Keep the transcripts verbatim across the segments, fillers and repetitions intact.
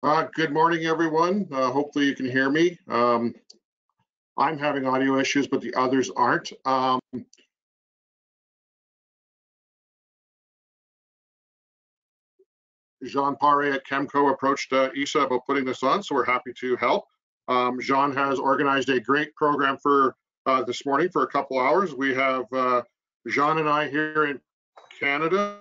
Uh, good morning, everyone. Uh, hopefully you can hear me. Um, I'm having audio issues, but the others aren't. Um, Jean Paré at Chemco approached uh, E S A about putting this on, so we're happy to help. Um, Jean has organized a great program for uh, this morning for a couple hours. We have uh, Jean and I here in Canada.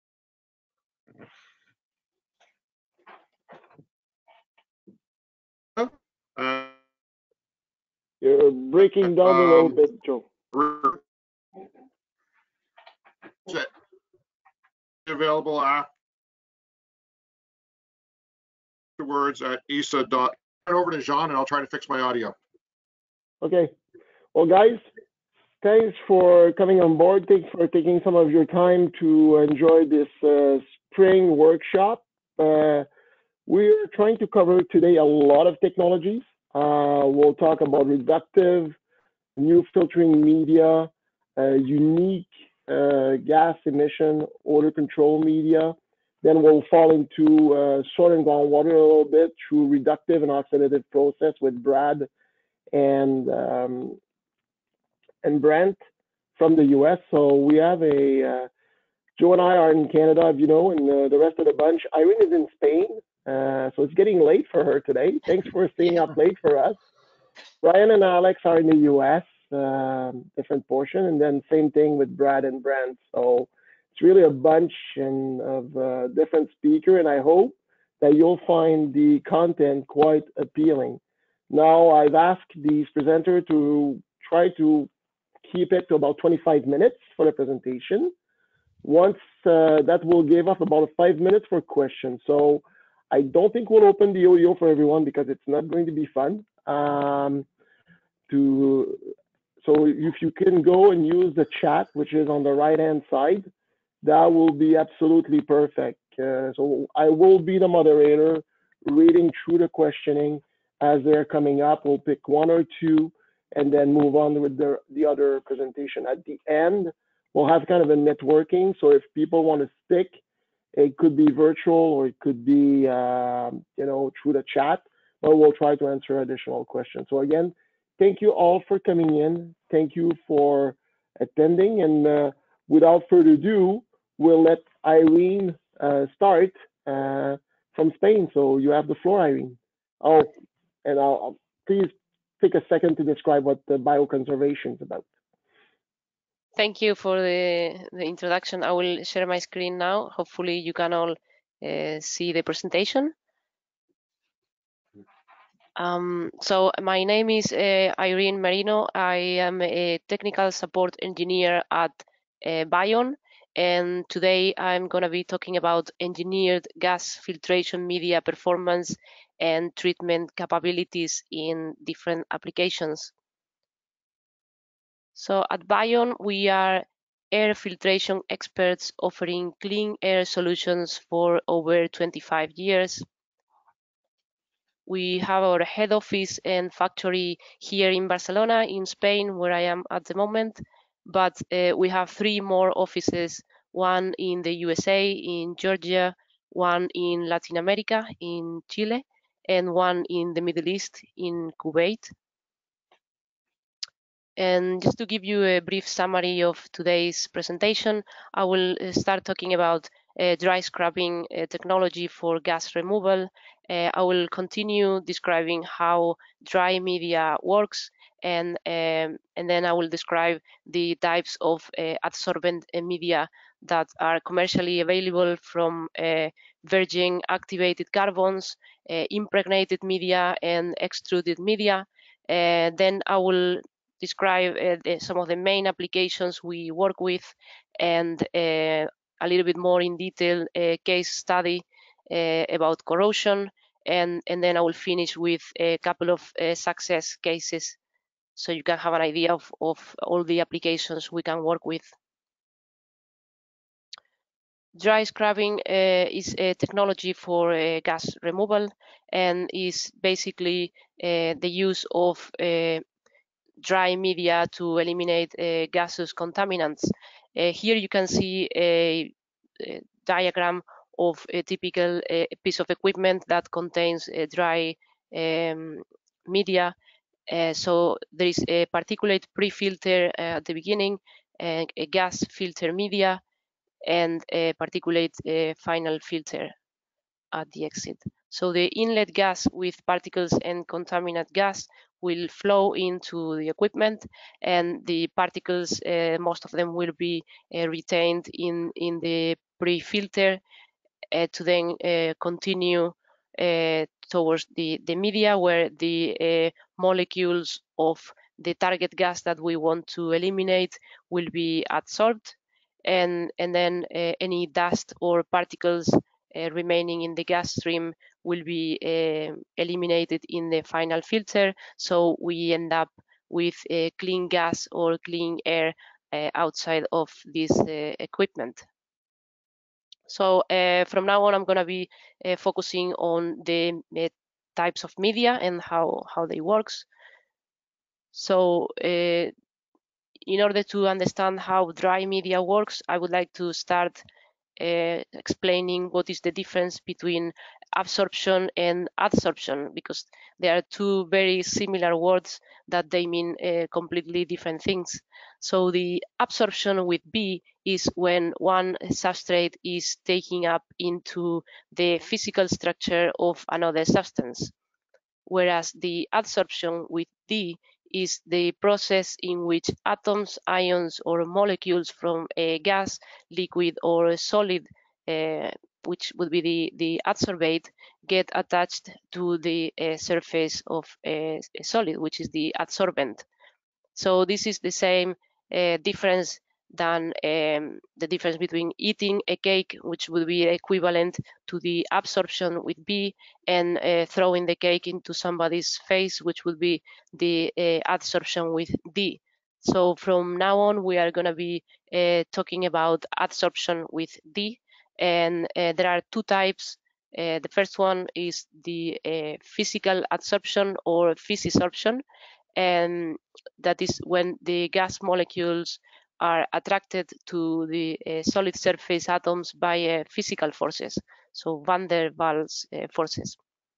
Uh, You're breaking down um, a little bit, Joe. Available afterwards at E S A. Turn over to Jean, and I'll try to fix my audio. Okay. Well, guys, thanks for coming on board. Thanks for taking some of your time to enjoy this uh, spring workshop. Uh, we're trying to cover today a lot of technologies. Uh, we'll talk about reductive, new filtering media, uh, unique uh, gas emission, odor control media. Then we'll fall into uh, soil and groundwater a little bit through reductive and oxidative process with Brad and um, and Brent from the U S. So we have a uh, Joe and I are in Canada, you know, and uh, the rest of the bunch. Irene is in Spain, uh, so it's getting late for her today. Thanks for staying up late for us. Brian and Alex are in the U S, um, different portion, and then same thing with Brad and Brent. So it's really a bunch and of uh, different speaker, and I hope that you'll find the content quite appealing. Now I've asked these presenter to try to keep it to about twenty-five minutes for the presentation. Once uh, that will give us about five minutes for questions. So I don't think we'll open the audio for everyone because it's not going to be fun. Um, to so if you can go and use the chat, which is on the right hand side, that will be absolutely perfect. Uh, so I will be the moderator reading through the questioning as they're coming up. We'll pick one or two and then move on with the, the other presentation. At the end, we'll have kind of a networking. So if people want to stick, it could be virtual or it could be, uh, you know, through the chat, but we'll try to answer additional questions. So again, thank you all for coming in. Thank you for attending. And uh, without further ado, we'll let Irene uh, start uh, from Spain. So you have the floor, Irene. Oh, and I'll, I'll please take a second to describe what the bioconservation is about. Thank you for the, the introduction. I will share my screen now. Hopefully you can all uh, see the presentation. Um, so my name is uh, Irene Merino. I am a technical support engineer at uh, Bion, and today I'm going to be talking about engineered gas filtration media performance and treatment capabilities in different applications. So at Bion, we are air filtration experts offering clean air solutions for over twenty-five years. We have our head office and factory here in Barcelona, in Spain, where I am at the moment, but uh, we have three more offices, one in the U S A, in Georgia, one in Latin America, in Chile, and one in the Middle East, in Kuwait. And just to give you a brief summary of today's presentation, I will start talking about uh, dry scrubbing uh, technology for gas removal. Uh, I will continue describing how dry media works, and, um, and then I will describe the types of uh, adsorbent media that are commercially available, from uh, virgin activated carbons, uh, impregnated media, and extruded media. Uh, then I will describe uh, the, some of the main applications we work with, and uh, a little bit more in detail a case study uh, about corrosion, and, and then I will finish with a couple of uh, success cases so you can have an idea of, of all the applications we can work with. Dry scrubbing uh, is a technology for uh, gas removal, and is basically uh, the use of uh, dry media to eliminate uh, gaseous contaminants. Uh, here you can see a, a diagram of a typical uh, piece of equipment that contains a dry um, media. Uh, so there is a particulate pre-filter uh, at the beginning, uh, a gas filter media, and a particulate uh, final filter at the exit. So the inlet gas with particles and contaminant gas will flow into the equipment, and the particles, uh, most of them will be uh, retained in, in the pre-filter uh, to then uh, continue uh, towards the, the media, where the uh, molecules of the target gas that we want to eliminate will be adsorbed, and, and then uh, any dust or particles uh, remaining in the gas stream will be uh, eliminated in the final filter, so we end up with a clean gas or clean air uh, outside of this uh, equipment. So uh, from now on, I'm going to be uh, focusing on the uh, types of media and how, how they works. So uh, in order to understand how dry media works, I would like to start uh, explaining what is the difference between absorption and adsorption, because there are two very similar words that they mean uh, completely different things. So the absorption with B is when one substrate is taking up into the physical structure of another substance, whereas the adsorption with D is the process in which atoms, ions, or molecules from a gas, liquid, or a solid, uh, which would be the, the adsorbate, get attached to the uh, surface of a, a solid, which is the adsorbent. So this is the same uh, difference than um, the difference between eating a cake, which would be equivalent to the absorption with B, and uh, throwing the cake into somebody's face, which would be the uh, adsorption with D. So from now on, we are going to be uh, talking about adsorption with D, and uh, there are two types. Uh, the first one is the uh, physical adsorption or physisorption, and that is when the gas molecules are attracted to the uh, solid surface atoms by uh, physical forces, so van der Waals uh, forces.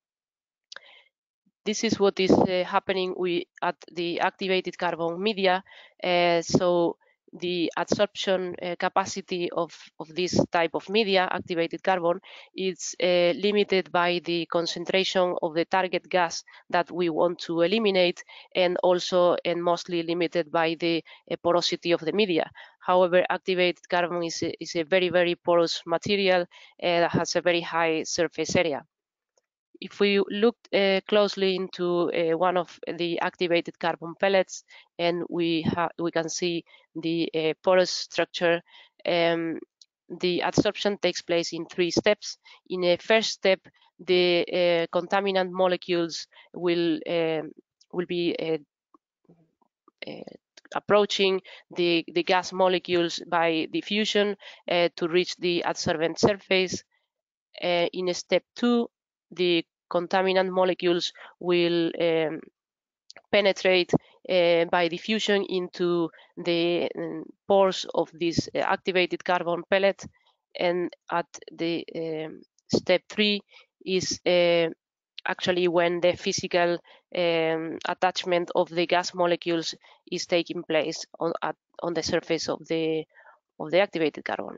This is what is uh, happening we, at the activated carbon media. Uh, so the adsorption uh, capacity of, of this type of media, activated carbon, is uh, limited by the concentration of the target gas that we want to eliminate, and also and mostly limited by the uh, porosity of the media. However, activated carbon is a, is a very, very porous material uh, that has a very high surface area. If we look uh, closely into uh, one of the activated carbon pellets, and we we can see the uh, porous structure, um, the adsorption takes place in three steps. In a first step, the uh, contaminant molecules will uh, will be uh, uh, approaching the, the gas molecules by diffusion uh, to reach the adsorbent surface. Uh, in step two, the contaminant molecules will um, penetrate uh, by diffusion into the um, pores of this uh, activated carbon pellet, and at the um, step three is uh, actually when the physical um, attachment of the gas molecules is taking place on, at, on the surface of the of the activated carbon.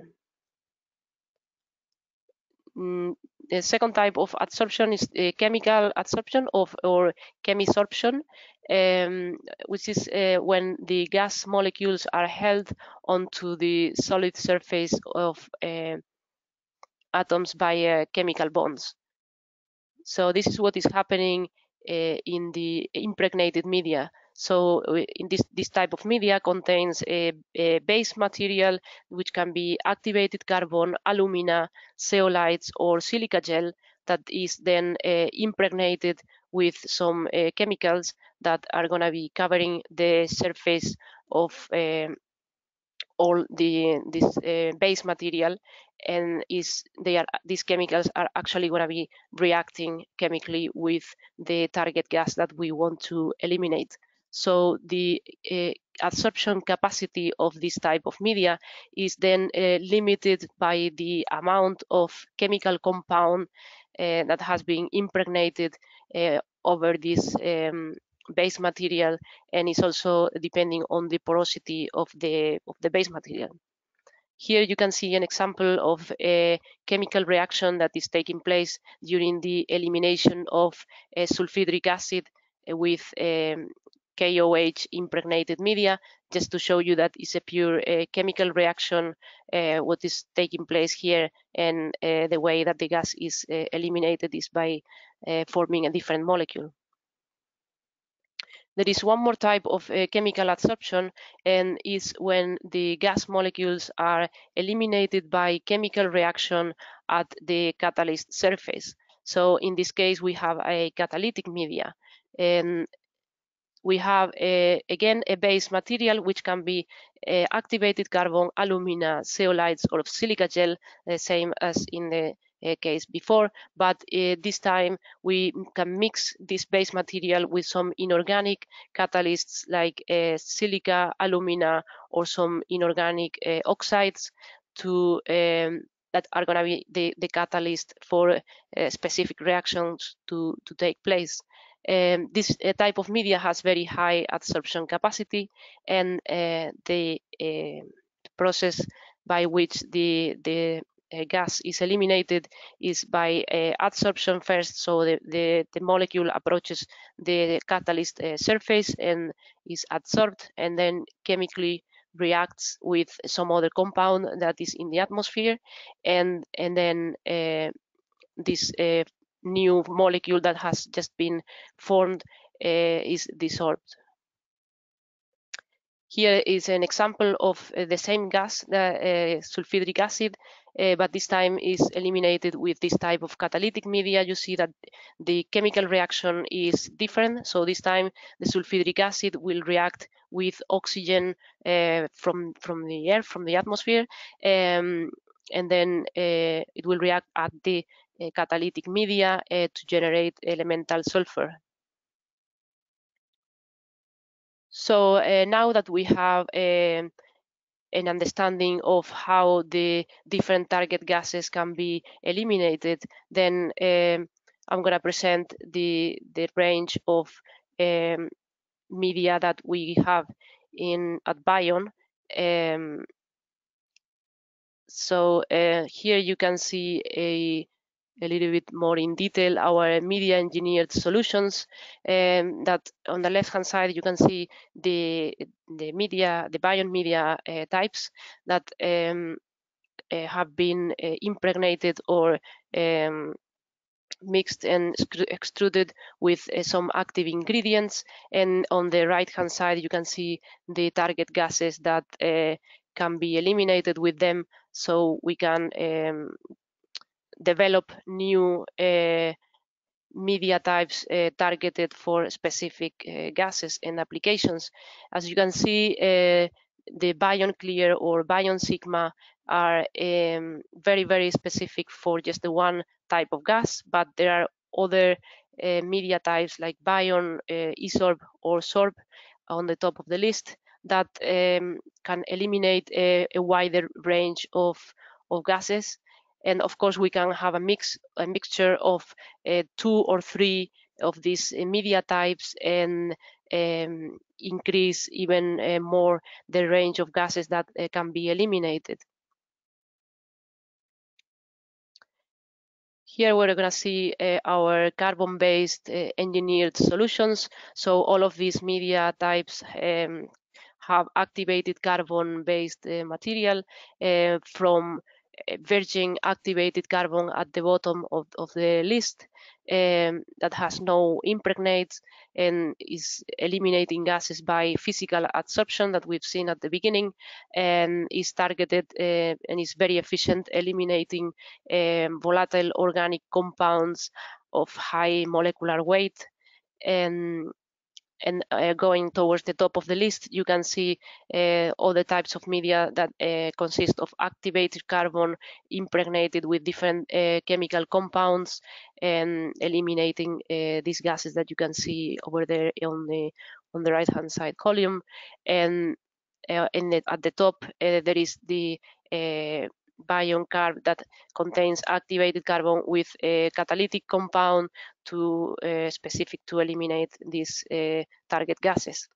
Mm, the second type of adsorption is uh, chemical adsorption of or chemisorption, um, which is uh, when the gas molecules are held onto the solid surface of uh, atoms by uh, chemical bonds. So this is what is happening uh, in the impregnated media. So in this, this type of media contains a, a base material, which can be activated carbon, alumina, zeolites, or silica gel, that is then uh, impregnated with some uh, chemicals that are going to be covering the surface of uh, all the this uh, base material, and is they are these chemicals are actually going to be reacting chemically with the target gas that we want to eliminate. So the uh, absorption capacity of this type of media is then uh, limited by the amount of chemical compound uh, that has been impregnated uh, over this um, base material, and is also depending on the porosity of the of the base material. Here you can see an example of a chemical reaction that is taking place during the elimination of a sulfhydric acid with um, K O H impregnated media, just to show you that it's a pure uh, chemical reaction, uh, what is taking place here, and uh, the way that the gas is uh, eliminated is by uh, forming a different molecule. There is one more type of uh, chemical adsorption, and is when the gas molecules are eliminated by chemical reaction at the catalyst surface. So in this case, we have a catalytic media. And we have, a, again, a base material which can be uh, activated carbon, alumina, zeolites, or silica gel, the same as in the uh, case before, but uh, this time we can mix this base material with some inorganic catalysts like uh, silica, alumina, or some inorganic uh, oxides to um, that are going to be the, the catalyst for uh, specific reactions to, to take place. Um, this uh, type of media has very high adsorption capacity, and uh, the uh, process by which the, the uh, gas is eliminated is by uh, adsorption first. So the, the, the molecule approaches the catalyst uh, surface and is adsorbed, and then chemically reacts with some other compound that is in the atmosphere, and, and then uh, this uh, new molecule that has just been formed uh, is dissolved. Here is an example of uh, the same gas, the uh, sulfhydric acid, uh, but this time is eliminated with this type of catalytic media. You see that the chemical reaction is different. So this time the sulfhydric acid will react with oxygen uh, from, from the air, from the atmosphere, um, and then uh, it will react at the uh, catalytic media uh, to generate elemental sulfur. So uh, now that we have uh, an understanding of how the different target gases can be eliminated, then um, I'm going to present the, the range of um, media that we have in at Bion. Um, so uh, here you can see a a little bit more in detail our media engineered solutions, um, that on the left hand side you can see the the media, the Bion media uh, types that um, uh, have been uh, impregnated or um, mixed and extruded with uh, some active ingredients, and on the right hand side you can see the target gases that uh, can be eliminated with them, so we can um, develop new uh, media types uh, targeted for specific uh, gases and applications. As you can see, uh, the Bion Clear or Bion Sigma are um, very, very specific for just the one type of gas, but there are other uh, media types like Bion, uh, E-Sorb, or Sorb on the top of the list that um, can eliminate a, a wider range of, of gases. And of course, we can have a mix, a mixture of uh, two or three of these uh, media types, and um, increase even uh, more the range of gases that uh, can be eliminated. Here we're going to see uh, our carbon-based uh, engineered solutions. So all of these media types um, have activated carbon-based uh, material uh, from virgin activated carbon at the bottom of, of the list um, that has no impregnates and is eliminating gases by physical adsorption that we've seen at the beginning, and is targeted uh, and is very efficient, eliminating um, volatile organic compounds of high molecular weight. And and uh, going towards the top of the list, you can see uh, all the types of media that uh, consist of activated carbon impregnated with different uh, chemical compounds, and eliminating uh, these gases that you can see over there on the on the right-hand side column, and uh, in the, at the top uh, there is the uh, Bion carb that contains activated carbon with a catalytic compound to uh, specific to eliminate these uh, target gases.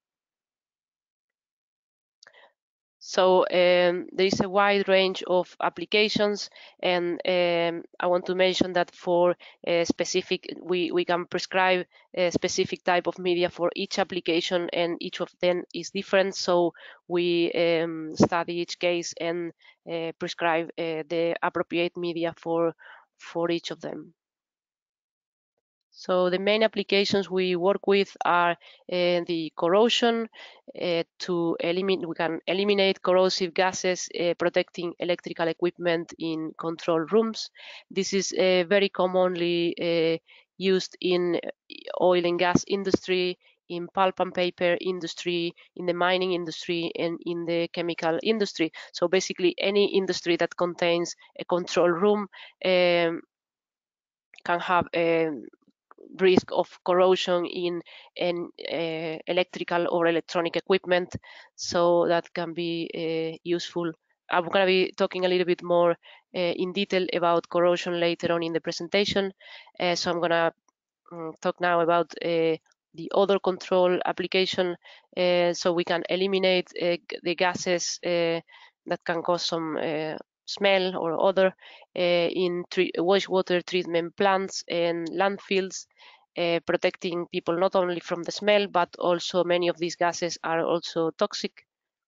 So um, there is a wide range of applications, and um, I want to mention that for a specific, we, we can prescribe a specific type of media for each application, and each of them is different. So we um, study each case and uh, prescribe uh, the appropriate media for, for each of them. So the main applications we work with are uh, the corrosion, uh, to eliminate, we can eliminate corrosive gases, uh, protecting electrical equipment in control rooms. This is uh, very commonly uh, used in oil and gas industry, in pulp and paper industry, in the mining industry, and in the chemical industry. So basically any industry that contains a control room um, can have a risk of corrosion in an uh, electrical or electronic equipment, so that can be uh, useful. I'm going to be talking a little bit more uh, in detail about corrosion later on in the presentation, uh, so I'm going to um, talk now about uh, the odor control application, uh, so we can eliminate uh, the gases uh, that can cause some uh, smell or odor uh, in tre wastewater treatment plants and landfills, uh, protecting people not only from the smell, but also many of these gases are also toxic.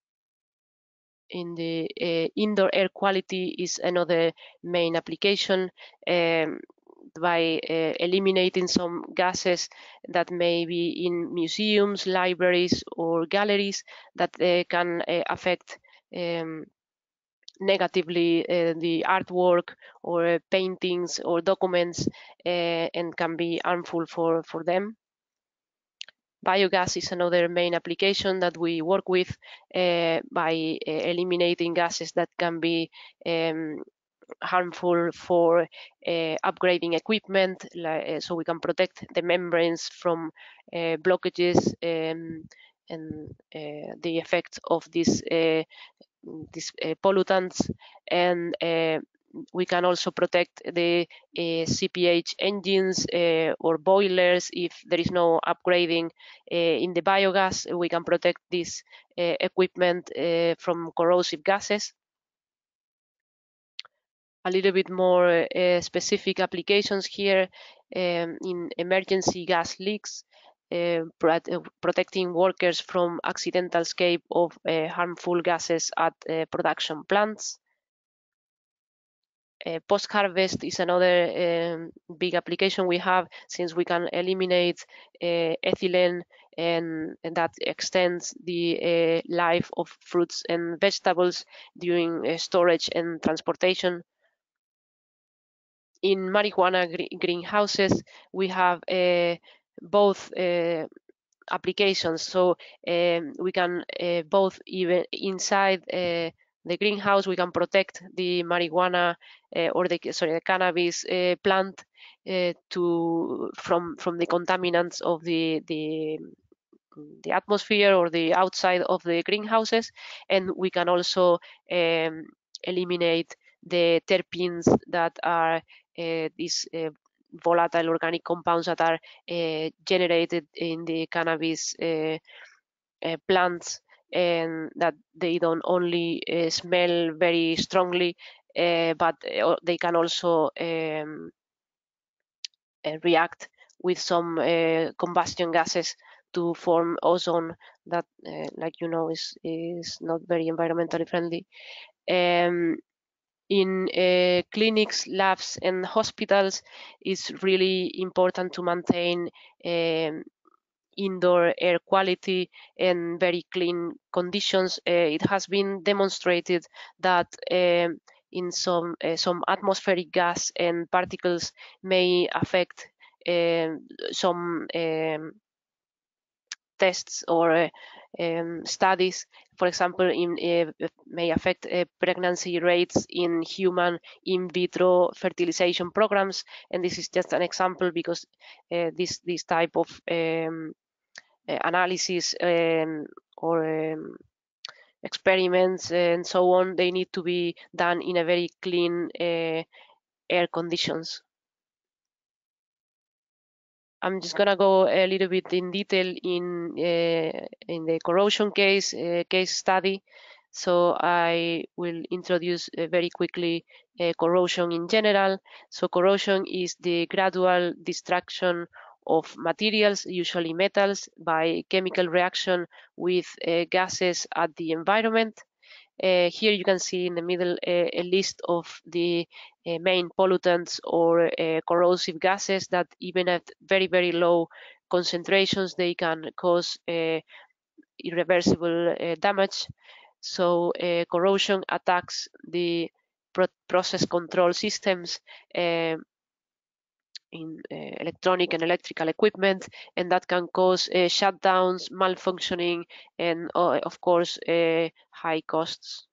In the uh, indoor air quality is another main application, um, by uh, eliminating some gases that may be in museums, libraries, or galleries that uh, can uh, affect um, negatively uh, the artwork or uh, paintings or documents, uh, and can be harmful for, for them. Biogas is another main application that we work with uh, by uh, eliminating gases that can be um, harmful for uh, upgrading equipment, like, uh, so we can protect the membranes from uh, blockages um, and uh, the effects of these uh, these uh, pollutants, and uh, we can also protect the uh, C P H engines uh, or boilers. If there is no upgrading uh, in the biogas, we can protect this uh, equipment uh, from corrosive gases. A little bit more uh, specific applications here um, in emergency gas leaks, uh, pro uh, protecting workers from accidental escape of uh, harmful gases at uh, production plants. Uh, post-harvest is another um, big application we have, since we can eliminate uh, ethylene, and, and that extends the uh, life of fruits and vegetables during uh, storage and transportation. In marijuana greenhouses, we have uh, both uh, applications. So um, we can uh, both, even inside uh, the greenhouse, we can protect the marijuana uh, or the sorry the cannabis uh, plant uh, to from from the contaminants of the the the atmosphere or the outside of the greenhouses, and we can also um, eliminate the terpenes that are uh, these uh, volatile organic compounds that are uh, generated in the cannabis uh, uh, plants, and that they don't only uh, smell very strongly, uh, but uh, they can also um, uh, react with some uh, combustion gases to form ozone that, uh, like you know, is is not very environmentally friendly. Um, in uh, clinics, labs, and hospitals, it's really important to maintain um, indoor air quality and very clean conditions. Uh, it has been demonstrated that um, in some uh, some atmospheric gas and particles may affect um, some um, tests or uh, um, studies. For example, in, uh, may affect uh, pregnancy rates in human in vitro fertilization programs, and this is just an example because uh, this this type of um, uh, analysis um, or um, experiments and so on, they need to be done in a very clean uh, air conditions. I'm just gonna go a little bit in detail in uh, in the corrosion case uh, case study. So I will introduce uh, very quickly uh, corrosion in general. So corrosion is the gradual destruction of materials, usually metals, by chemical reaction with uh, gases at the environment. Uh, here you can see in the middle uh, a list of the uh, main pollutants or uh, corrosive gases that even at very, very low concentrations, they can cause uh, irreversible uh, damage. So uh, corrosion attacks the pro process control systems uh, in uh, electronic and electrical equipment, and that can cause uh, shutdowns, malfunctioning, and uh, of course, uh, high costs.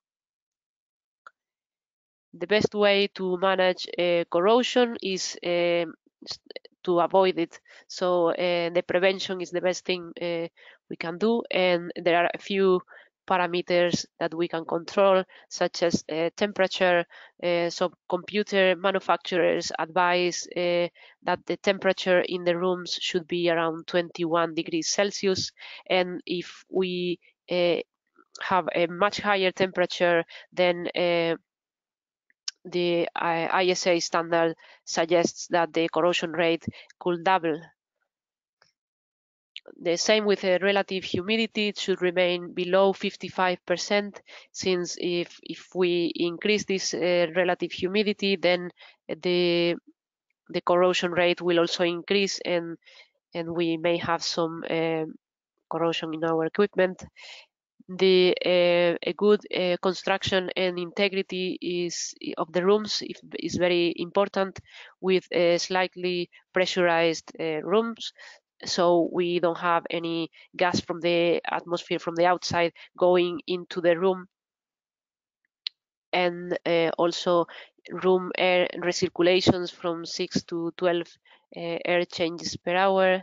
The best way to manage uh, corrosion is uh, to avoid it. So uh, the prevention is the best thing uh, we can do, and there are a few parameters that we can control, such as uh, temperature. Uh, so computer manufacturers advise uh, that the temperature in the rooms should be around twenty-one degrees Celsius, and if we uh, have a much higher temperature, then uh, the I S A standard suggests that the corrosion rate could double. The same with the relative humidity, it should remain below fifty-five percent, since if, if we increase this uh, relative humidity, then the, the corrosion rate will also increase, and, and we may have some um, corrosion in our equipment. The uh, a good uh, construction and integrity is of the rooms is very important, with uh, slightly pressurized uh, rooms, so we don't have any gas from the atmosphere from the outside going into the room, and uh, also room air recirculations from six to twelve uh, air changes per hour.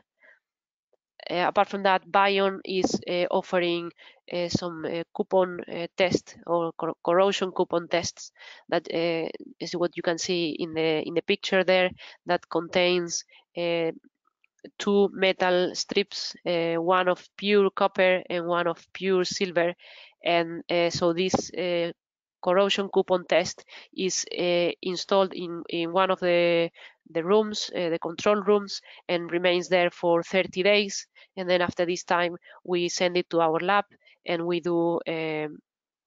Uh, apart from that, Bion is uh, offering uh, some uh, coupon uh, test or cor corrosion coupon tests. That uh, is what you can see in the in the picture there. That contains uh, two metal strips, uh, one of pure copper and one of pure silver, and uh, so this uh, corrosion coupon test is uh, installed in in one of the the rooms, uh, the control rooms, and remains there for thirty days. And then after this time, we send it to our lab, and we do um,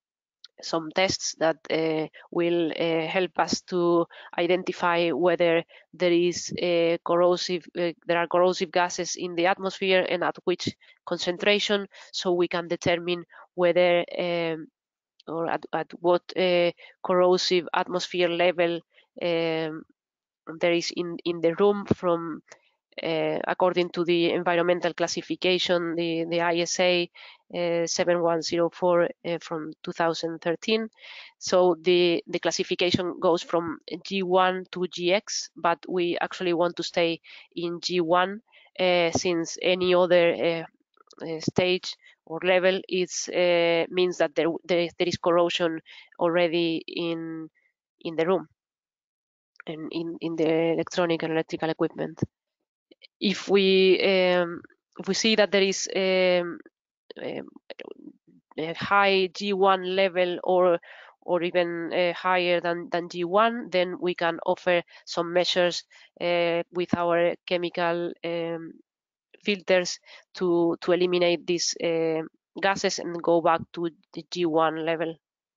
some tests that uh, will uh, help us to identify whether there is a corrosive, uh, there are corrosive gases in the atmosphere and at which concentration, so we can determine whether um, or at, at what uh, corrosive atmosphere level um, there is in, in the room from uh, according to the environmental classification, the, the I S A uh, seven one zero four uh, from two thousand thirteen. So the, the classification goes from G one to G X, but we actually want to stay in G one uh, since any other uh, uh, stage or level is uh, means that there, there there is corrosion already in in the room and in in the electronic and electrical equipment. If we um, if we see that there is um, um, a high G one level or or even uh, higher than, than G one, then we can offer some measures uh, with our chemical um, filters to to eliminate these uh, gases and go back to the G one level.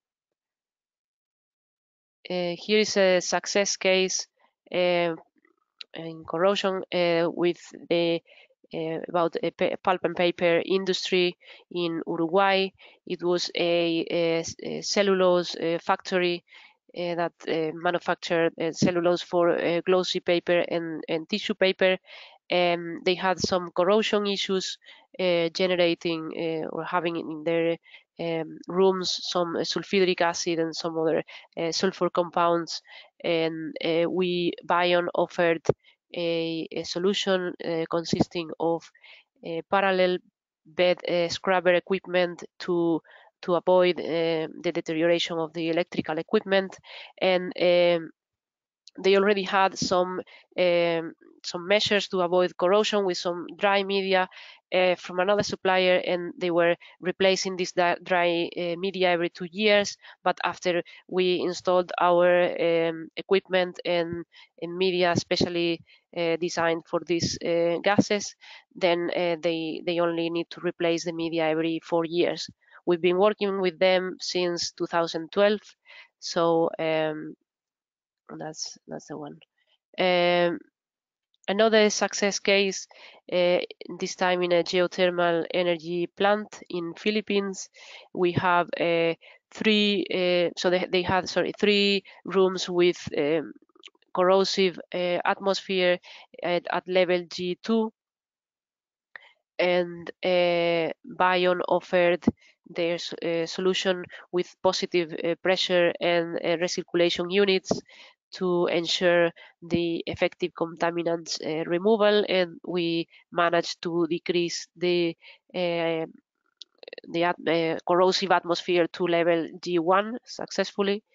Uh, here is a success case uh, in corrosion uh, with the uh, about a pulp and paper industry in Uruguay. It was a, a, a cellulose uh, factory uh, that uh, manufactured uh, cellulose for uh, glossy paper and, and tissue paper. Um, they had some corrosion issues, uh, generating uh, or having in their um, rooms some sulfuric acid and some other uh, sulfur compounds, and uh, we Bion offered a, a solution uh, consisting of uh, parallel bed uh, scrubber equipment to to avoid uh, the deterioration of the electrical equipment, and um, they already had some um, some measures to avoid corrosion with some dry media uh, from another supplier, and they were replacing this dry uh, media every two years. But after we installed our um, equipment and, and media especially uh, designed for these uh, gases, then uh, they they only need to replace the media every four years. We've been working with them since two thousand twelve, so um, that's that's the one. Um, another success case, uh, this time in a geothermal energy plant in Philippines. We have uh, three, uh, so they, they had sorry three rooms with um, corrosive uh, atmosphere at, at level G two, and uh, Bion offered their uh, solution with positive uh, pressure and uh, recirculation units to ensure the effective contaminants uh, removal, and we managed to decrease the uh, the at uh, corrosive atmosphere to level G one successfully.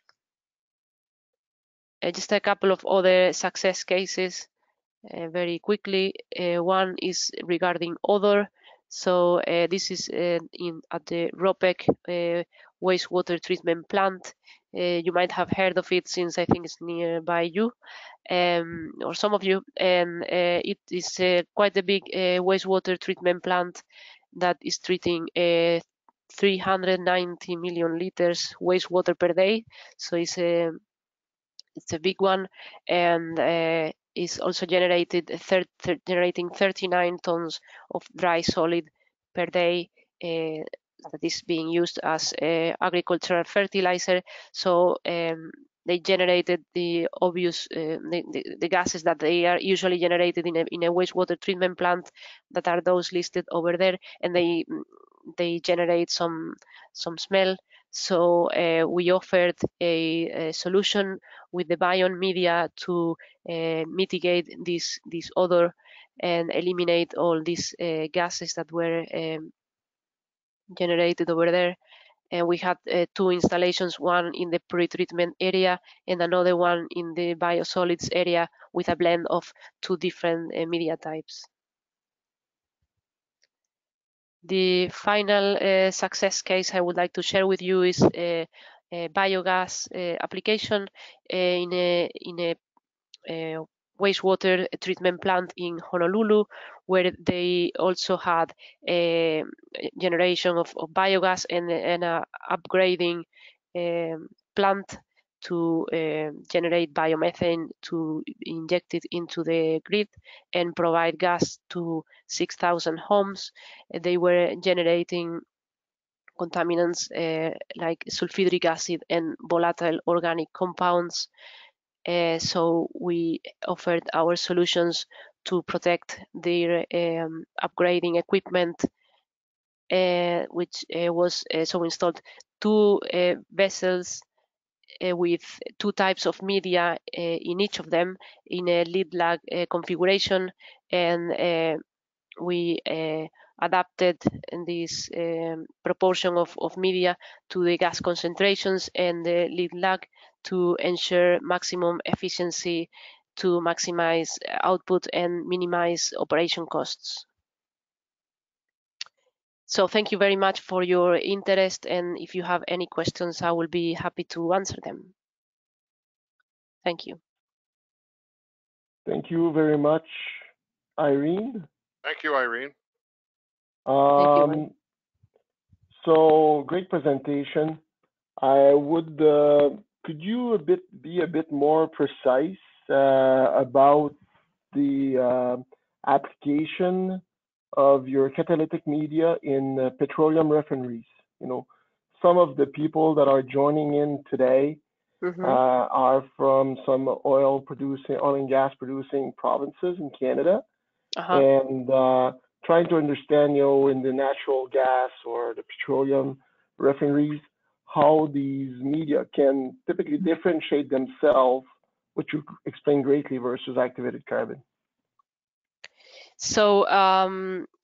Uh, just a couple of other success cases uh, very quickly. Uh, one is regarding odor. So uh, this is uh, in at the Ropec uh, wastewater treatment plant. Uh, you might have heard of it since I think it's nearby you, um, or some of you. And uh, it is uh, quite a big uh, wastewater treatment plant that is treating uh, three hundred ninety million liters wastewater per day. So it's a it's a big one, and uh, is also generated thir thir generating thirty-nine tons of dry solid per day uh, that is being used as uh, agricultural fertilizer. So um, they generated the obvious uh, the, the, the gases that they are usually generated in a, in a wastewater treatment plant, that are those listed over there, and they they generate some some smell. So uh, we offered a, a solution with the Bion media to uh, mitigate this this odor and eliminate all these uh, gases that were um, generated over there. And we had uh, two installations, one in the pre-treatment area and another one in the biosolids area, with a blend of two different uh, media types. The final uh, success case I would like to share with you is a, a biogas uh, application uh, in a in a uh, wastewater treatment plant in Honolulu, where they also had a generation of, of biogas and, and a upgrading um, plant to uh, generate biomethane to inject it into the grid and provide gas to six thousand homes. They were generating contaminants uh, like sulfuric acid and volatile organic compounds. Uh, so we offered our solutions to protect their um, upgrading equipment, uh, which uh, was uh, so installed two uh, vessels uh, with two types of media uh, in each of them in a lead lag uh, configuration, and uh, we uh, adapted this um, proportion of, of media to the gas concentrations and the lead lag to ensure maximum efficiency, to maximize output and minimize operation costs. So thank you very much for your interest, and if you have any questions, I will be happy to answer them. Thank you. Thank you very much, Irene. Thank you, Irene. Um, Thank you, Mike. So great presentation. I would, uh, could you a bit be a bit more precise uh, about the uh, application of your catalytic media in uh, petroleum refineries? You know, some of the people that are joining in today Mm-hmm. uh, are from some oil producing, oil and gas producing provinces in Canada, Uh-huh. and uh, trying to understand, you know, in the natural gas or the petroleum refineries, how these media can typically differentiate themselves, which you explained greatly, versus activated carbon. So um,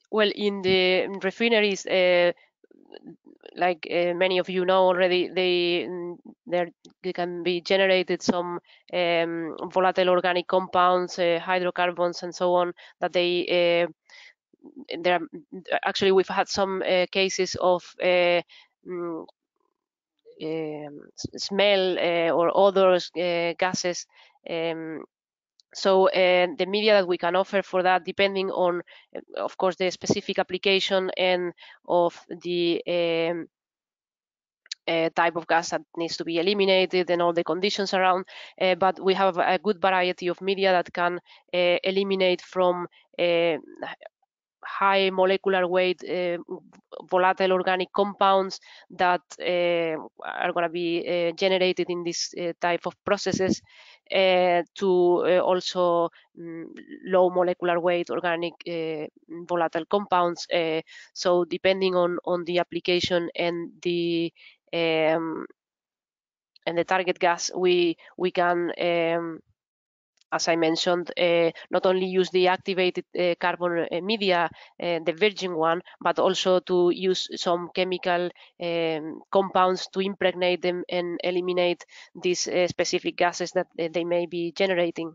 well, in the refineries, uh, like uh, many of you know already, they there they can be generated some um, volatile organic compounds, uh, hydrocarbons, and so on. That they uh, there actually we've had some uh, cases of uh, mm, um, smell uh, or odors, uh, gases. Um, so uh, the media that we can offer for that, depending on, of course, the specific application and of the um, uh, type of gas that needs to be eliminated and all the conditions around. Uh, but we have a good variety of media that can uh, eliminate from uh, high molecular weight uh, volatile organic compounds that uh, are going to be uh, generated in this uh, type of processes uh, to uh, also um, low molecular weight organic uh, volatile compounds. Uh, so depending on, on the application and the um, and the target gas, we we can um, as I mentioned, uh, not only use the activated uh, carbon uh, media, uh, the virgin one, but also to use some chemical um, compounds to impregnate them and eliminate these uh, specific gases that uh, they may be generating.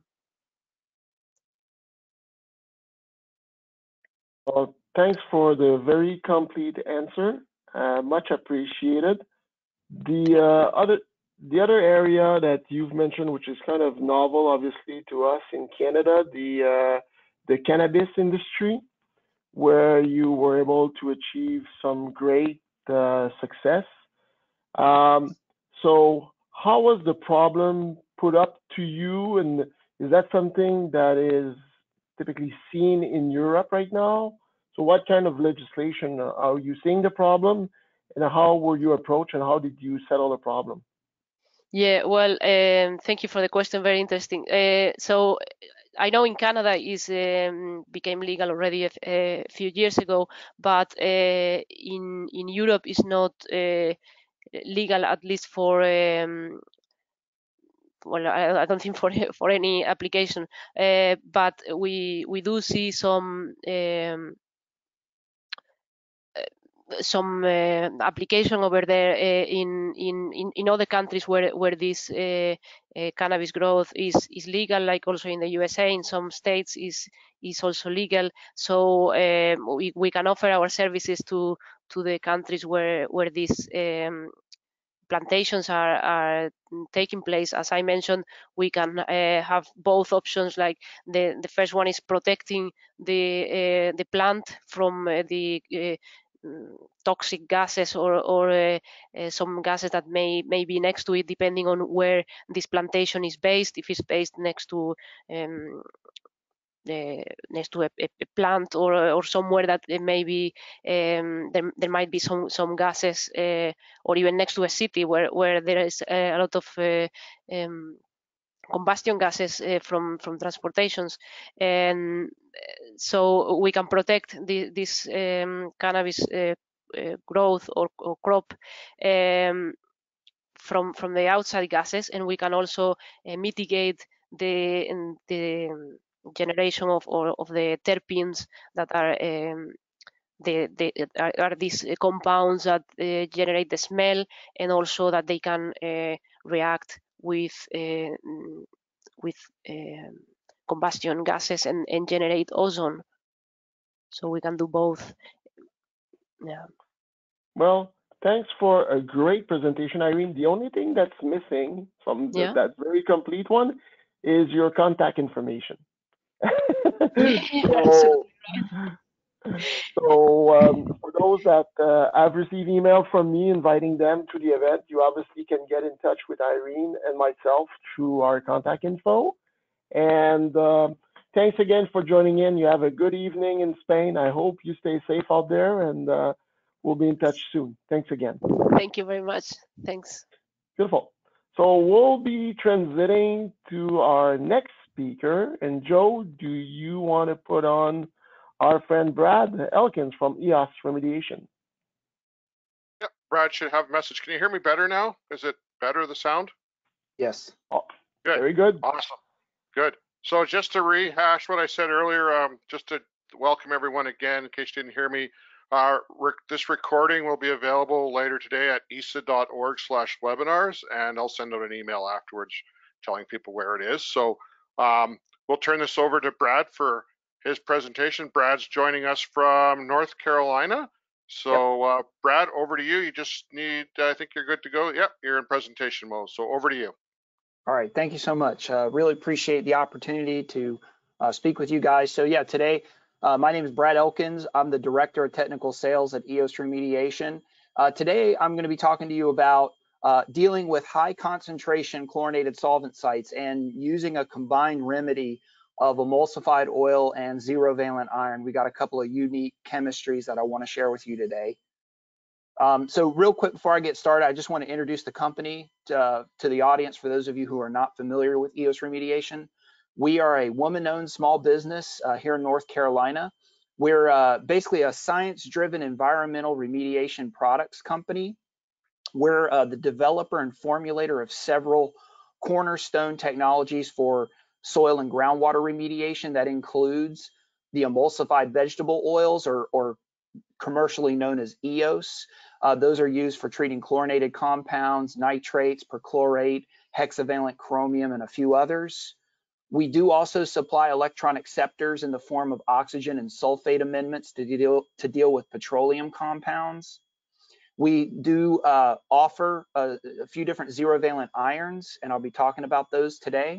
Well, thanks for the very complete answer. Uh, much appreciated. The uh, other the other area that you've mentioned, which is kind of novel, obviously, to us in Canada, the uh, the cannabis industry, where you were able to achieve some great uh, success. Um, so, how was the problem put up to you, and is that something that is typically seen in Europe right now? So, what kind of legislation are you seeing the problem, and how were you approached, and how did you settle the problem? Yeah, well, um, thank you for the question. Very interesting. Uh, so I know in Canada is um, became legal already a, a few years ago, but uh, in in Europe is not uh, legal, at least for um, well, I, I don't think for for any application, uh, but we we do see some um, some uh, application over there uh, in, in in in other countries where where this uh, uh, cannabis growth is is legal, like also in the U S A. In some states is is also legal. So um, we we can offer our services to to the countries where where this um, plantations are, are taking place. As I mentioned, we can uh, have both options. Like the the first one is protecting the uh, the plant from uh, the uh, toxic gases or, or uh, uh, some gases that may, may be next to it, depending on where this plantation is based. If it's based next to um, uh, next to a, a, plant or or somewhere that it may be um, there, there might be some some gases uh, or even next to a city where where there is a lot of uh, um, combustion gases uh, from from transportations, and so we can protect the, this um, cannabis uh, uh, growth or, or crop um, from from the outside gases, and we can also uh, mitigate the the generation of or of the terpenes that are um, the, the are, are these compounds that uh, generate the smell, and also that they can uh, react with uh, with um, combustion gases and, and generate ozone. So we can do both. Yeah. Well, thanks for a great presentation, Irene. The only thing that's missing from the, Yeah. that very complete one is your contact information. so, so um, for those that uh, have received email from me inviting them to the event, you obviously can get in touch with Irene and myself through our contact info. And uh, thanks again for joining in. You have a good evening in Spain. I hope you stay safe out there, and uh, we'll be in touch soon. Thanks again. Thank you very much. Thanks. Beautiful. So we'll be transiting to our next speaker. And Joe, do you want to put on our friend Brad Elkins from E O S Remediation? Yeah, Brad should have a message. Can you hear me better now? Is it better, the sound? Yes. Oh, good. Very good. Awesome. Good. So just to rehash what I said earlier, um, just to welcome everyone again. In case you didn't hear me, uh, rec this recording will be available later today at E S A dot org slash webinars, and I'll send out an email afterwards telling people where it is. So um, we'll turn this over to Brad for his presentation. Brad's joining us from North Carolina. So uh, Brad, over to you. You just need, I think you're good to go. Yep, you're in presentation mode. So over to you. All right, thank you so much. Uh, really appreciate the opportunity to uh, speak with you guys. So yeah, today, uh, my name is Brad Elkins. I'm the Director of Technical Sales at EOS Remediation. Uh, today, I'm gonna be talking to you about uh, dealing with high concentration chlorinated solvent sites and using a combined remedy of emulsified oil and zero valent iron. We got a couple of unique chemistries that I wanna share with you today. Um, so real quick before I get started, I just want to introduce the company to, uh, to the audience for those of you who are not familiar with EOS Remediation. We are a woman-owned small business uh, here in North Carolina. We're uh, basically a science-driven environmental remediation products company. We're uh, the developer and formulator of several cornerstone technologies for soil and groundwater remediation. That includes the emulsified vegetable oils, or, or commercially known as EOS. Uh, those are used for treating chlorinated compounds, nitrates, perchlorate, hexavalent chromium, and a few others. We do also supply electron acceptors in the form of oxygen and sulfate amendments to deal, to deal with petroleum compounds. We do uh, offer a, a few different zero valent irons, and I'll be talking about those today.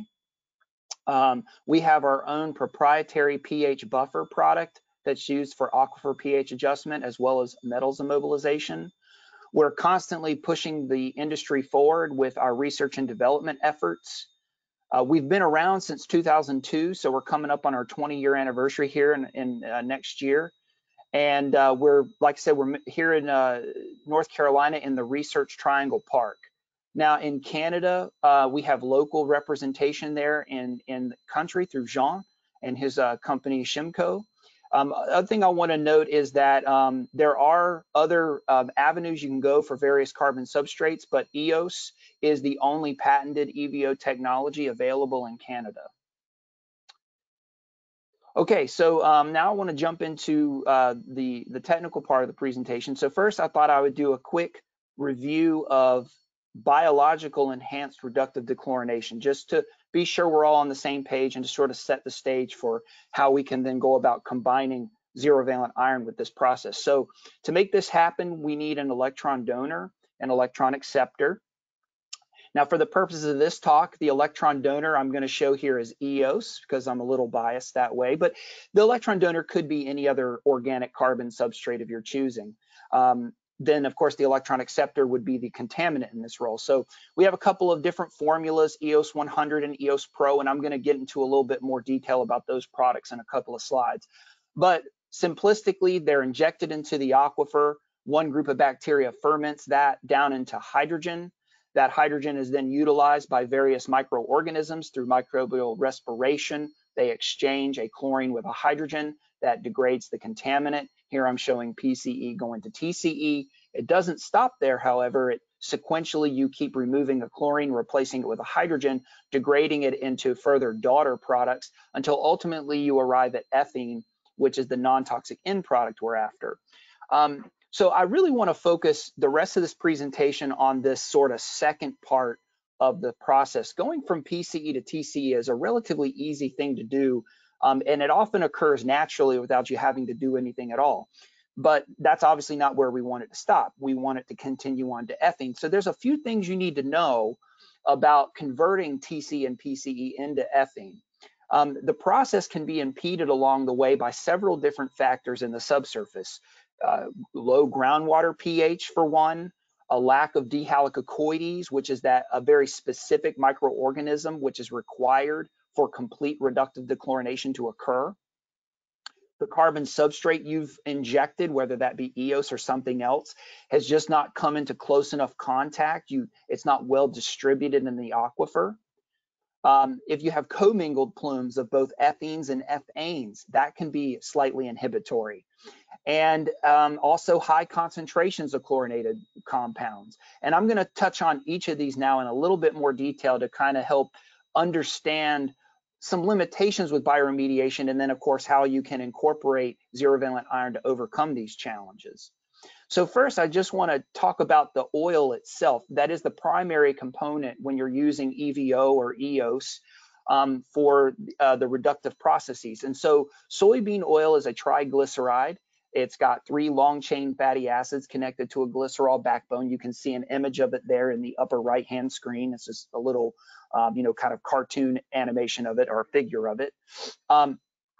Um, we have our own proprietary pH buffer product that's used for aquifer pH adjustment as well as metals immobilization. We're constantly pushing the industry forward with our research and development efforts. Uh, we've been around since two thousand two, so we're coming up on our twenty year anniversary here in, in uh, next year. And uh, we're, like I said, we're here in uh, North Carolina in the Research Triangle Park. Now in Canada, uh, we have local representation there in, in the country through Jean and his uh, company Shimco. Um, other thing I want to note is that um, there are other um, avenues you can go for various carbon substrates, but EOS is the only patented E V O technology available in Canada. Okay, so um, now I want to jump into uh, the, the technical part of the presentation. So first, I thought I would do a quick review of biological enhanced reductive dechlorination, just to be sure we're all on the same page and to sort of set the stage for how we can then go about combining zero valent iron with this process. So to make this happen, we need an electron donor, an electron acceptor. Now, for the purposes of this talk, the electron donor I'm going to show here is EOS because I'm a little biased that way, but the electron donor could be any other organic carbon substrate of your choosing. Um, then, of course, the electron acceptor would be the contaminant in this role. So we have a couple of different formulas, EOS one hundred and EOS Pro, and I'm going to get into a little bit more detail about those products in a couple of slides. But simplistically, they're injected into the aquifer. One group of bacteria ferments that down into hydrogen. That hydrogen is then utilized by various microorganisms through microbial respiration. They exchange a chlorine with a hydrogen that degrades the contaminant. Here I'm showing P C E going to T C E. It doesn't stop there, however. It sequentially, you keep removing the chlorine, replacing it with a hydrogen, degrading it into further daughter products until ultimately you arrive at ethene, which is the non-toxic end product we're after. Um, So I really want to focus the rest of this presentation on this sort of second part of the process. Going from P C E to T C E is a relatively easy thing to do, um, and it often occurs naturally without you having to do anything at all. But that's obviously not where we want it to stop. We want it to continue on to ethene. So there's a few things you need to know about converting T C E and P C E into ethene. Um, the process can be impeded along the way by several different factors in the subsurface. Uh, low groundwater pH for one, a lack of D-halicocoides, which is that a very specific microorganism which is required for complete reductive dechlorination to occur. The carbon substrate you've injected, whether that be EOS or something else, has just not come into close enough contact. You, it's not well distributed in the aquifer. Um, if you have commingled plumes of both ethenes and ethanes, that can be slightly inhibitory. And um, also high concentrations of chlorinated compounds. And I'm going to touch on each of these now in a little bit more detail to kind of help understand some limitations with bioremediation, and then of course how you can incorporate zero valent iron to overcome these challenges. So first, I just want to talk about the oil itself. That is the primary component when you're using E V O or E O S um, for uh, the reductive processes. And so soybean oil is a triglyceride. It's got three long chain fatty acids connected to a glycerol backbone. You can see an image of it there in the upper right hand screen. It's just a little, um, you know, kind of cartoon animation of it, or a figure of it. Um,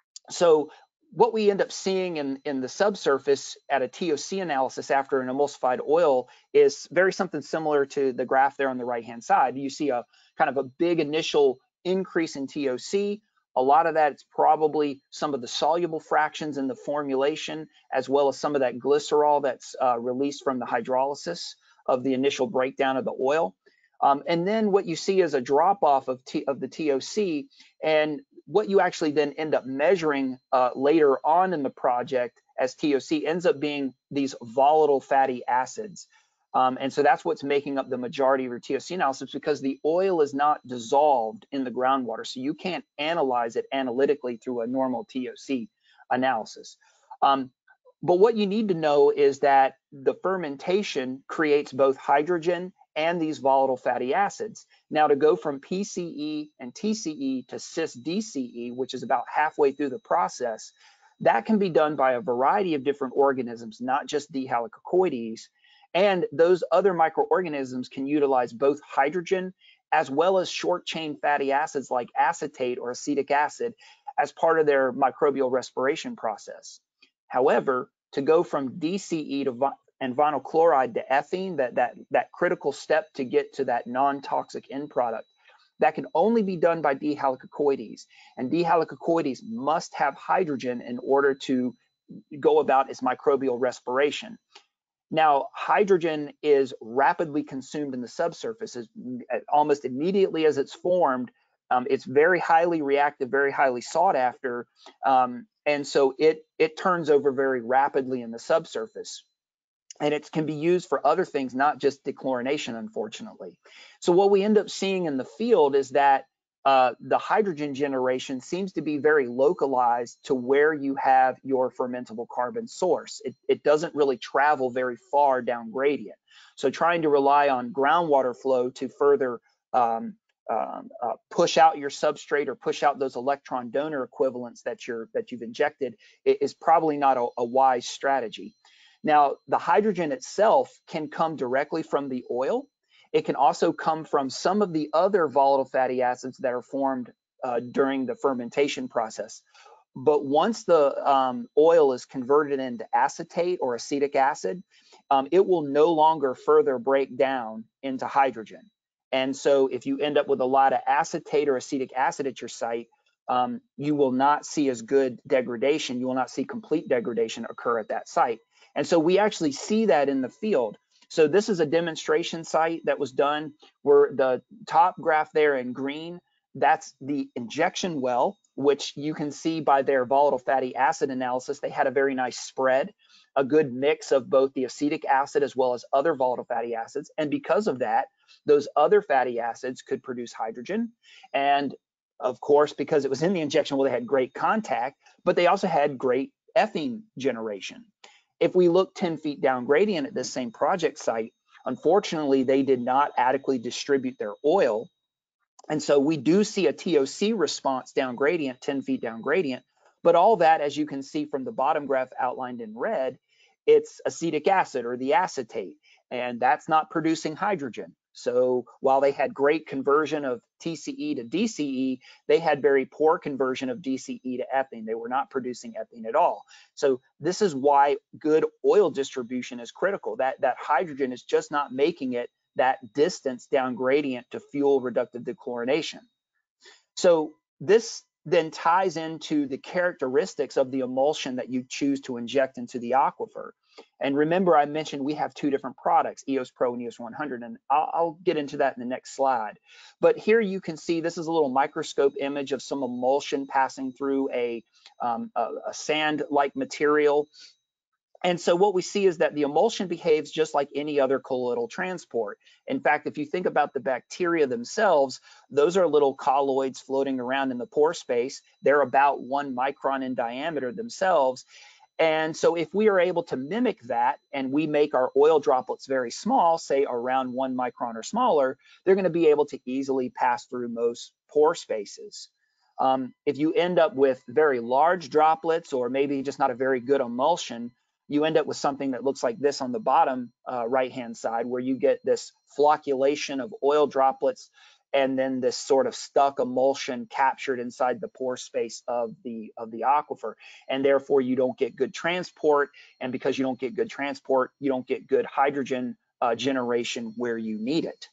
so what we end up seeing in, in the subsurface at a T O C analysis after an emulsified oil is very something similar to the graph there on the right hand side. You see a kind of a big initial increase in T O C. A lot of that is probably some of the soluble fractions in the formulation, as well as some of that glycerol that's uh, released from the hydrolysis of the initial breakdown of the oil. Um, and then what you see is a drop off of, T of the T O C, and what you actually then end up measuring uh, later on in the project as T O C ends up being these volatile fatty acids. Um, and so that's what's making up the majority of your T O C analysis, because the oil is not dissolved in the groundwater. So you can't analyze it analytically through a normal T O C analysis. Um, but what you need to know is that the fermentation creates both hydrogen and these volatile fatty acids. Now, to go from P C E and T C E to cis D C E, which is about halfway through the process, that can be done by a variety of different organisms, not just D. halichoides. And those other microorganisms can utilize both hydrogen as well as short chain fatty acids like acetate or acetic acid as part of their microbial respiration process. However, to go from D C E to and vinyl chloride to ethene, that, that, that critical step to get to that non-toxic end product, that can only be done by D. halichoides. And D. halichoides must have hydrogen in order to go about its microbial respiration. Now, hydrogen is rapidly consumed in the subsurface. As, almost immediately as it's formed, um, it's very highly reactive, very highly sought after, um, and so it, it turns over very rapidly in the subsurface. And it can be used for other things, not just dechlorination, unfortunately. So what we end up seeing in the field is that uh, the hydrogen generation seems to be very localized to where you have your fermentable carbon source. It, it doesn't really travel very far down gradient. So trying to rely on groundwater flow to further um, um, uh, push out your substrate or push out those electron donor equivalents that you're that you've injected is probably not a, a wise strategy. Now, the hydrogen itself can come directly from the oil. It can also come from some of the other volatile fatty acids that are formed uh, during the fermentation process. But once the um, oil is converted into acetate or acetic acid, um, it will no longer further break down into hydrogen. And so if you end up with a lot of acetate or acetic acid at your site, um, you will not see as good degradation. You will not see complete degradation occur at that site. And so we actually see that in the field. So this is a demonstration site that was done where the top graph there in green, that's the injection well, which you can see by their volatile fatty acid analysis. They had a very nice spread, a good mix of both the acetic acid as well as other volatile fatty acids. And because of that, those other fatty acids could produce hydrogen. And of course, because it was in the injection well, they had great contact, but they also had great ethene generation. If we look ten feet down gradient at this same project site, unfortunately, they did not adequately distribute their oil. And so we do see a T O C response down gradient, ten feet down gradient, but all that, as you can see from the bottom graph outlined in red, it's acetic acid or the acetate, and that's not producing hydrogen. So while they had great conversion of T C E to D C E, they had very poor conversion of D C E to ethene. They were not producing ethene at all. So this is why good oil distribution is critical. That, that hydrogen is just not making it that distance down gradient to fuel reductive dechlorination. So this then ties into the characteristics of the emulsion that you choose to inject into the aquifer. And remember, I mentioned we have two different products, E O S Pro and E O S one hundred, and I'll, I'll get into that in the next slide. But here you can see this is a little microscope image of some emulsion passing through a, um, a, a sand-like material. And so what we see is that the emulsion behaves just like any other colloidal transport. In fact, if you think about the bacteria themselves, those are little colloids floating around in the pore space. They're about one micron in diameter themselves. And so if we are able to mimic that and we make our oil droplets very small, say around one micron or smaller, they're going to be able to easily pass through most pore spaces. Um, if you end up with very large droplets or maybe just not a very good emulsion, you end up with something that looks like this on the bottom uh, right-hand side, where you get this flocculation of oil droplets and then this sort of stuck emulsion captured inside the pore space of the of the aquifer, and therefore you don't get good transport. And because you don't get good transport, you don't get good hydrogen uh, generation where you need it.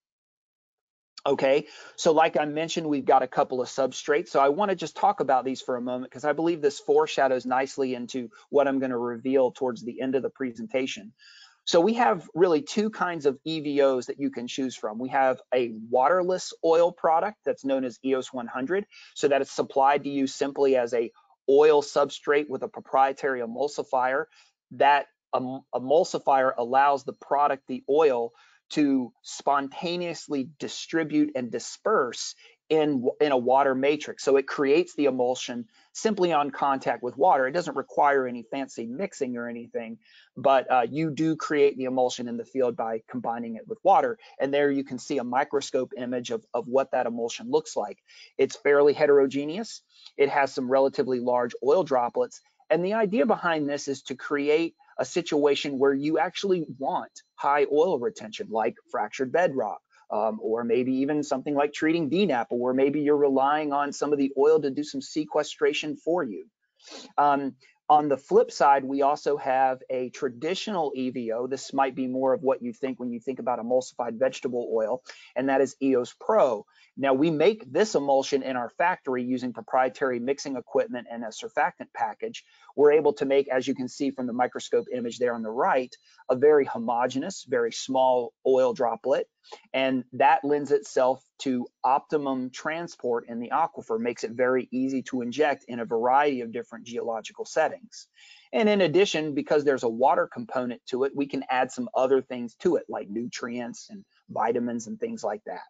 Okay, so like I mentioned, we've got a couple of substrates. So I want to just talk about these for a moment because I believe this foreshadows nicely into what I'm going to reveal towards the end of the presentation. So we have really two kinds of E V Os that you can choose from. We have a waterless oil product that's known as E O S one hundred, so that it's supplied to you simply as a oil substrate with a proprietary emulsifier. That um, emulsifier allows the product, the oil, to spontaneously distribute and disperse in, in a water matrix. So it creates the emulsion simply on contact with water. It doesn't require any fancy mixing or anything, but uh, you do create the emulsion in the field by combining it with water. And there you can see a microscope image of, of what that emulsion looks like. It's fairly heterogeneous. It has some relatively large oil droplets. And the idea behind this is to create a situation where you actually want high oil retention, like fractured bedrock, um, or maybe even something like treating D NAPA, where maybe you're relying on some of the oil to do some sequestration for you. Um, on the flip side, we also have a traditional E V O. This might be more of what you think when you think about emulsified vegetable oil, and that is E O S Pro. Now, we make this emulsion in our factory using proprietary mixing equipment and a surfactant package. We're able to make, as you can see from the microscope image there on the right, a very homogeneous, very small oil droplet. And that lends itself to optimum transport in the aquifer, makes it very easy to inject in a variety of different geological settings. And in addition, because there's a water component to it, we can add some other things to it, like nutrients and vitamins and things like that.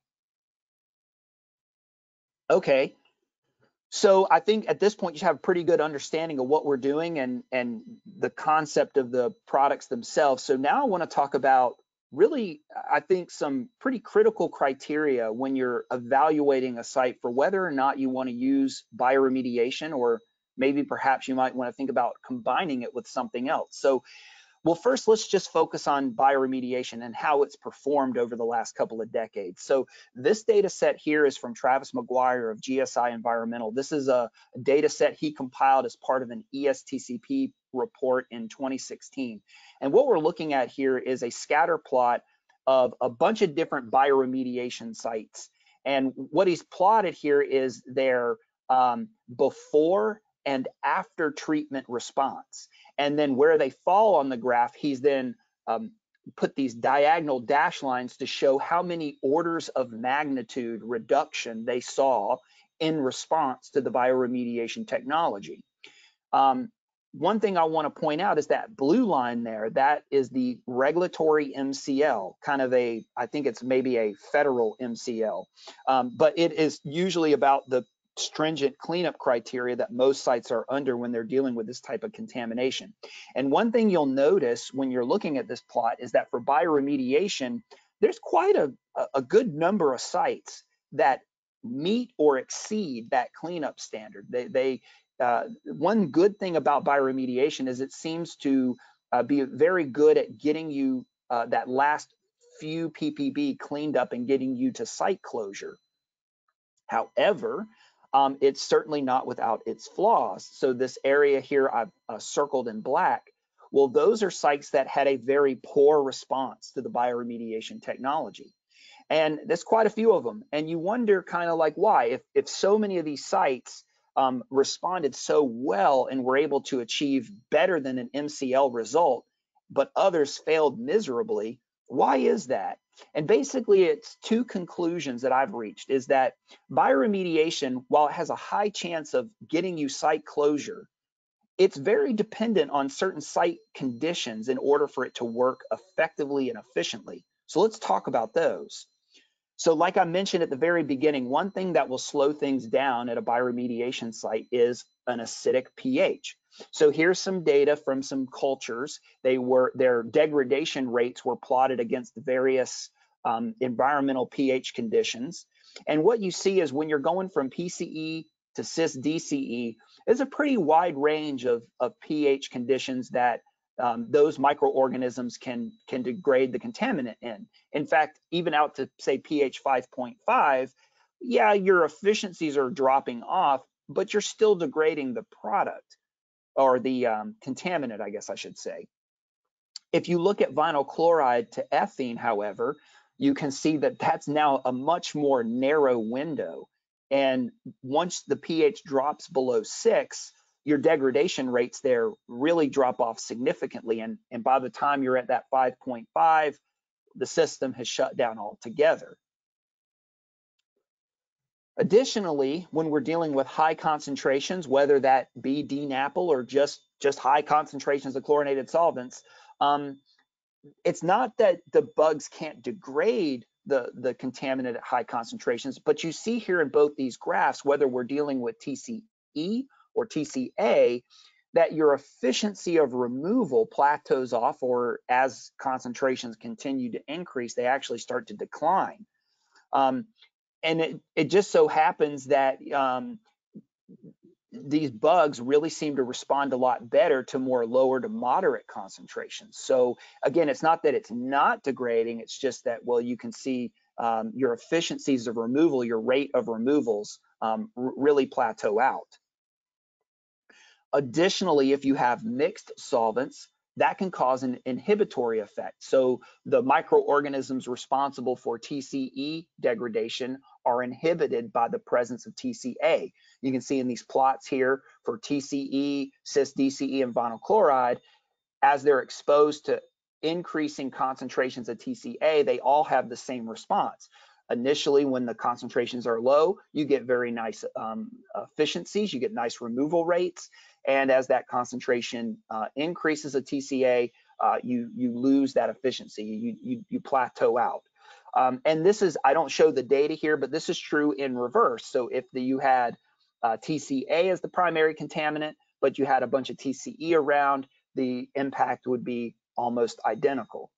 Okay, so I think at this point you have a pretty good understanding of what we're doing and, and the concept of the products themselves. So now I want to talk about really, I think, some pretty critical criteria when you're evaluating a site for whether or not you want to use bioremediation, or maybe perhaps you might want to think about combining it with something else. So, well, first, let's just focus on bioremediation and how it's performed over the last couple of decades. So this data set here is from Travis McGuire of G S I Environmental. This is a data set he compiled as part of an E S T C P report in twenty sixteen. And what we're looking at here is a scatter plot of a bunch of different bioremediation sites. And what he's plotted here is their um, before and after treatment response. And then where they fall on the graph, he's then um, put these diagonal dash lines to show how many orders of magnitude reduction they saw in response to the bioremediation technology. Um, one thing I want to point out is that blue line there, that is the regulatory M C L, kind of a, I think it's maybe a federal M C L, um, but it is usually about the stringent cleanup criteria that most sites are under when they're dealing with this type of contamination. And one thing you'll notice when you're looking at this plot is that for bioremediation, there's quite a, a good number of sites that meet or exceed that cleanup standard. They, they uh, one good thing about bioremediation is it seems to uh, be very good at getting you uh, that last few P P B cleaned up and getting you to site closure. However, Um, it's certainly not without its flaws. So this area here I've uh, circled in black, well, those are sites that had a very poor response to the bioremediation technology. And there's quite a few of them. And you wonder kind of like why, if, if so many of these sites um, responded so well and were able to achieve better than an M C L result, but others failed miserably, why is that? And basically, it's two conclusions that I've reached, is that bioremediation, while it has a high chance of getting you site closure, it's very dependent on certain site conditions in order for it to work effectively and efficiently. So let's talk about those. So like I mentioned at the very beginning, one thing that will slow things down at a bioremediation site is an acidic pH. So here's some data from some cultures. They were, their degradation rates were plotted against various um, environmental pH conditions. And what you see is when you're going from P C E to cis D C E, there's a pretty wide range of, of pH conditions that um, those microorganisms can, can degrade the contaminant in. In fact, even out to say pH five point five, yeah, your efficiencies are dropping off, but you're still degrading the product or the um, contaminant, I guess I should say. If you look at vinyl chloride to ethene, however, you can see that that's now a much more narrow window. And once the pH drops below six, your degradation rates there really drop off significantly. And, and by the time you're at that five point five, the system has shut down altogether. Additionally, when we're dealing with high concentrations, whether that be D NAPL or just, just high concentrations of chlorinated solvents, um, it's not that the bugs can't degrade the, the contaminant at high concentrations, but you see here in both these graphs, whether we're dealing with T C E or T C A, that your efficiency of removal plateaus off, or as concentrations continue to increase, they actually start to decline. Um, and it, it just so happens that um, these bugs really seem to respond a lot better to more lower to moderate concentrations. So again, it's not that it's not degrading, it's just that, well, you can see um, your efficiencies of removal, your rate of removals um, really plateau out. Additionally, if you have mixed solvents, that can cause an inhibitory effect. So the microorganisms responsible for T C E degradation are inhibited by the presence of T C A. You can see in these plots here for T C E, cis D C E, and vinyl chloride, as they're exposed to increasing concentrations of T C A, they all have the same response. Initially, when the concentrations are low, you get very nice um, efficiencies, you get nice removal rates. And as that concentration uh, increases of T C A, uh, you, you lose that efficiency, you, you, you plateau out. Um, and this is, I don't show the data here, but this is true in reverse. So if the, you had uh, T C A as the primary contaminant, but you had a bunch of T C E around, the impact would be almost identical.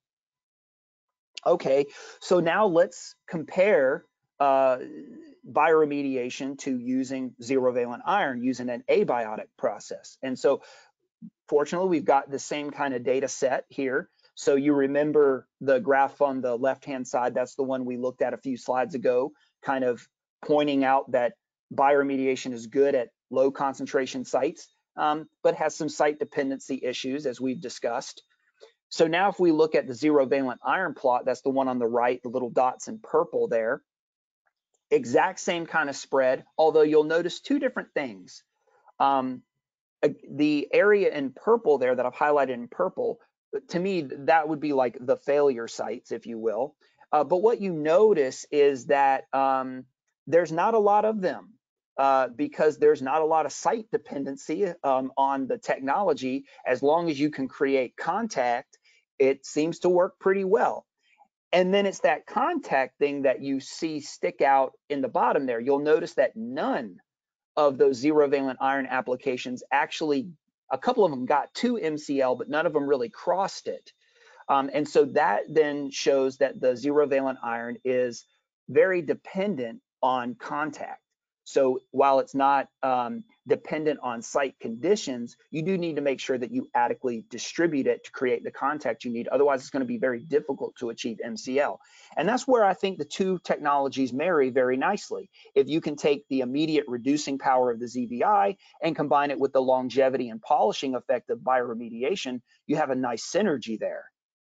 Okay, so now let's compare uh, bioremediation to using zero valent iron using an abiotic process. And so fortunately, we've got the same kind of data set here. So you remember the graph on the left-hand side, that's the one we looked at a few slides ago, kind of pointing out that bioremediation is good at low concentration sites, um, but has some site dependency issues, as we've discussed. So now if we look at the zero valent iron plot, that's the one on the right, the little dots in purple there, exact same kind of spread, although you'll notice two different things. Um, the area in purple there that I've highlighted in purple, to me, that would be like the failure sites, if you will. Uh, but what you notice is that um, there's not a lot of them uh, because there's not a lot of site dependency um, on the technology. As long as you can create contact, it seems to work pretty well. And then it's that contact thing that you see stick out in the bottom there. You'll notice that none of those zero valent iron applications actually, a couple of them got to M C L, but none of them really crossed it. Um, and so that then shows that the zero valent iron is very dependent on contact. So while it's not um, dependent on site conditions, you do need to make sure that you adequately distribute it to create the contact you need. Otherwise, it's going to be very difficult to achieve M C L. And that's where I think the two technologies marry very nicely. If you can take the immediate reducing power of the Z V I and combine it with the longevity and polishing effect of bioremediation, you have a nice synergy there.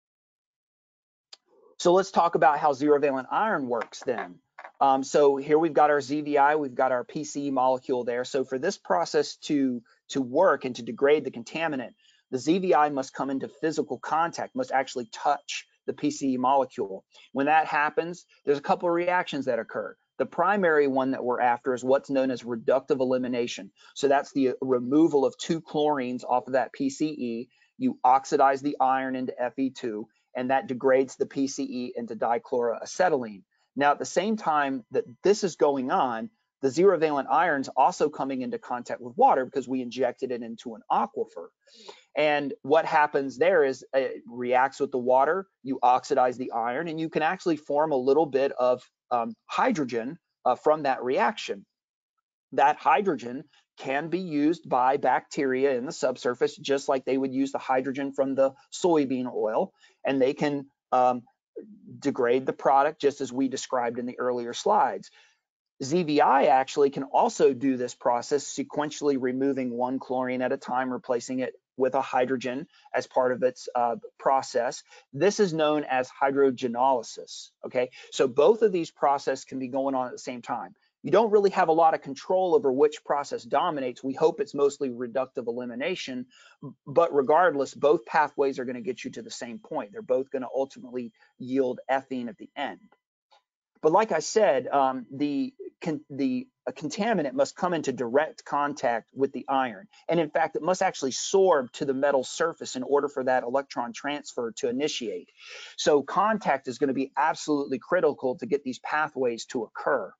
So let's talk about how zero valent iron works then. Um, so here we've got our Z V I, we've got our P C E molecule there. So for this process to, to work and to degrade the contaminant, the Z V I must come into physical contact, must actually touch the P C E molecule. When that happens, there's a couple of reactions that occur. The primary one that we're after is what's known as reductive elimination. So that's the removal of two chlorines off of that P C E. You oxidize the iron into F E two, and that degrades the P C E into dichloroacetylene. Now, at the same time that this is going on, the zero valent iron's also coming into contact with water because we injected it into an aquifer. And what happens there is it reacts with the water, you oxidize the iron, and you can actually form a little bit of um, hydrogen uh, from that reaction. That hydrogen can be used by bacteria in the subsurface, just like they would use the hydrogen from the soybean oil, and they can um, degrade the product just as we described in the earlier slides. Z V I actually can also do this process, sequentially removing one chlorine at a time, replacing it with a hydrogen as part of its uh, process. This is known as hydrogenolysis, okay? So both of these processes can be going on at the same time. You don't really have a lot of control over which process dominates. We hope it's mostly reductive elimination, but regardless, both pathways are gonna get you to the same point. They're both gonna ultimately yield ethene at the end. But like I said, um, the, con the a contaminant must come into direct contact with the iron. And in fact, it must actually sorb to the metal surface in order for that electron transfer to initiate. So contact is going to be absolutely critical to get these pathways to occur.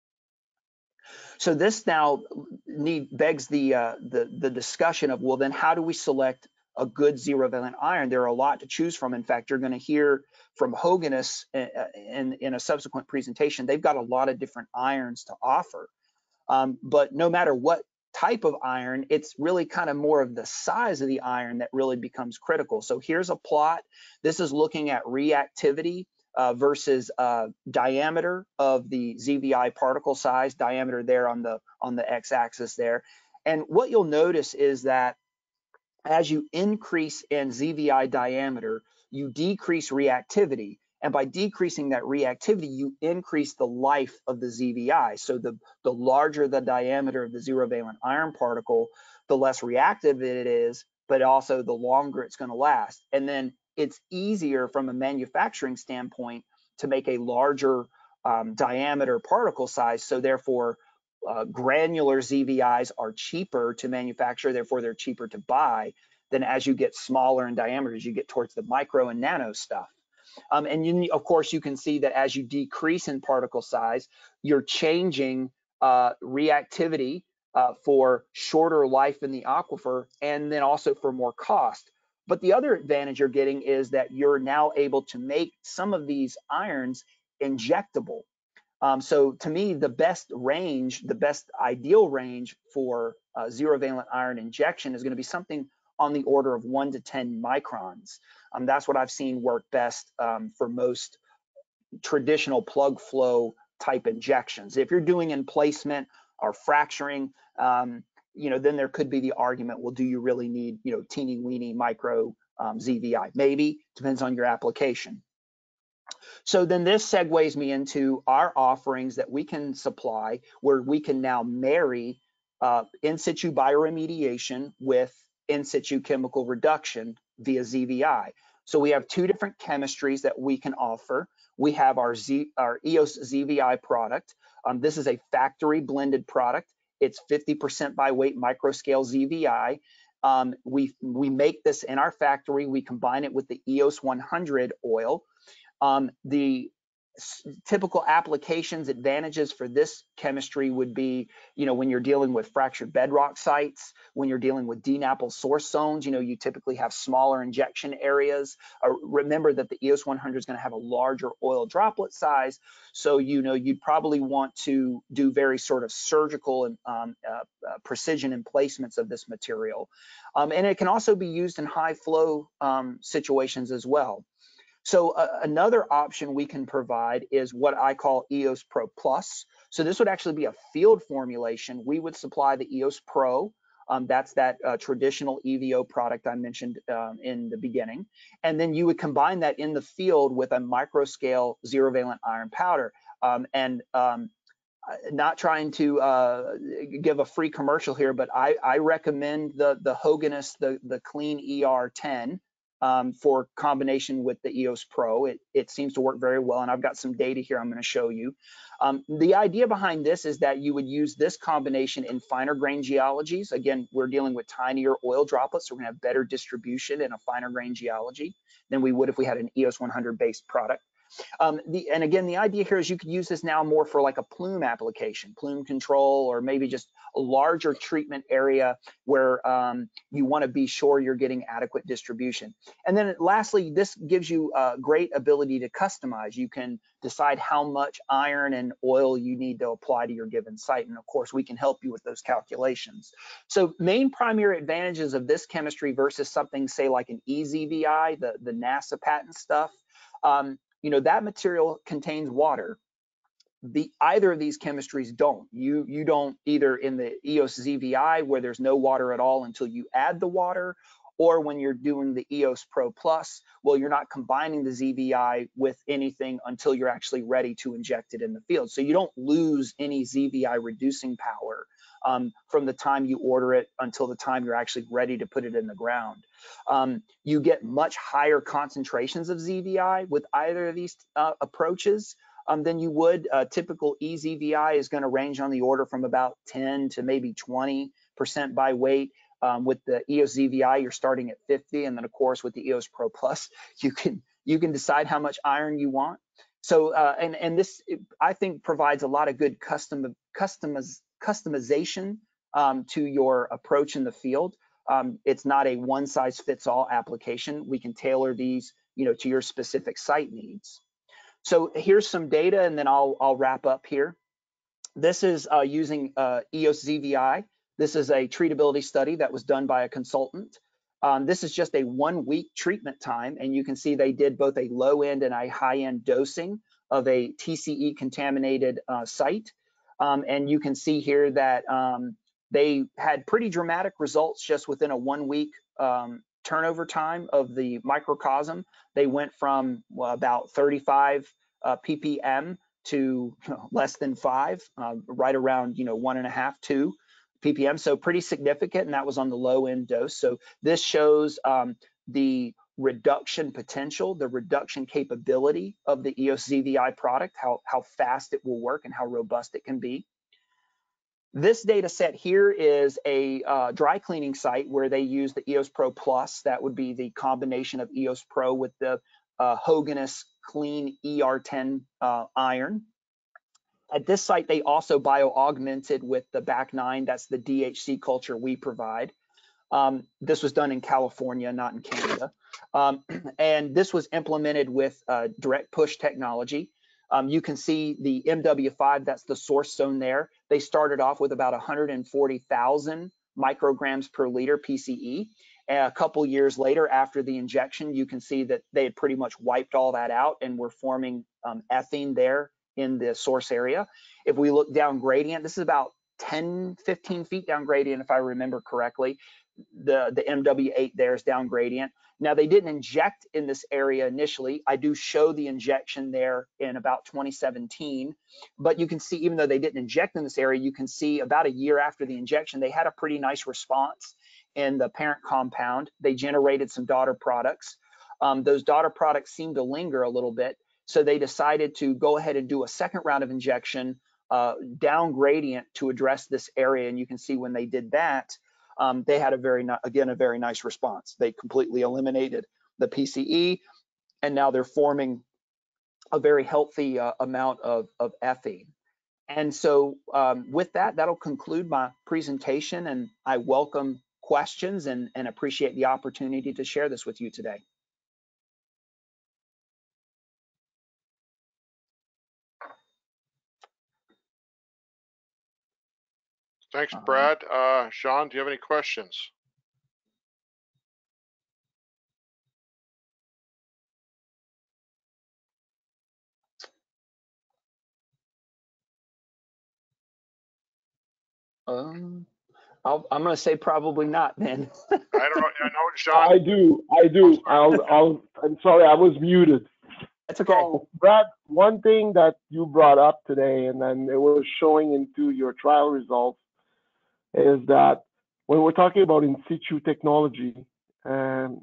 So this now need, begs the, uh, the, the discussion of, well, then how do we select a good zero valent iron? There are a lot to choose from. In fact, you're going to hear from Höganäs in, in a subsequent presentation. They've got a lot of different irons to offer. Um, but no matter what type of iron, it's really kind of more of the size of the iron that really becomes critical. So here's a plot. This is looking at reactivity uh, versus uh, diameter of the Z V I particle size, diameter there on the, on the x-axis there. And what you'll notice is that as you increase in Z V I diameter, you decrease reactivity. And by decreasing that reactivity, you increase the life of the Z V I. So the, the larger the diameter of the zero valent iron particle, the less reactive it is, but also the longer it's going to last. And then it's easier from a manufacturing standpoint to make a larger um, diameter particle size. So therefore, uh, granular Z V Is are cheaper to manufacture, therefore they're cheaper to buy than as you get smaller in diameter, as you get towards the micro and nano stuff. Um, and you, of course, you can see that as you decrease in particle size, you're changing uh, reactivity uh, for shorter life in the aquifer and then also for more cost. But the other advantage you're getting is that you're now able to make some of these irons injectable. Um, so to me, the best range, the best ideal range for uh, zero valent iron injection is going to be something on the order of one to ten microns. Um, that's what I've seen work best um, for most traditional plug flow type injections. If you're doing emplacement or fracturing, um, you know, then there could be the argument, well, do you really need, you know, teeny weeny micro um, Z V I? Maybe, depends on your application. So then this segues me into our offerings that we can supply, where we can now marry uh, in situ bioremediation with in situ chemical reduction via Z V I. So we have two different chemistries that we can offer. We have our, Z, our E O S Z V I product. Um, this is a factory blended product. It's fifty percent by weight microscale Z V I. Um, we, we make this in our factory. We combine it with the E O S one hundred oil. Um, the typical applications advantages for this chemistry would be, you know, when you're dealing with fractured bedrock sites, when you're dealing with DNAPL source zones, you know, you typically have smaller injection areas. Uh, remember that the E O S one hundred is going to have a larger oil droplet size. So, you know, you'd probably want to do very sort of surgical and um, uh, uh, precision emplacements of this material. Um, and it can also be used in high flow um, situations as well. So uh, another option we can provide is what I call E O S Pro Plus. So this would actually be a field formulation. We would supply the E O S Pro. Um, that's that uh, traditional E V O product I mentioned um, in the beginning. And then you would combine that in the field with a microscale zero valent iron powder. Um, and um, not trying to uh, give a free commercial here, but I, I recommend the, the Höganäs, the, the Clean E R ten. um, for combination with the E O S Pro. It, it seems to work very well, and I've got some data here I'm going to show you. Um, the idea behind this is that you would use this combination in finer grain geologies. Again, we're dealing with tinier oil droplets, so we're going to have better distribution in a finer grain geology than we would if we had an E O S one hundred based product. Um, the, and again, the idea here is you could use this now more for like a plume application, plume control, or maybe just a larger treatment area where um, you want to be sure you're getting adequate distribution. And then lastly, this gives you a great ability to customize. You can decide how much iron and oil you need to apply to your given site. And of course, we can help you with those calculations. So main primary advantages of this chemistry versus something, say, like an E Z V I, the, the NASA patent stuff, um, you know, that material contains water. The either of these chemistries don't. You you don't either in the E O S Z V I, where there's no water at all until you add the water, or when you're doing the E O S Pro Plus, well, you're not combining the Z V I with anything until you're actually ready to inject it in the field. So you don't lose any Z V I reducing power um, from the time you order it until the time you're actually ready to put it in the ground. Um, you get much higher concentrations of Z V I with either of these uh, approaches um, than you would. Uh, typical E Z V I is going to range on the order from about ten to maybe twenty percent by weight. Um, with the E O S Z V I, you're starting at fifty, and then of course with the E O S Pro Plus, you can you can decide how much iron you want. So uh, and and this I think provides a lot of good custom customiz, customization um, to your approach in the field. Um, it's not a one size fits all application. We can tailor these, you know, to your specific site needs. So here's some data, and then I'll I'll wrap up here. This is uh, using uh, E O S Z V I. This is a treatability study that was done by a consultant. Um, this is just a one week treatment time, and you can see they did both a low end and a high end dosing of a T C E contaminated uh, site. Um, and you can see here that um, they had pretty dramatic results just within a one week um, turnover time of the microcosm. They went from well, about thirty-five uh, P P M to you know, less than five, uh, right around you know one and a half, two P P M. So pretty significant, and that was on the low end dose. So this shows um, the reduction potential, the reduction capability of the E O S Z V I product, how, how fast it will work and how robust it can be. This data set here is a uh, dry cleaning site where they use the E O S Pro Plus. That would be the combination of E O S Pro with the uh, Hoganess Clean E R ten uh, iron. At this site, they also bio-augmented with the B A C nine. That's the D H C culture we provide. Um, this was done in California, not in Canada. Um, and this was implemented with uh, direct push technology. Um, you can see the M W five, that's the source zone there. They started off with about one hundred forty thousand micrograms per liter P C E. And a couple years later, after the injection, you can see that they had pretty much wiped all that out and were forming um, ethene there in the source area. If we look down gradient, this is about ten, fifteen feet down gradient, if I remember correctly. The, the M W eight there is down gradient. Now, they didn't inject in this area initially. I do show the injection there in about twenty seventeen, but you can see, even though they didn't inject in this area, you can see about a year after the injection, they had a pretty nice response in the parent compound. They generated some daughter products. Um, those daughter products seem to linger a little bit, so they decided to go ahead and do a second round of injection uh, down gradient to address this area. And you can see when they did that, um, they had a very, again, a very nice response. They completely eliminated the P C E, and now they're forming a very healthy uh, amount of, of ethene. And so um, with that, that'll conclude my presentation, and I welcome questions and, and appreciate the opportunity to share this with you today. Thanks, Brad. Uh, Sean, do you have any questions? Um, I'll, I'm going to say probably not then. I don't know. I know, Sean. I do. I do. I'll, I'll, I'm sorry, I was muted. That's okay. So, Brad, one thing that you brought up today, and then it was showing into your trial results, is that when we're talking about in situ technology, um,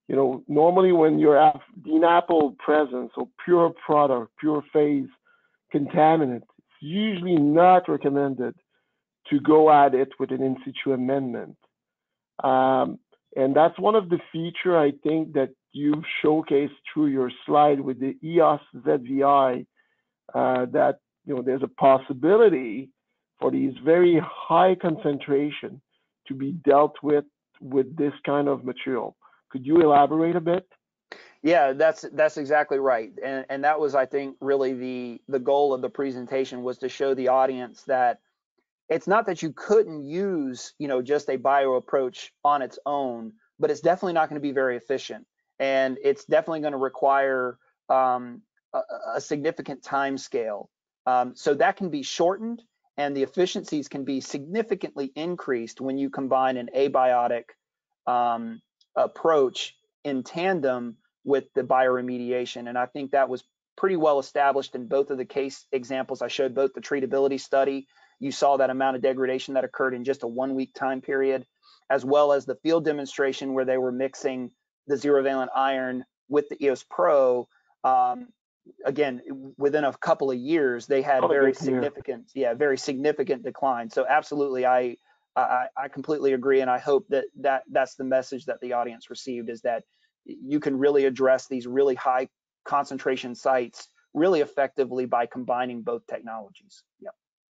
you know, normally when you have D NAPL present, so pure product, pure phase contaminant, it's usually not recommended to go at it with an in situ amendment. Um, and that's one of the feature I think that you've showcased through your slide with the E O S Z V I, uh, that, you know, there's a possibility for these very high concentration to be dealt with with this kind of material. Could you elaborate a bit? Yeah, that's that's exactly right, and and that was, I think, really the the goal of the presentation, was to show the audience that it's not that you couldn't use, you know, just a bio approach on its own, but it's definitely not going to be very efficient, and it's definitely going to require um, a, a significant time scale. Um, so that can be shortened, and the efficiencies can be significantly increased when you combine an abiotic um, approach in tandem with the bioremediation. And I think that was pretty well established in both of the case examples. I showed both the treatability study. You saw that amount of degradation that occurred in just a one week time period, as well as the field demonstration where they were mixing the zero valent iron with the E O S Pro. Um, again, within a couple of years, they had very significant, yeah, very significant decline. So absolutely, I, I, I completely agree. And I hope that, that that's the message that the audience received, is that you can really address these really high concentration sites really effectively by combining both technologies. Yep.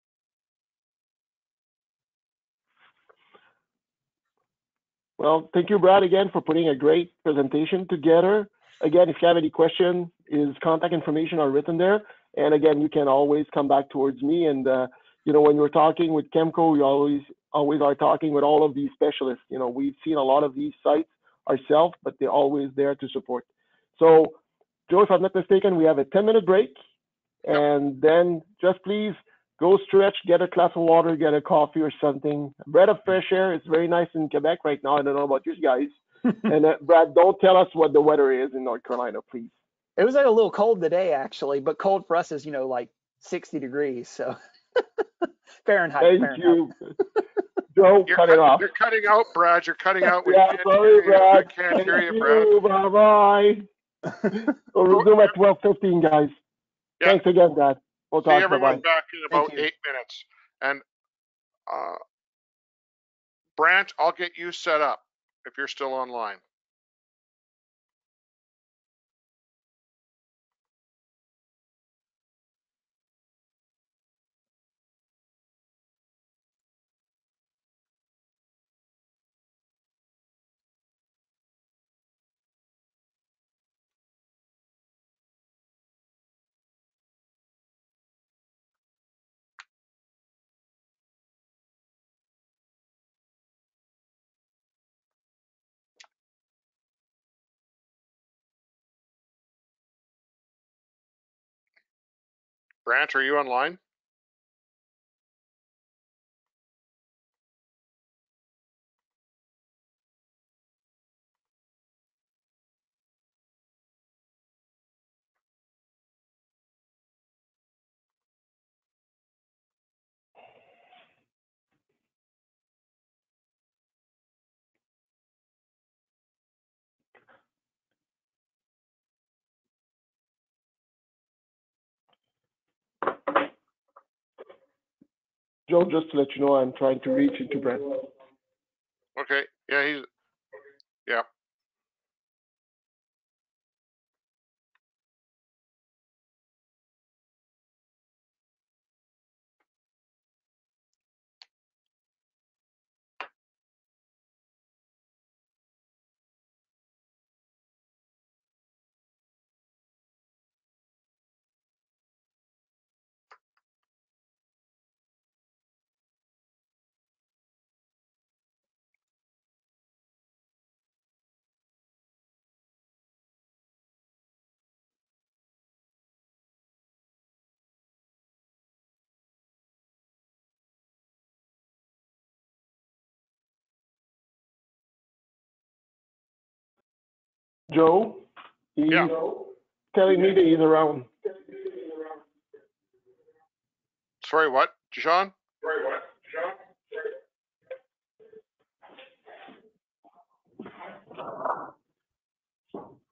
Well, thank you, Brad, again, for putting a great presentation together. Again, if you have any question, his contact information are written there. And again, you can always come back towards me. And, uh, you know, when you're talking with Chemco, we always, always are talking with all of these specialists. You know, we've seen a lot of these sites ourselves, but they're always there to support. So, Joe, if I'm not mistaken, we have a ten minute break. And then just please go stretch, get a glass of water, get a coffee or something. A breath of fresh air. It's very nice in Quebec right now. I don't know about you guys. And uh, Brad, don't tell us what the weather is in North Carolina, please. It was like a little cold today, actually, but cold for us is, you know, like sixty degrees. So Fahrenheit. Thank Fahrenheit. you. Joe, You're, cut it off. You're cutting out, Brad. You're cutting out. We Yeah, can't sorry, hear you. Brad. I can't Thank hear you, you. Brad. Bye-bye. We'll resume at twelve fifteen, guys. Yeah. Thanks again, Brad. We'll See talk. everyone Bye-bye. back in about Thank you. eight minutes. And uh, Brant, I'll get you set up if you're still online. Brant, are you online? Joe, just to let you know, I'm trying to reach into Brad. Okay. Yeah, he's, yeah. Joe, he's Yeah. telling me that he's around. Sorry, what, Jean? Sorry, what, Jean?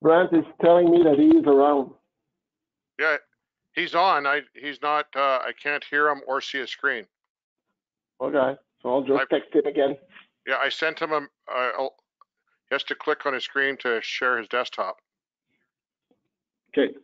Brent is telling me that he's around. Yeah, he's on. I he's not. Uh, I can't hear him or see his screen. Okay, so I'll just I- text him again. Yeah, I sent him a. Uh, he has to click on his screen to share his desktop. Okay.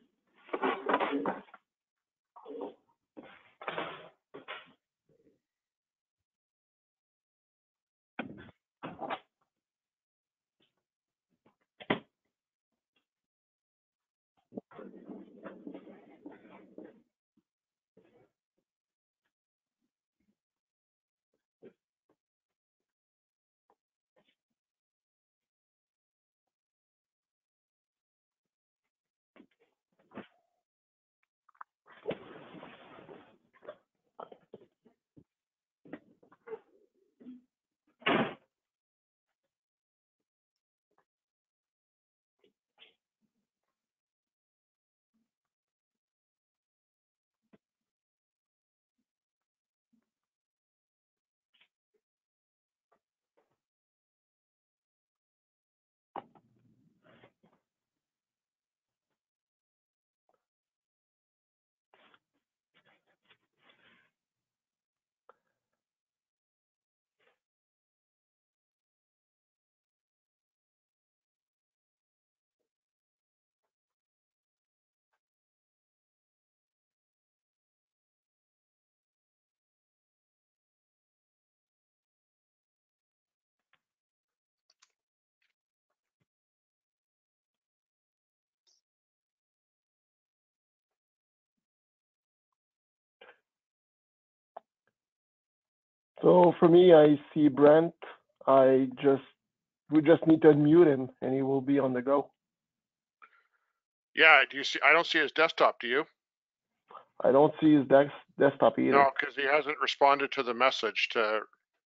So for me, I see Brent. I just we just need to unmute him, and he will be on the go. Yeah. Do you see? I don't see his desktop. Do you? I don't see his desk, desktop either. No, because he hasn't responded to the message. To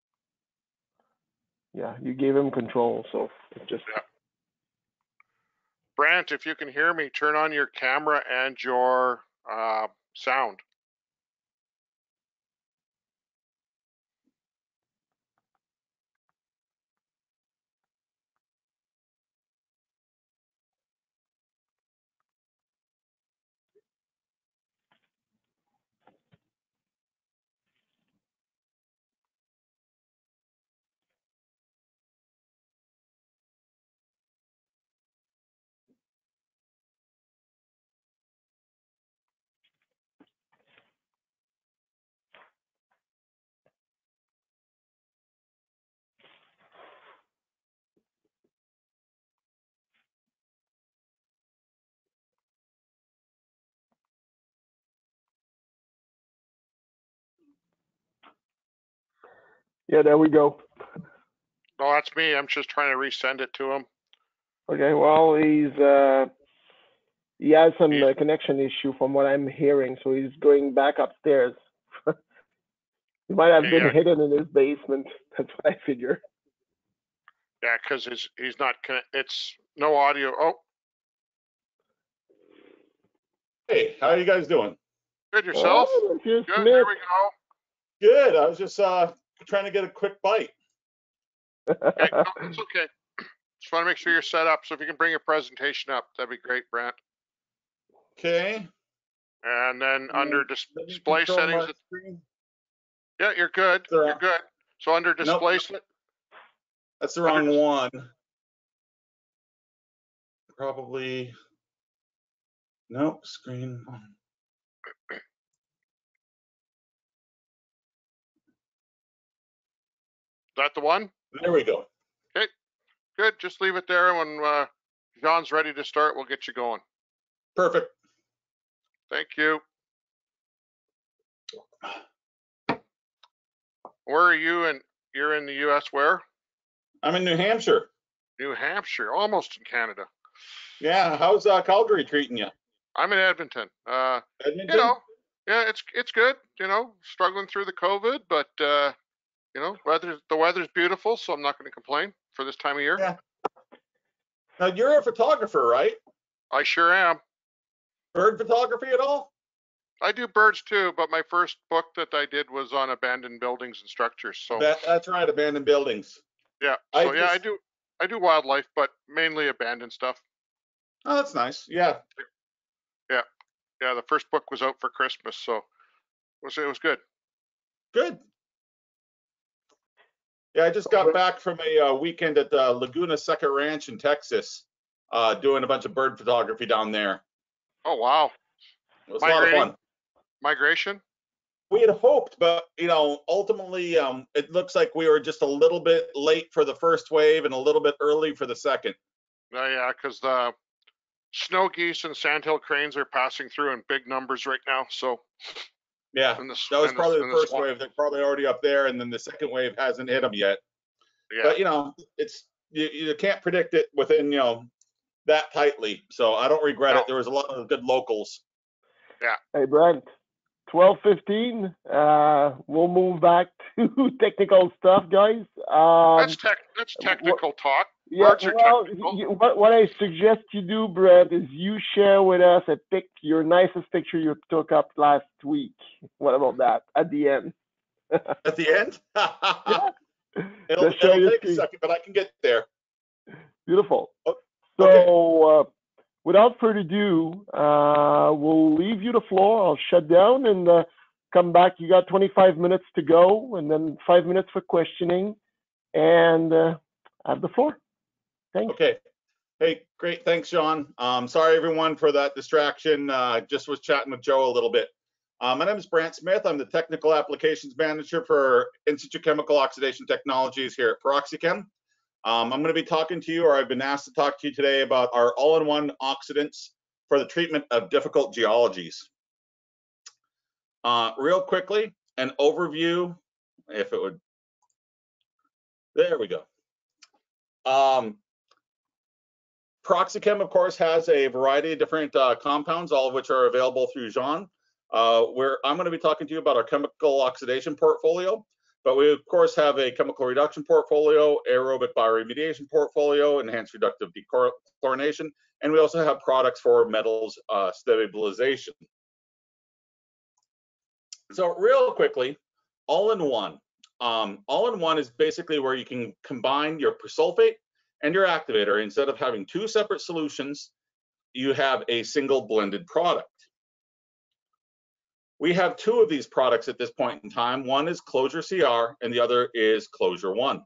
Yeah, you gave him control, so it just. Yeah. Brant, if you can hear me, turn on your camera and your uh, sound. Yeah, there we go. No, that's me. I'm just trying to resend it to him. Okay, well, he's uh, he has some He's- uh, connection issue from what I'm hearing, so he's going back upstairs. He might have Yeah, been yeah. hidden in his basement. That's what I figure. Yeah, because he's he's not. Conne- it's no audio. Oh, Hey, how are you guys doing? good yourself. Oh, Monsieur Good. Smith. There we go. Good. I was just uh trying to get a quick bite. Okay, no, it's okay. Just want to make sure you're set up. So if you can bring your presentation up, that'd be great, Brant. Okay. And then under dis- Let me display control settings, my it- screen. yeah, you're good. Sir. You're good. So under display, Nope. set- That's the wrong Under- one. Probably. Nope. Screen. is that the one? There we go. Good. Just leave it there. When uh, John's ready to start, we'll get you going. Perfect. Thank you. Where are you? And you're in the U S where? I'm in New Hampshire. New Hampshire, almost in Canada. Yeah. How's uh, Calgary treating you? I'm in Edmonton. Uh, Edmonton. you know, yeah, it's it's good. You know, struggling through the COVID, but uh, you know, weather the weather's beautiful, so I'm not going to complain for this time of year. Yeah. Now you're a photographer, right? I sure am. Bird photography at all? I do birds too, but my first book that I did was on abandoned buildings and structures. So That, that's right. Abandoned buildings. yeah, I so yeah, I just- do I do wildlife, but mainly abandoned stuff. Oh, that's nice. Yeah. Yeah, yeah. The first book was out for Christmas, so it was it was good. Good. Yeah, I just got back from a uh, weekend at the Laguna Seca Ranch in Texas, uh, doing a bunch of bird photography down there. Oh wow, It was a lot of migrating, fun. migration. We had hoped, but you know, ultimately, um, it looks like we were just a little bit late for the first wave and a little bit early for the second. Uh, yeah, because the snow geese and sandhill cranes are passing through in big numbers right now. So Yeah, in the s- that was in the, probably the in the first swamp. wave. They're probably already up there, and then the second wave hasn't hit them yet. Yeah, But you know, it's you, you can't predict it within you know that tightly. So I don't regret no, it. There was a lot of good locals. yeah. Hey, Brent, twelve fifteen. Uh, we'll move back to technical stuff, guys. Um, That's tech. That's technical talk. yeah, Birds are well, technical. you, what, what I suggest you do, Brent, is you share with us a pic, your nicest picture you took up last week. What about that at the end? At the end, Yeah, it'll just share it'll your take a screen. second, but I can get there. Beautiful. Oh, So, okay. uh, without further ado, uh, we'll leave you the floor. I'll shut down and uh, come back. You got twenty-five minutes to go, and then five minutes for questioning. And uh, have the floor. Thanks. Okay. Hey, great. Thanks, Sean. Um, sorry, everyone, for that distraction. Uh, just was chatting with Joe a little bit. Uh, my name is Brant Smith. I'm the Technical Applications Manager for In-Situ Chemical Oxidation Technologies here at PeroxyChem. Um, I'm going to be talking to you, or I've been asked to talk to you today about our all-in-one oxidants for the treatment of difficult geologies. Uh, real quickly, an overview, if it would, there we go. Um, PeroxyChem, of course, has a variety of different uh, compounds, all of which are available through Jean. Uh, where I'm going to be talking to you about our chemical oxidation portfolio, but we, of course, have a chemical reduction portfolio, aerobic bioremediation portfolio, enhanced reductive dechlorination, and we also have products for metals uh, stabilization. So real quickly, all-in-one. Um, all-in-one is basically where you can combine your persulfate and your activator. Instead of having two separate solutions, you have a single blended product. We have two of these products at this point in time. One is Closure C R and the other is Closure One.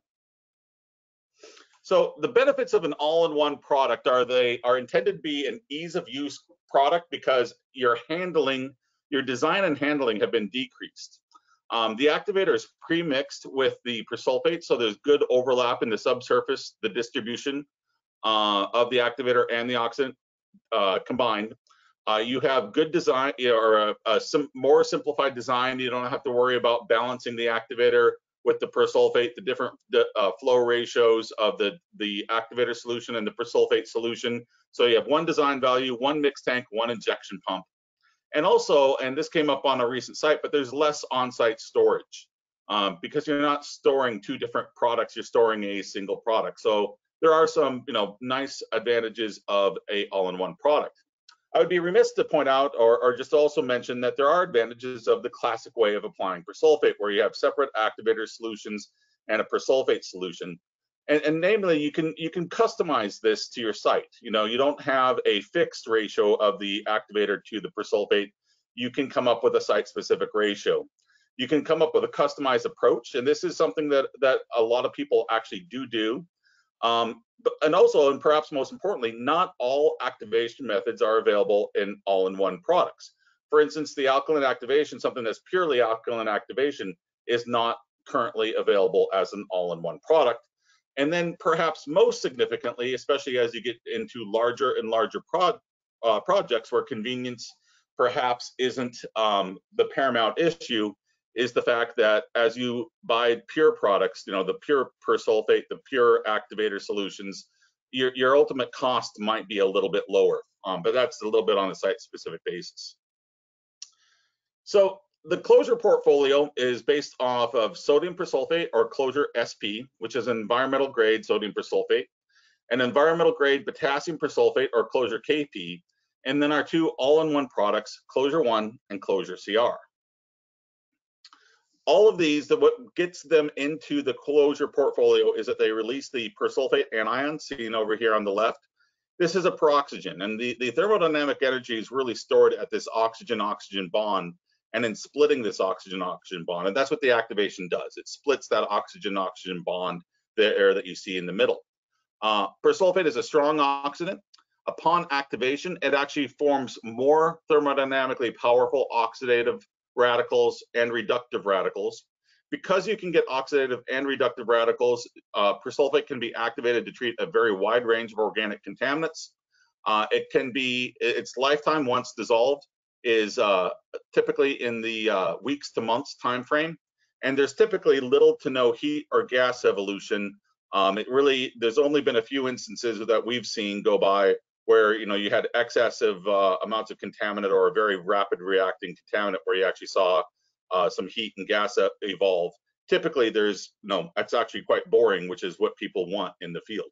So the benefits of an all-in-one product are they are intended to be an ease of use product because your handling, your design and handling have been decreased. Um, the activator is pre-mixed with the persulfate, so there's good overlap in the subsurface, the distribution uh, of the activator and the oxidant uh, combined. Uh, you have good design, or a, a sim more simplified design. You don't have to worry about balancing the activator with the persulfate, the different uh, flow ratios of the, the activator solution and the persulfate solution. So you have one design value, one mixed tank, one injection pump. And also, and this came up on a recent site, but there's less on-site storage um, because you're not storing two different products, you're storing a single product. So there are some, you know, nice advantages of a all-in-one product. I would be remiss to point out, or, or just also mention that there are advantages of the classic way of applying persulfate, where you have separate activator solutions and a persulfate solution. And, and namely, you can you can customize this to your site. You know, you don't have a fixed ratio of the activator to the persulfate. You can come up with a site-specific ratio. You can come up with a customized approach, and this is something that that a lot of people actually do do. Um, but, and also, and perhaps most importantly, not all activation methods are available in all-in-one products. For instance, the alkaline activation, something that's purely alkaline activation, is not currently available as an all-in-one product. And then perhaps most significantly, especially as you get into larger and larger pro uh, projects where convenience perhaps isn't um, the paramount issue, is the fact that as you buy pure products, you know, the pure persulfate, the pure activator solutions, your, your ultimate cost might be a little bit lower, um, but that's a little bit on a site-specific basis. So the Closure portfolio is based off of sodium persulfate, or Closure S P, which is an environmental grade sodium persulfate, an environmental grade potassium persulfate, or Closure K P, and then our two all-in-one products, Closure One and Closure C R. All of these, that what gets them into the Closure portfolio is that they release the persulfate anion, seen over here on the left, This is a peroxygen, and the, the thermodynamic energy is really stored at this oxygen-oxygen bond, and then splitting this oxygen-oxygen bond, and that's what the activation does. It splits that oxygen-oxygen bond, the air that you see in the middle. Uh, persulfate is a strong oxidant. Upon activation, it actually forms more thermodynamically powerful oxidative radicals and reductive radicals. Because you can get oxidative and reductive radicals, uh, persulfate can be activated to treat a very wide range of organic contaminants. Uh, it can be, its lifetime once dissolved is uh, typically in the uh, weeks to months time frame, and there's typically little to no heat or gas evolution. Um, it really, there's only been a few instances that we've seen go by where you know you had excessive uh, amounts of contaminant or a very rapid reacting contaminant where you actually saw uh, some heat and gas evolve. Typically, there's no, that's actually quite boring, which is what people want in the field.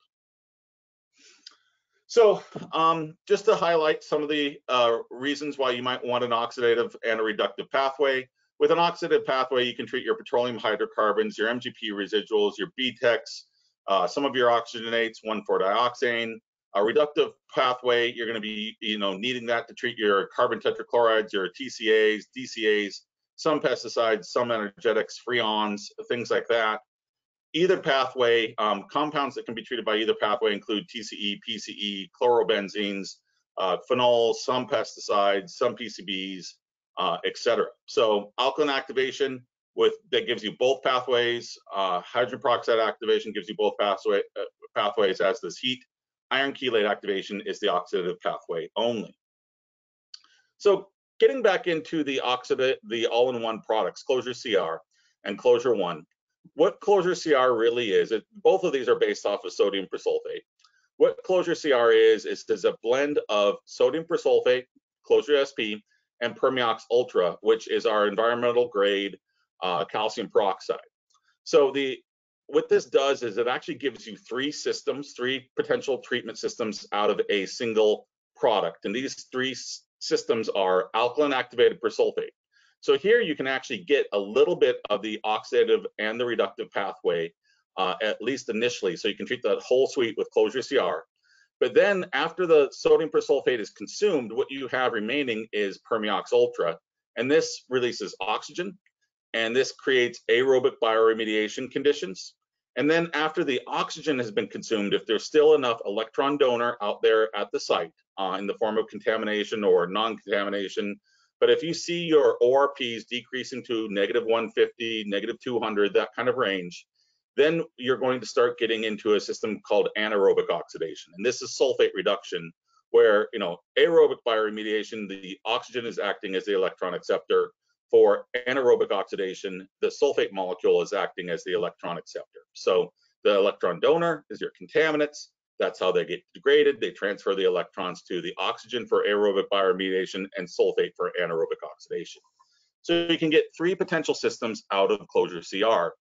So um, just to highlight some of the uh, reasons why you might want an oxidative and a reductive pathway. With an oxidative pathway, you can treat your petroleum hydrocarbons, your M G P residuals, your B TECs, uh, some of your oxygenates, one four dioxane. A reductive pathway, you're going to be, you know, needing that to treat your carbon tetrachlorides, your T C As, D C As, some pesticides, some energetics, freons, things like that. Either pathway, um, compounds that can be treated by either pathway include T C E, P C E, chlorobenzenes, uh, phenols, some pesticides, some P C Bs, uh, et cetera. So alkaline activation with that gives you both pathways. Uh, hydrogen peroxide activation gives you both pathway, uh, pathways, as does heat. Iron chelate activation is the oxidative pathway only. So getting back into the oxidate, the all-in-one products, Closure C R and Closure One. What Closure C R really is, it, both of these are based off of sodium persulfate. What Closure C R is, is there's a blend of sodium persulfate, Closure S P, and Permeox Ultra, which is our environmental grade uh, calcium peroxide. So the what this does is it actually gives you three systems, three potential treatment systems out of a single product. And these three systems are alkaline activated persulfate. So here you can actually get a little bit of the oxidative and the reductive pathway, uh, at least initially. So you can treat that whole suite with Closure C R. But then after the sodium persulfate is consumed, what you have remaining is Permeox Ultra. And this releases oxygen, and this creates aerobic bioremediation conditions. And then after the oxygen has been consumed, if there's still enough electron donor out there at the site uh, in the form of contamination or non-contamination, but if you see your O R Ps decreasing to negative one fifty, negative two hundred, that kind of range, then you're going to start getting into a system called anaerobic oxidation. And this is sulfate reduction, where, you know, aerobic bioremediation, the oxygen is acting as the electron acceptor. For anaerobic oxidation, the sulfate molecule is acting as the electron acceptor. So the electron donor is your contaminants. That's how they get degraded. They transfer the electrons to the oxygen for aerobic bioremediation and sulfate for anaerobic oxidation. So you can get three potential systems out of Closure C R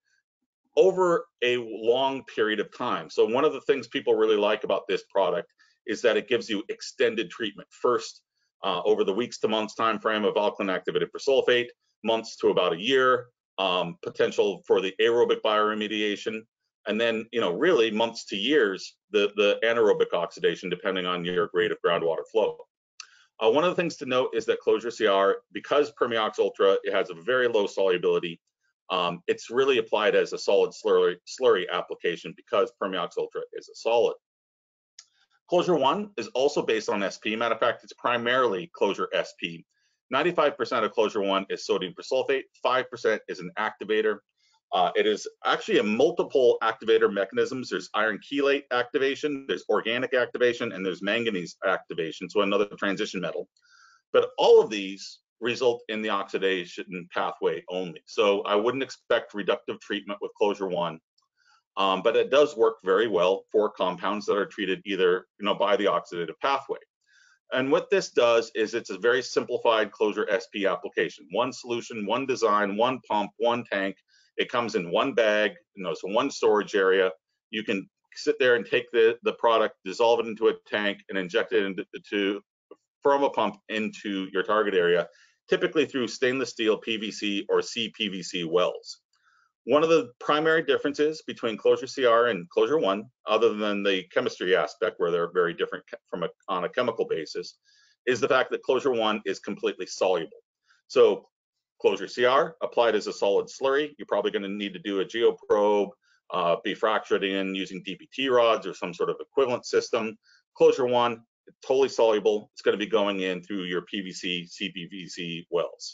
over a long period of time. So one of the things people really like about this product is that it gives you extended treatment. First, uh, over the weeks to months time frame of alkaline activated persulfate, months to about a year, um, potential for the aerobic bioremediation, and then, you know, really months to years, the, the anaerobic oxidation, depending on your grade of groundwater flow. Uh, one of the things to note is that Closure C R, because Permeox Ultra, it has a very low solubility. Um, it's really applied as a solid slurry, slurry application because Permeox Ultra is a solid. Closure One is also based on S P. Matter of fact, it's primarily Closure S P. ninety-five percent of Closure One is sodium persulfate, five percent is an activator. Uh, it is actually a multiple activator mechanisms. There's iron chelate activation, there's organic activation, and there's manganese activation, so another transition metal. But all of these result in the oxidation pathway only. So I wouldn't expect reductive treatment with Closure One, um, but it does work very well for compounds that are treated either, you know, by the oxidative pathway. And what this does is it's a very simplified Closure S P application. One solution, one design, one pump, one tank. It comes in one bag, you know, so one storage area. You can sit there and take the, the product, dissolve it into a tank, and inject it into, to, from a pump into your target area, typically through stainless steel P V C or C P V C wells. One of the primary differences between Closure C R and Closure One, other than the chemistry aspect where they're very different from a, on a chemical basis, is the fact that Closure One is completely soluble. So Closure C R applied as a solid slurry, you're probably going to need to do a geoprobe, uh, be fractured in using D P T rods or some sort of equivalent system. Closure One, totally soluble. It's going to be going in through your P V C, C P V C wells.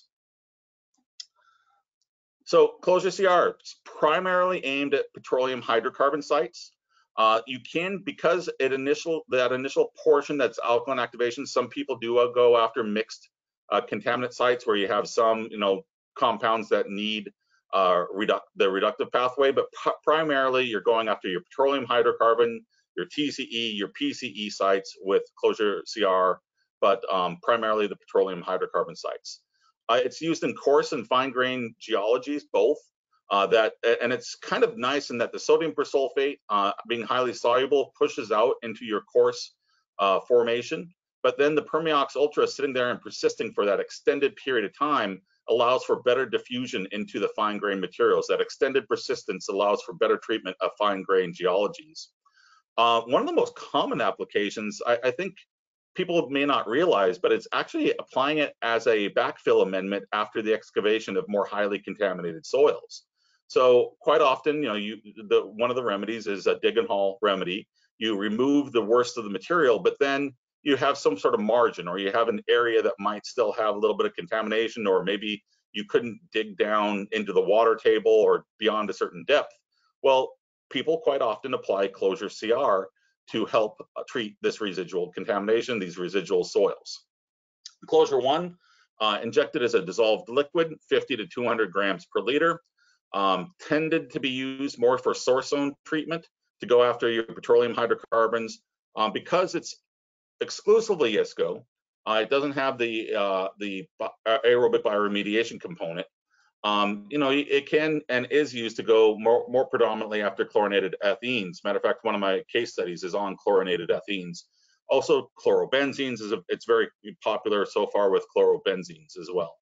So Closure C R is primarily aimed at petroleum hydrocarbon sites. Uh, you can, because it initial that initial portion that's alkaline activation, some people do uh, go after mixed uh, contaminant sites where you have some, you know, compounds that need uh, reduct the reductive pathway, but primarily you're going after your petroleum hydrocarbon, your T C E, your P C E sites with Closure C R, but um, primarily the petroleum hydrocarbon sites. Uh, it's used in coarse and fine grain geologies, both. Uh, that and it's kind of nice in that the sodium persulfate, uh, being highly soluble, pushes out into your coarse uh, formation. But then the Permeox Ultra sitting there and persisting for that extended period of time allows for better diffusion into the fine grain materials. That extended persistence allows for better treatment of fine grain geologies. Uh, one of the most common applications, I, I think, people may not realize, but it's actually applying it as a backfill amendment after the excavation of more highly contaminated soils. So quite often, you know, you the one of the remedies is a dig and haul remedy. You remove the worst of the material, but then you have some sort of margin, or you have an area that might still have a little bit of contamination, or maybe you couldn't dig down into the water table or beyond a certain depth. Well, people quite often apply Closure C R to help treat this residual contamination, these residual soils. Closure One, uh, injected as a dissolved liquid, fifty to two hundred grams per liter, um, tended to be used more for source zone treatment to go after your petroleum hydrocarbons. Um, because it's exclusively I S C O, uh, it doesn't have the, uh, the aerobic bioremediation component. Um, you know, it can and is used to go more, more predominantly after chlorinated ethenes. Matter of fact, one of my case studies is on chlorinated ethenes. Also, chlorobenzenes is a, it's very popular so far with chlorobenzenes as well.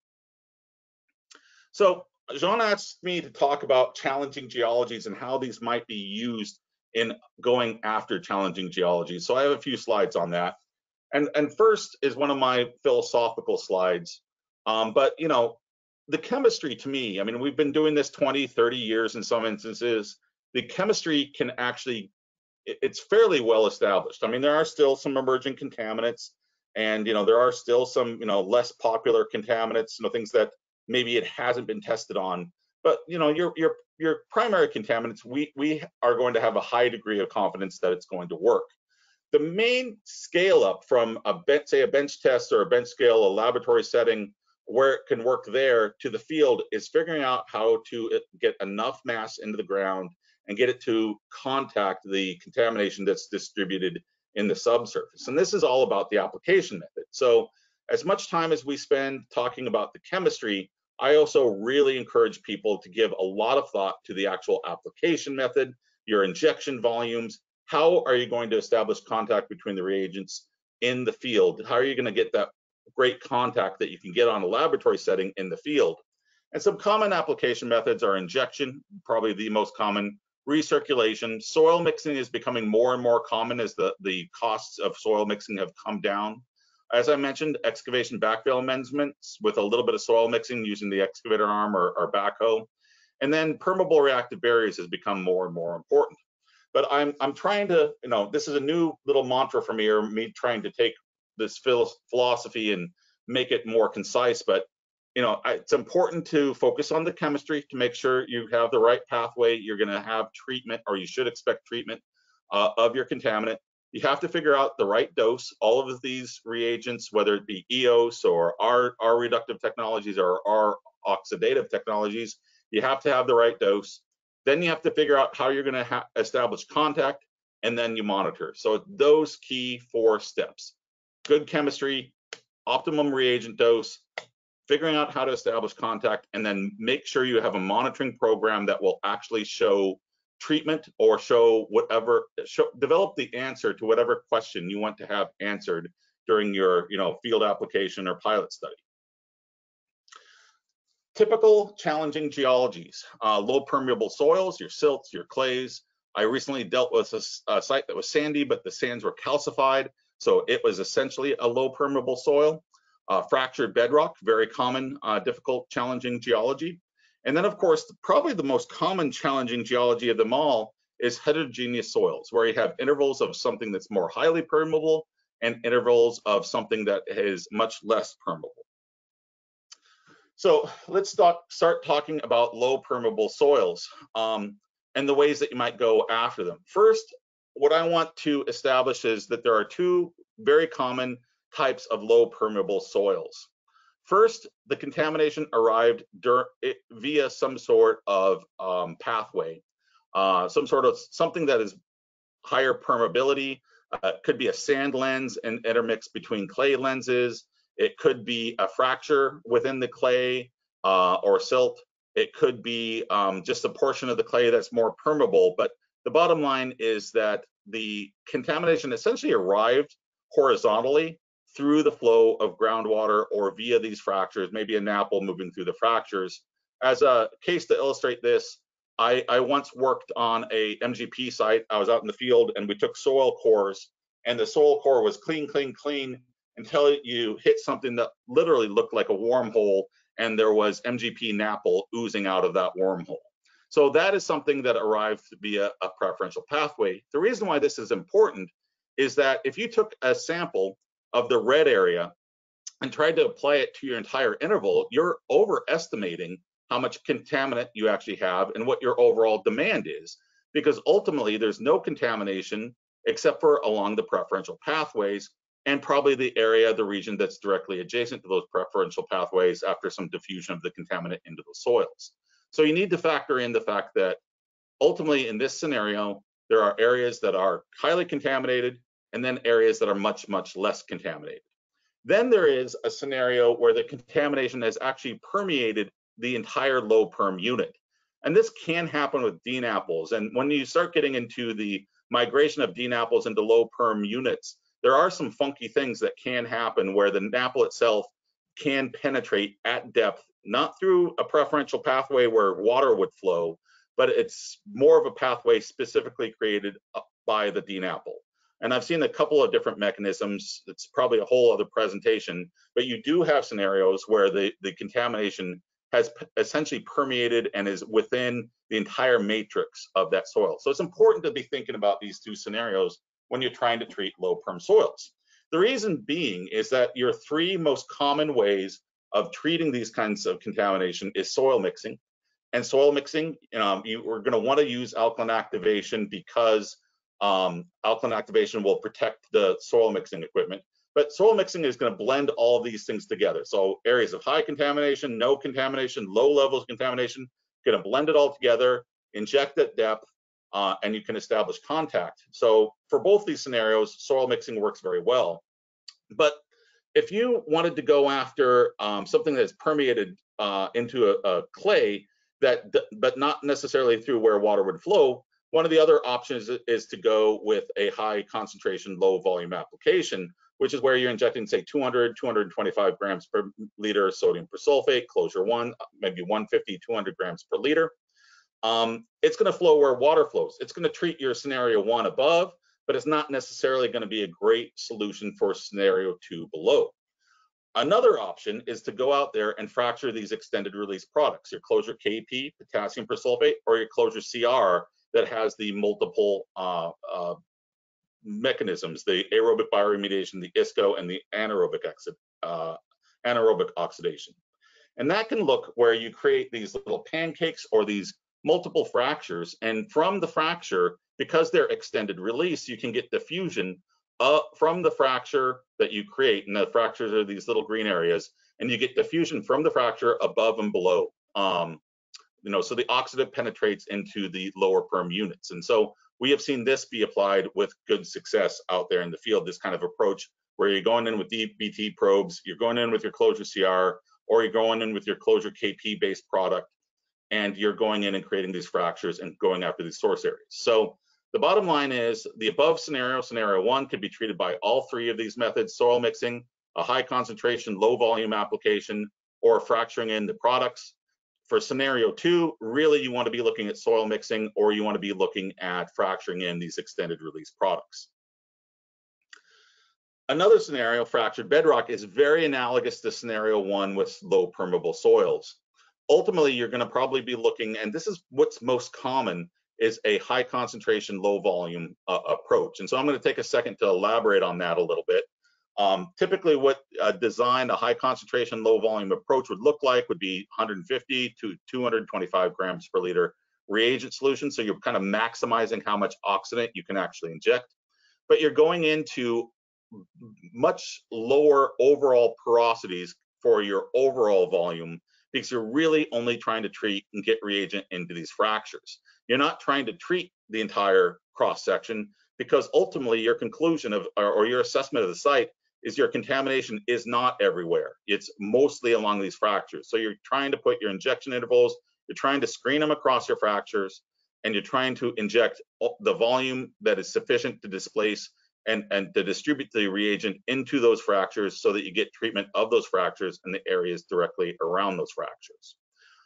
So Jean asked me to talk about challenging geologies and how these might be used in going after challenging geologies. So I have a few slides on that. And, and first is one of my philosophical slides. Um, but, you know, the chemistry to me, I mean, we've been doing this twenty, thirty years in some instances. The chemistry can actually, it's fairly well established. I mean, there are still some emerging contaminants, and, you know, there are still some, you know, less popular contaminants, you know, things that maybe it hasn't been tested on. But, you know, your, your, your primary contaminants, we, we are going to have a high degree of confidence that it's going to work. The main scale up from a bench, say a bench test or a bench scale, a laboratory setting, where it can work there to the field is figuring out how to get enough mass into the ground and get it to contact the contamination that's distributed in the subsurface. And this is all about the application method. So as much time as we spend talking about the chemistry, I also really encourage people to give a lot of thought to the actual application method, your injection volumes. How are you going to establish contact between the reagents in the field? How are you going to get that great contact that you can get on a laboratory setting in the field? And some common application methods are injection, probably the most common, recirculation. Soil mixing is becoming more and more common as the, the costs of soil mixing have come down. As I mentioned, excavation backfill amendments with a little bit of soil mixing using the excavator arm or, or backhoe. And then permeable reactive barriers has become more and more important. But I'm, I'm trying to, you know, this is a new little mantra for me, or me trying to take this philosophy and make it more concise. But, you know, it's important to focus on the chemistry to make sure you have the right pathway. You're going to have treatment, or you should expect treatment uh, of your contaminant. You have to figure out the right dose. All of these reagents, whether it be E O S or R, R reductive technologies or R oxidative technologies, you have to have the right dose. Then you have to figure out how you're going to establish contact, and then you monitor. So those key four steps: good chemistry, optimum reagent dose, figuring out how to establish contact, and then make sure you have a monitoring program that will actually show treatment or show whatever, show, develop the answer to whatever question you want to have answered during your, you know, field application or pilot study. Typical challenging geologies, uh, low permeable soils, your silts, your clays. I recently dealt with a, a site that was sandy, but the sands were calcified, so it was essentially a low permeable soil. Uh, fractured bedrock, very common, uh, difficult, challenging geology. And then, of course, probably the most common challenging geology of them all is heterogeneous soils, where you have intervals of something that's more highly permeable and intervals of something that is much less permeable. So let's start, start talking about low permeable soils um, and the ways that you might go after them. First, what I want to establish is that there are two very common types of low permeable soils. First, the contamination arrived via some sort of um, pathway, uh, some sort of something that is higher permeability. Uh, could be a sand lens and intermix between clay lenses. It could be a fracture within the clay uh, or silt. It could be um, just a portion of the clay that's more permeable. But the bottom line is that the contamination essentially arrived horizontally through the flow of groundwater or via these fractures, maybe a napple moving through the fractures. As a case to illustrate this, I, I once worked on a M G P site. I was out in the field and we took soil cores, and the soil core was clean, clean, clean until you hit something that literally looked like a wormhole, and there was M G P napple oozing out of that wormhole. So that is something that arrived via a preferential pathway. The reason why this is important is that if you took a sample of the red area and tried to apply it to your entire interval, you're overestimating how much contaminant you actually have and what your overall demand is, because ultimately there's no contamination except for along the preferential pathways and probably the area, the region that's directly adjacent to those preferential pathways after some diffusion of the contaminant into the soils. So you need to factor in the fact that ultimately in this scenario, there are areas that are highly contaminated and then areas that are much, much less contaminated. Then there is a scenario where the contamination has actually permeated the entire low perm unit. And this can happen with D napples. And when you start getting into the migration of D napples into low perm units, there are some funky things that can happen where the napple itself can penetrate at depth, not through a preferential pathway where water would flow, but it's more of a pathway specifically created by the D napple. And I've seen a couple of different mechanisms. It's probably a whole other presentation, but you do have scenarios where the, the contamination has essentially permeated and is within the entire matrix of that soil. So it's important to be thinking about these two scenarios when you're trying to treat low perm soils. The reason being is that your three most common ways of treating these kinds of contamination is soil mixing. And soil mixing, um, you are going to want to use alkaline activation because um, alkaline activation will protect the soil mixing equipment. But soil mixing is going to blend all of these things together. So areas of high contamination, no contamination, low levels of contamination, going to blend it all together, inject at depth, uh, and you can establish contact. So for both these scenarios, soil mixing works very well. But if you wanted to go after um, something that's permeated uh, into a, a clay, that, but not necessarily through where water would flow, one of the other options is to go with a high concentration, low volume application, which is where you're injecting, say, two hundred, two hundred twenty-five grams per liter sodium persulfate, closure one, maybe one fifty, two hundred grams per liter. Um, it's going to flow where water flows. It's going to treat your scenario one above, but it's not necessarily going to be a great solution for scenario two below. Another option is to go out there and fracture these extended release products, your closure K P, potassium persulfate, or your closure C R that has the multiple uh, uh, mechanisms, the aerobic bioremediation, the I S C O, and the anaerobic, exit, uh, anaerobic oxidation. And that can look where you create these little pancakes or these multiple fractures, and from the fracture, because they're extended release, you can get diffusion uh, from the fracture that you create, and the fractures are these little green areas, and you get diffusion from the fracture above and below. Um, you know, so the oxidative penetrates into the lower perm units. And so we have seen this be applied with good success out there in the field, this kind of approach where you're going in with deep B T probes, you're going in with your closure C R, or you're going in with your closure K P based product, and you're going in and creating these fractures and going after these source areas. So the bottom line is the above scenario, scenario one, could be treated by all three of these methods: soil mixing, a high concentration, low volume application, or fracturing in the products. for scenario two, really you want to be looking at soil mixing, or you want to be looking at fracturing in these extended release products. Another scenario, fractured bedrock, is very analogous to scenario one with low permeable soils. Ultimately, you're going to probably be looking, and this is what's most common, is a high concentration, low volume uh, approach. And so I'm going to take a second to elaborate on that a little bit. Um, typically what a design, a high concentration, low volume approach would look like would be one hundred fifty to two hundred twenty-five grams per liter reagent solution. So you're kind of maximizing how much oxidant you can actually inject, but you're going into much lower overall porosities for your overall volume, because you're really only trying to treat and get reagent into these fractures. You're not trying to treat the entire cross section, because ultimately your conclusion of, or, or your assessment of the site is your contamination is not everywhere. It's mostly along these fractures. So you're trying to put your injection intervals, you're trying to screen them across your fractures, and you're trying to inject the volume that is sufficient to displace and, and to distribute the reagent into those fractures so that you get treatment of those fractures and the areas directly around those fractures.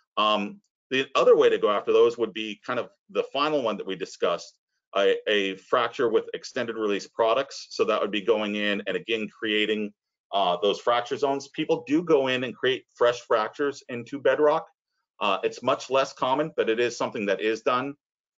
Um, the other way to go after those would be kind of the final one that we discussed, a, a fracture with extended release products. So that would be going in and again creating uh, those fracture zones. People do go in and create fresh fractures into bedrock. Uh, it's much less common, but it is something that is done.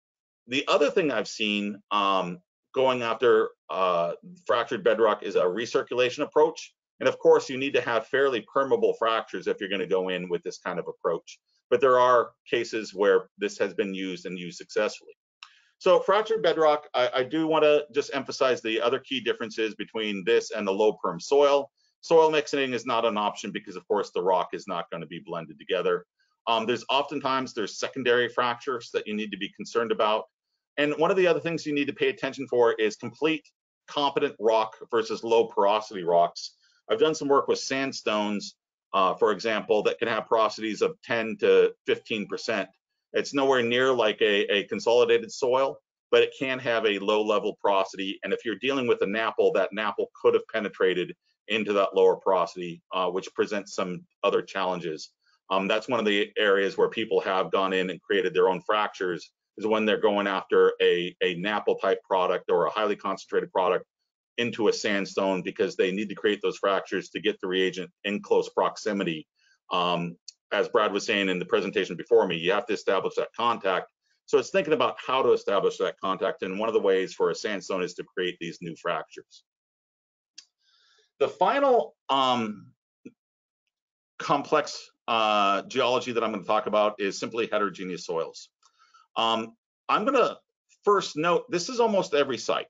The other thing I've seen um, going after uh, fractured bedrock is a recirculation approach. And of course, you need to have fairly permeable fractures if you're going to go in with this kind of approach. But there are cases where this has been used and used successfully. So fractured bedrock, I, I do want to just emphasize the other key differences between this and the low perm soil. Soil mixing is not an option because, of course, the rock is not going to be blended together. Um, there's oftentimes there's secondary fractures that you need to be concerned about. And one of the other things you need to pay attention for is complete competent rock versus low porosity rocks. I've done some work with sandstones, uh, for example, that can have porosities of ten to fifteen percent. It's nowhere near like a, a consolidated soil, but it can have a low level porosity. And if you're dealing with a N A P L, that N A P L could have penetrated into that lower porosity, uh, which presents some other challenges. Um, that's one of the areas where people have gone in and created their own fractures, is when they're going after a, a N A P L type product or a highly concentrated product into a sandstone, because they need to create those fractures to get the reagent in close proximity. Um, as Brad was saying in the presentation before me, you have to establish that contact. So it's thinking about how to establish that contact. And one of the ways for a sandstone is to create these new fractures. The final um, complex uh, geology that I'm going to talk about is simply heterogeneous soils. Um, I'm going to first note, this is almost every site.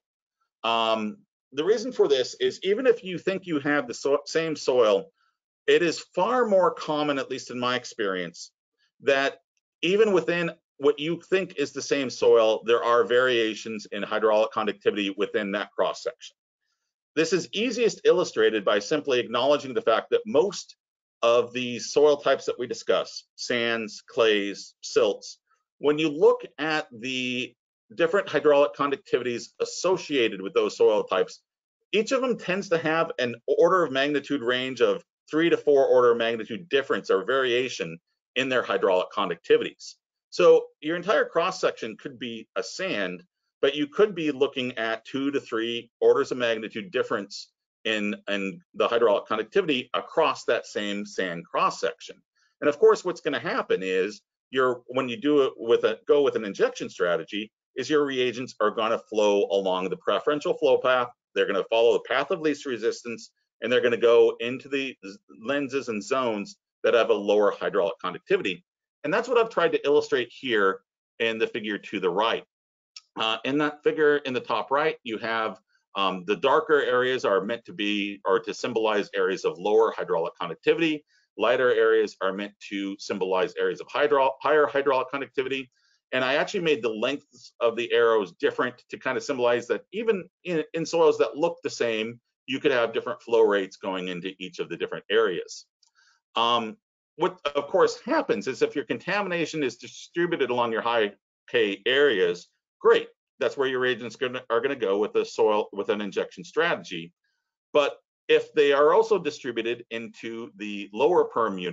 Um, the reason for this is, even if you think you have the so same soil, it is far more common, at least in my experience, that even within what you think is the same soil, there are variations in hydraulic conductivity within that cross section. This is easiest illustrated by simply acknowledging the fact that most of the soil types that we discuss, sands, clays, silts, when you look at the different hydraulic conductivities associated with those soil types, each of them tends to have an order of magnitude range of three to four order of magnitude difference or variation in their hydraulic conductivities. So your entire cross section could be a sand, but you could be looking at two to three orders of magnitude difference in, in the hydraulic conductivity across that same sand cross section. And of course, what's going to happen is your when you do it with a go with an injection strategy, is your reagents are going to flow along the preferential flow path. They're going to follow the path of least resistance, and they're going to go into the lenses and zones that have a lower hydraulic conductivity. And that's what I've tried to illustrate here in the figure to the right. Uh, in that figure in the top right, you have um, the darker areas are meant to be or to symbolize areas of lower hydraulic conductivity. Lighter areas are meant to symbolize areas of hydro higher hydraulic conductivity. And I actually made the lengths of the arrows different to kind of symbolize that even in, in soils that look the same, you could have different flow rates going into each of the different areas. Um, what of course happens is if your contamination is distributed along your high K areas, great. That's where your reagents gonna, are going to go with the soil with an injection strategy. But if they are also distributed into the lower perm unit,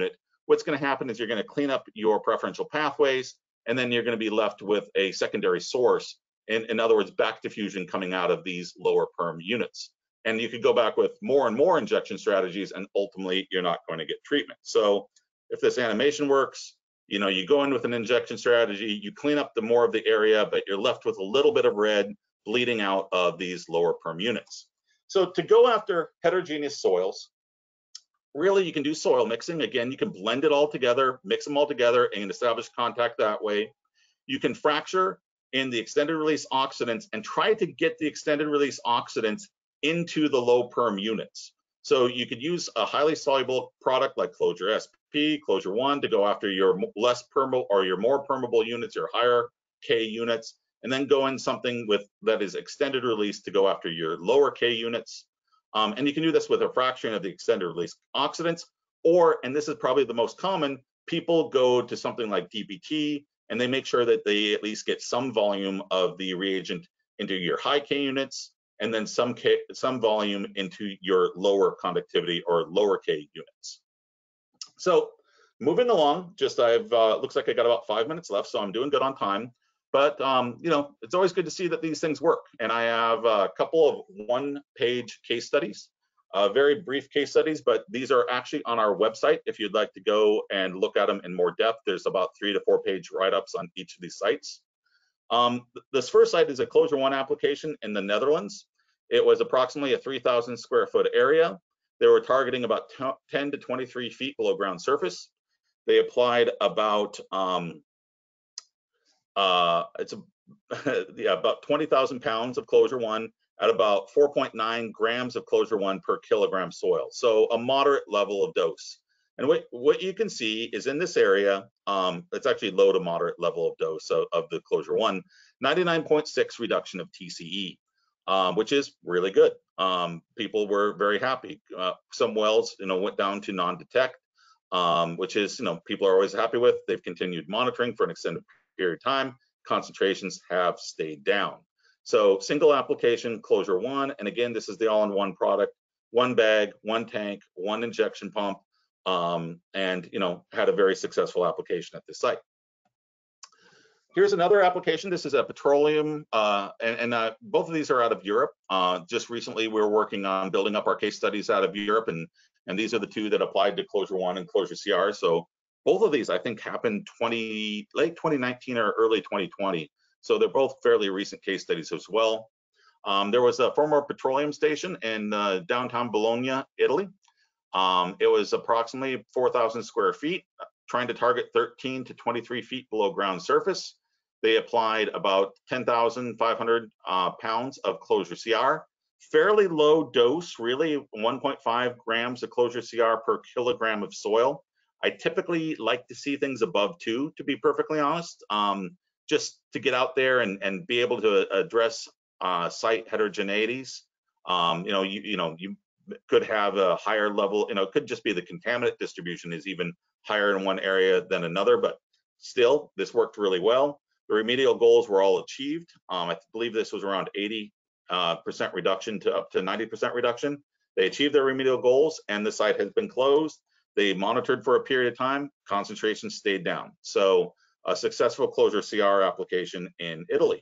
what's going to happen is you're going to clean up your preferential pathways, and then you're going to be left with a secondary source. In, in other words, back diffusion coming out of these lower perm units. And you could go back with more and more injection strategies, and ultimately you're not going to get treatment. So if this animation works, you know, you go in with an injection strategy, you clean up the more of the area, but you're left with a little bit of red bleeding out of these lower perm units. So to go after heterogeneous soils, really you can do soil mixing. Again, you can blend it all together, mix them all together and establish contact that way. You can fracture in the extended release oxidants and try to get the extended release oxidants into the low perm units. So you could use a highly soluble product like Closure S P, Closure One to go after your less permeable or your more permeable units, your higher K units, and then go in something with that is extended release to go after your lower K units. Um, and you can do this with a fraction of the extended release oxidants, or, and this is probably the most common, people go to something like D B T, and they make sure that they at least get some volume of the reagent into your high K units, and then some K, some volume into your lower conductivity or lower K units. So moving along, just I've, uh, looks like I got about five minutes left, so I'm doing good on time. But, um, you know, it's always good to see that these things work. And I have a couple of one-page case studies, uh, very brief case studies, but these are actually on our website. If you'd like to go and look at them in more depth, there's about three to four page write-ups on each of these sites. Um, this first site is a Closure One application in the Netherlands. It was approximately a three thousand square foot area. They were targeting about ten to twenty-three feet below ground surface. They applied about, um, uh, it's a, yeah, about twenty thousand pounds of Closure One at about four point nine grams of Closure One per kilogram soil. So a moderate level of dose. And what, what you can see is in this area, um, it's actually low to moderate level of dose of, of the Closure One, ninety-nine point six reduction of T C E, um, which is really good. Um, people were very happy. Uh, some wells, you know, went down to non-detect, um, which is, you know, people are always happy with. They've continued monitoring for an extended period of time. Concentrations have stayed down. So single application Closure One, and again, this is the all-in-one product, one bag, one tank, one injection pump, um, and you know, had a very successful application at this site. Here's another application. This is a petroleum, uh, and, and uh, both of these are out of Europe. Uh, just recently, we were working on building up our case studies out of Europe, and and these are the two that applied to Closure One and Closure C R. So both of these, I think, happened twenty late twenty nineteen or early twenty twenty. So they're both fairly recent case studies as well. Um, there was a former petroleum station in uh, downtown Bologna, Italy. Um, it was approximately four thousand square feet, trying to target thirteen to twenty-three feet below ground surface. They applied about ten thousand five hundred uh, pounds of Closure C R, fairly low dose, really one point five grams of Closure C R per kilogram of soil. I typically like to see things above two, to be perfectly honest, um, just to get out there and, and be able to address uh, site heterogeneities. Um, you know, you, you know, you could have a higher level, you know, it could just be the contaminant distribution is even higher in one area than another, but still, this worked really well. The remedial goals were all achieved. Um, I believe this was around eighty percent uh, reduction to up to ninety percent reduction. They achieved their remedial goals and the site has been closed. They monitored for a period of time, concentration stayed down. So a successful Closure C R application in Italy.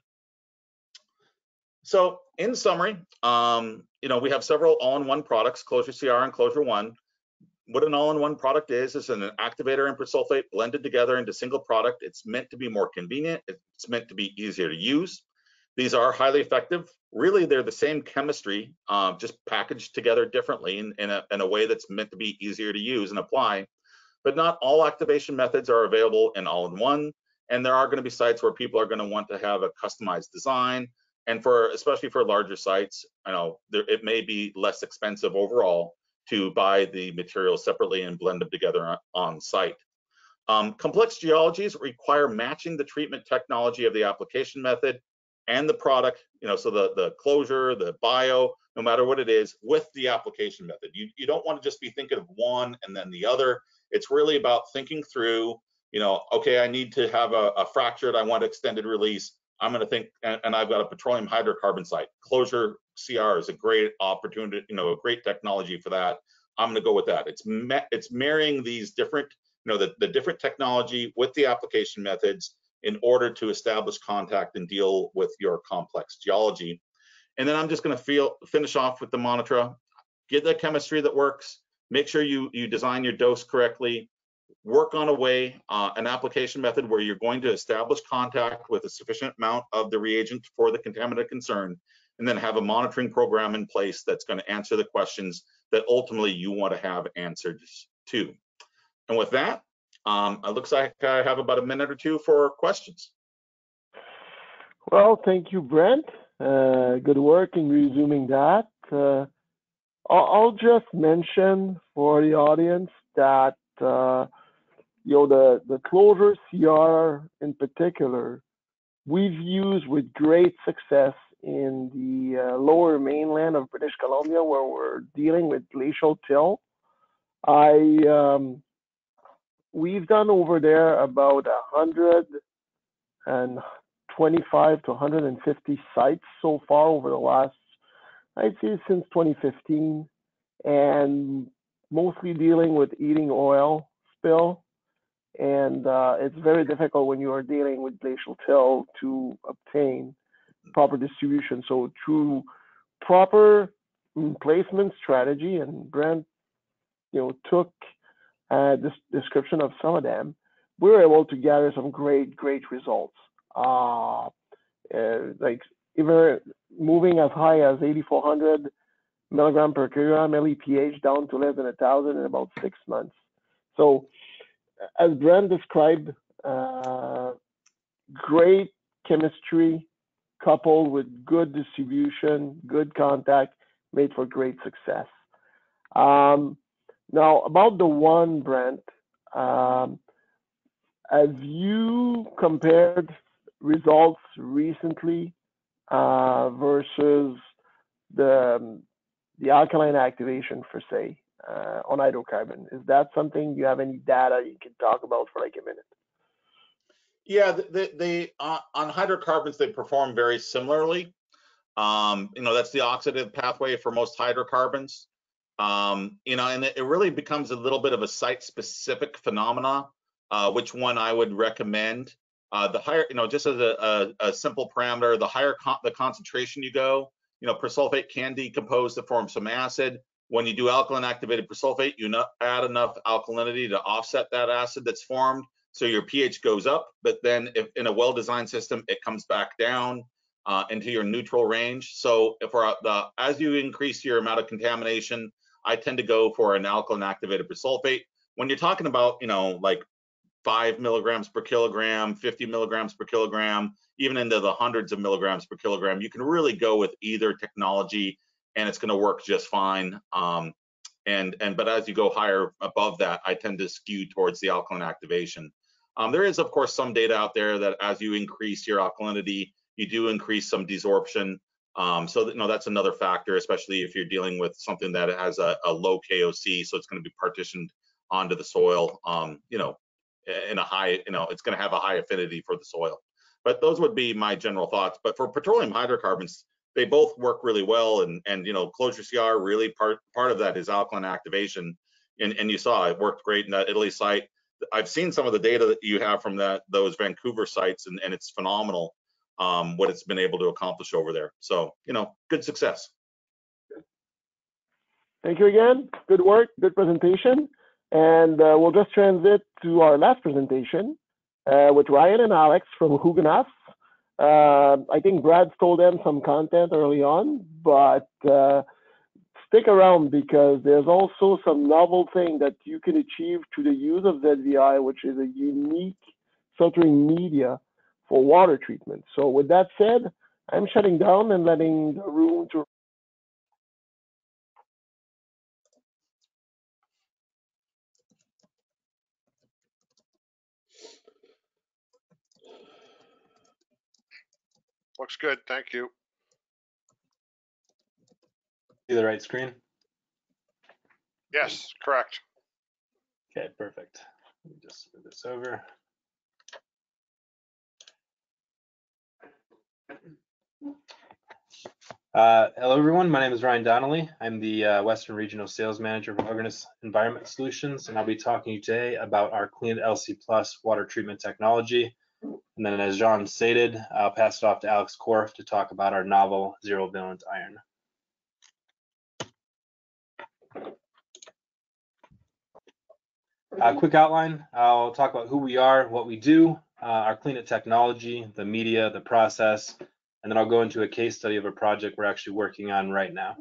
So in summary, um, you know, we have several all-in-one products, Closure C R and Closure One. What an all-in-one product is, is an activator and prosulfate blended together into single product. It's meant to be more convenient. It's meant to be easier to use. These are highly effective. Really, they're the same chemistry, uh, just packaged together differently in, in, a, in a way that's meant to be easier to use and apply. But not all activation methods are available in all-in-one. And there are going to be sites where people are going to want to have a customized design. And for, especially for larger sites, you know, there, it may be less expensive overall to buy the materials separately and blend them together on, on site. Um, complex geologies require matching the treatment technology of the application method and the product, you know, so the, the closure, the bio, no matter what it is, with the application method. You, you don't want to just be thinking of one and then the other. It's really about thinking through, you know, okay, I need to have a, a fractured, I want extended release. I'm going to think, and, and I've got a petroleum hydrocarbon site. Closure C R is a great opportunity, you know, a great technology for that. I'm going to go with that. It's it's marrying these different you know, the, the different technology with the application methods in order to establish contact and deal with your complex geology. And then I'm just going to feel finish off with the mantra: get the chemistry that works, make sure you you design your dose correctly, work on a way, uh, an application method where you're going to establish contact with a sufficient amount of the reagent for the contaminant concern, and then have a monitoring program in place that's going to answer the questions that ultimately you want to have answers to. And with that, um, it looks like I have about a minute or two for questions. Well, thank you, Brent. Uh, good work in resuming that. Uh, I'll, I'll just mention for the audience that uh, you know the the closure C R in particular, we've used with great success in the uh, lower mainland of British Columbia, where we're dealing with glacial till. I um, we've done over there about a hundred and twenty-five to one hundred fifty sites so far over the last, I'd say, since twenty fifteen, and mostly dealing with heating oil spill. And uh, it's very difficult when you are dealing with glacial till to obtain proper distribution. So through proper placement strategy, and Brent, you know, took uh, this description of some of them, we were able to gather some great, great results. Uh, uh, like even moving as high as eighty-four hundred milligram per kilogram L E P H down to less than a thousand in about six months. So, as Brent described, uh, great chemistry coupled with good distribution, good contact, made for great success. Um, now, about the one, Brent, um, have you compared results recently uh, versus the, the alkaline activation for, say, uh, on hydrocarbon? Is that something you have any data you can talk about for like a minute? Yeah, the, the uh, on hydrocarbons, they perform very similarly. Um, you know, that's the oxidative pathway for most hydrocarbons. Um, you know, and it, it really becomes a little bit of a site-specific phenomena, uh, which one I would recommend. Uh, the higher, you know, just as a, a, a simple parameter, the higher con the concentration you go, you know, persulfate can decompose to form some acid. When you do alkaline activated persulfate, you not add enough alkalinity to offset that acid that's formed. So your pH goes up, but then if in a well-designed system, it comes back down uh, into your neutral range. So if we're the, as you increase your amount of contamination, I tend to go for an alkaline activated persulfate. When you're talking about, you know, like five milligrams per kilogram, fifty milligrams per kilogram, even into the hundreds of milligrams per kilogram, you can really go with either technology and it's going to work just fine. Um, and, and, but as you go higher above that, I tend to skew towards the alkaline activation. Um, there is, of course, some data out there that as you increase your alkalinity, you do increase some desorption. Um, so that, you know, that's another factor, especially if you're dealing with something that has a, a low K O C, so it's going to be partitioned onto the soil. Um, you know, in a high, you know, it's going to have a high affinity for the soil. But those would be my general thoughts. But for petroleum hydrocarbons, they both work really well, and and you know, closure C R really part part of that is alkaline activation, and and you saw it worked great in that Italy site. I've seen some of the data that you have from that those Vancouver sites, and, and it's phenomenal um, what it's been able to accomplish over there. So, you know, good success. Thank you again. Good work, good presentation. And uh, we'll just transit to our last presentation uh, with Ryan and Alex from Huguenot. Uh, I think Brad stole them some content early on, but uh, stick around because there's also some novel thing that you can achieve through the use of Z V I, which is a unique filtering media for water treatment. So with that said, I'm shutting down and letting the room to Looks good, thank you. See the right screen? Yes, correct. Okay, perfect. Let me just move this over. Uh, hello, everyone. My name is Ryan Donnelly. I'm the uh, Western Regional Sales Manager for Hoganess Environment Solutions, and I'll be talking to you today about our Clean It L C Plus water treatment technology. And then, as John stated, I'll pass it off to Alex Korf to talk about our novel zero valent iron. A quick outline. I'll talk about who we are, what we do, uh, our Clean It technology, the media, the process, and then I'll go into a case study of a project we're actually working on right now.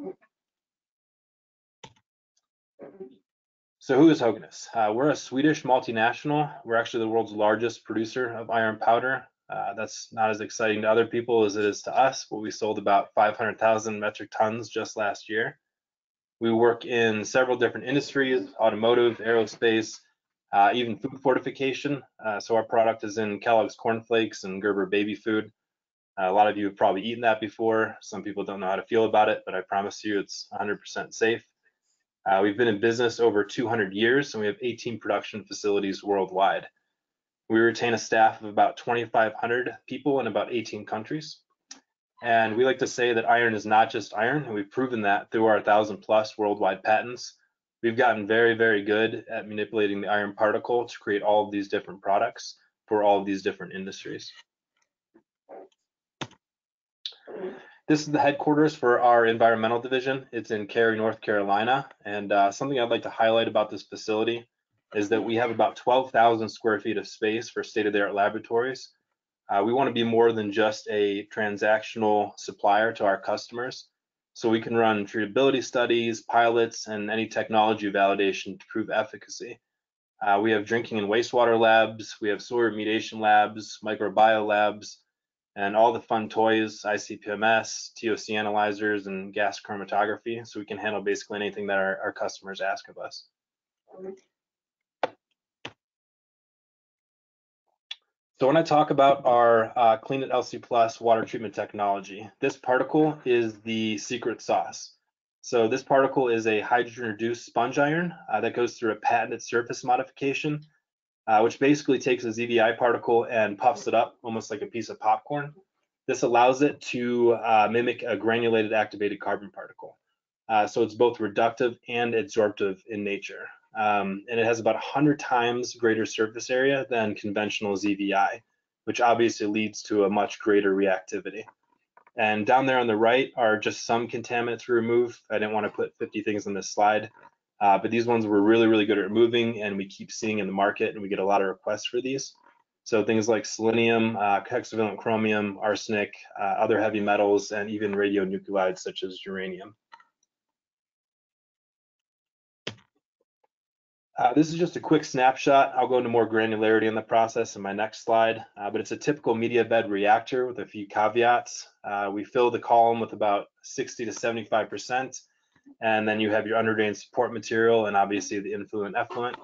So who is Hoganess? Uh, we're a Swedish multinational. We're actually the world's largest producer of iron powder. Uh, that's not as exciting to other people as it is to us, but we sold about five hundred thousand metric tons just last year. We work in several different industries: automotive, aerospace, uh, even food fortification. Uh, so our product is in Kellogg's Corn Flakes and Gerber baby food. Uh, a lot of you have probably eaten that before. Some people don't know how to feel about it, but I promise you it's one hundred percent safe. Uh, we've been in business over two hundred years, and we have eighteen production facilities worldwide. We retain a staff of about twenty-five hundred people in about eighteen countries. And we like to say that iron is not just iron, and we've proven that through our one thousand plus worldwide patents. We've gotten very, very good at manipulating the iron particle to create all of these different products for all of these different industries. This is the headquarters for our environmental division. It's in Cary, North Carolina. And uh, something I'd like to highlight about this facility is that we have about twelve thousand square feet of space for state-of-the-art laboratories. Uh, we want to be more than just a transactional supplier to our customers. So we can run treatability studies, pilots, and any technology validation to prove efficacy. Uh, we have drinking and wastewater labs, we have soil remediation labs, microbiome labs, and all the fun toys, I C P M S, T O C analyzers, and gas chromatography. So we can handle basically anything that our, our customers ask of us. So when I talk about our uh, Clean It L C Plus water treatment technology, this particle is the secret sauce. So this particle is a hydrogen-reduced sponge iron uh, that goes through a patented surface modification, uh, which basically takes a Z V I particle and puffs it up almost like a piece of popcorn. This allows it to uh, mimic a granulated activated carbon particle. Uh, so it's both reductive and adsorptive in nature. Um, and it has about one hundred times greater surface area than conventional Z V I, which obviously leads to a much greater reactivity. And down there on the right are just some contaminants we remove. I didn't want to put fifty things on this slide, uh, but these ones we're really, really good at removing, and we keep seeing in the market, and we get a lot of requests for these. So things like selenium, uh, hexavalent chromium, arsenic, uh, other heavy metals, and even radionuclides such as uranium. Uh, this is just a quick snapshot. I'll go into more granularity in the process in my next slide, uh, but it's a typical media bed reactor with a few caveats. Uh, we fill the column with about sixty to seventy-five percent, and then you have your underdrain support material and obviously the influent effluent.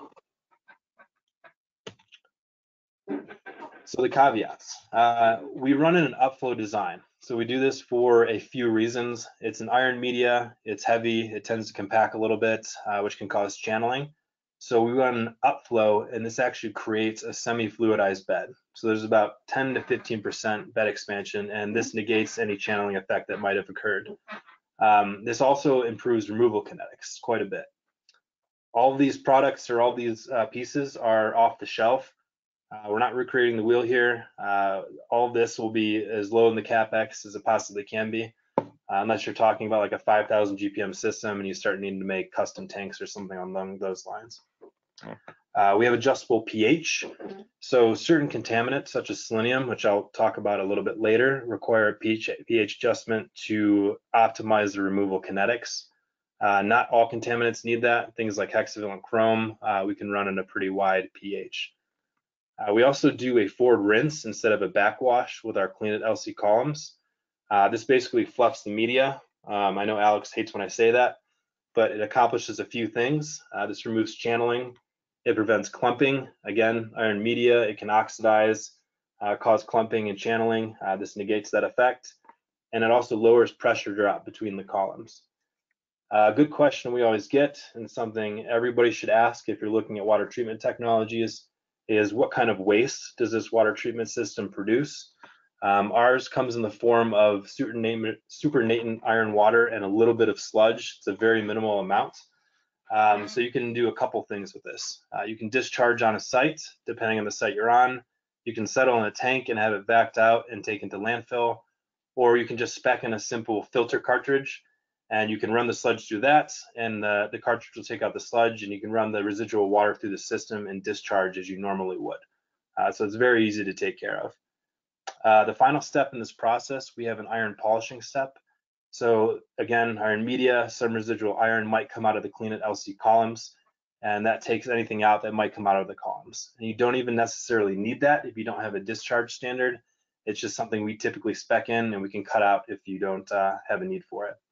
So the caveats. Uh, we run in an upflow design. So we do this for a few reasons. It's an iron media, it's heavy, it tends to compact a little bit, uh, which can cause channeling. So we run upflow, and this actually creates a semi-fluidized bed. So there's about ten to fifteen percent bed expansion, and this negates any channeling effect that might have occurred. Um, this also improves removal kinetics quite a bit. All of these products or all these uh, pieces are off the shelf. Uh, we're not recreating the wheel here. Uh, all of this will be as low in the CapEx as it possibly can be, uh, unless you're talking about like a five thousand G P M system and you start needing to make custom tanks or something along those lines. Uh, we have adjustable pH. So certain contaminants such as selenium, which I'll talk about a little bit later, require a pH, pH adjustment to optimize the removal kinetics. Uh, not all contaminants need that. Things like hexavalent chrome, uh, we can run in a pretty wide pH. Uh, we also do a forward rinse instead of a backwash with our Clean It L C columns. Uh, this basically fluffs the media. Um, I know Alex hates when I say that, but it accomplishes a few things. Uh, this removes channeling. It prevents clumping. Again, iron media, it can oxidize, uh, cause clumping and channeling. Uh, this negates that effect. And it also lowers pressure drop between the columns. A uh, good question we always get, and something everybody should ask if you're looking at water treatment technologies, is what kind of waste does this water treatment system produce? Um, ours comes in the form of supernatant, supernatant iron water and a little bit of sludge. It's a very minimal amount. Um, so you can do a couple things with this. Uh, you can discharge on a site, depending on the site you're on. You can settle in a tank and have it backed out and taken to landfill, or you can just spec in a simple filter cartridge, and you can run the sludge through that, and the, the cartridge will take out the sludge, and you can run the residual water through the system and discharge as you normally would. Uh, so it's very easy to take care of. Uh, the final step in this process, we have an iron polishing step. So again, iron media, some residual iron might come out of the clean it L C columns, and that takes anything out that might come out of the columns. And you don't even necessarily need that if you don't have a discharge standard. It's just something we typically spec in, and we can cut out if you don't uh, have a need for it.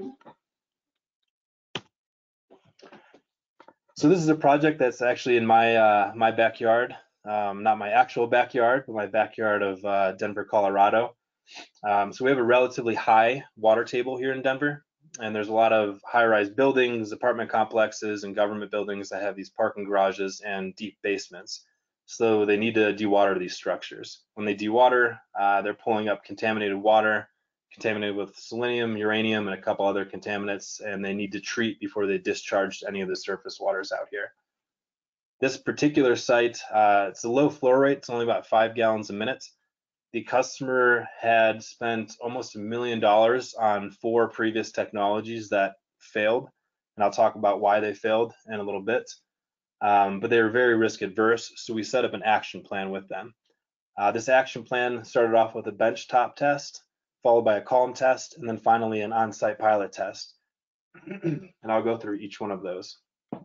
So this is a project that's actually in my uh, my backyard, um, not my actual backyard, but my backyard of uh, Denver, Colorado. Um, so we have a relatively high water table here in Denver, and there's a lot of high-rise buildings, apartment complexes, and government buildings that have these parking garages and deep basements. So they need to dewater these structures. When they dewater, uh, they're pulling up contaminated water, contaminated with selenium, uranium, and a couple other contaminants, and they need to treat before they discharge any of the surface waters out here. This particular site, uh, it's a low flow rate. It's only about five gallons a minute. The customer had spent almost a million dollars on four previous technologies that failed, and I'll talk about why they failed in a little bit. Um, but they were very risk adverse, so we set up an action plan with them. Uh, this action plan started off with a benchtop test, followed by a column test, and then finally an on-site pilot test. And I'll go through each one of those.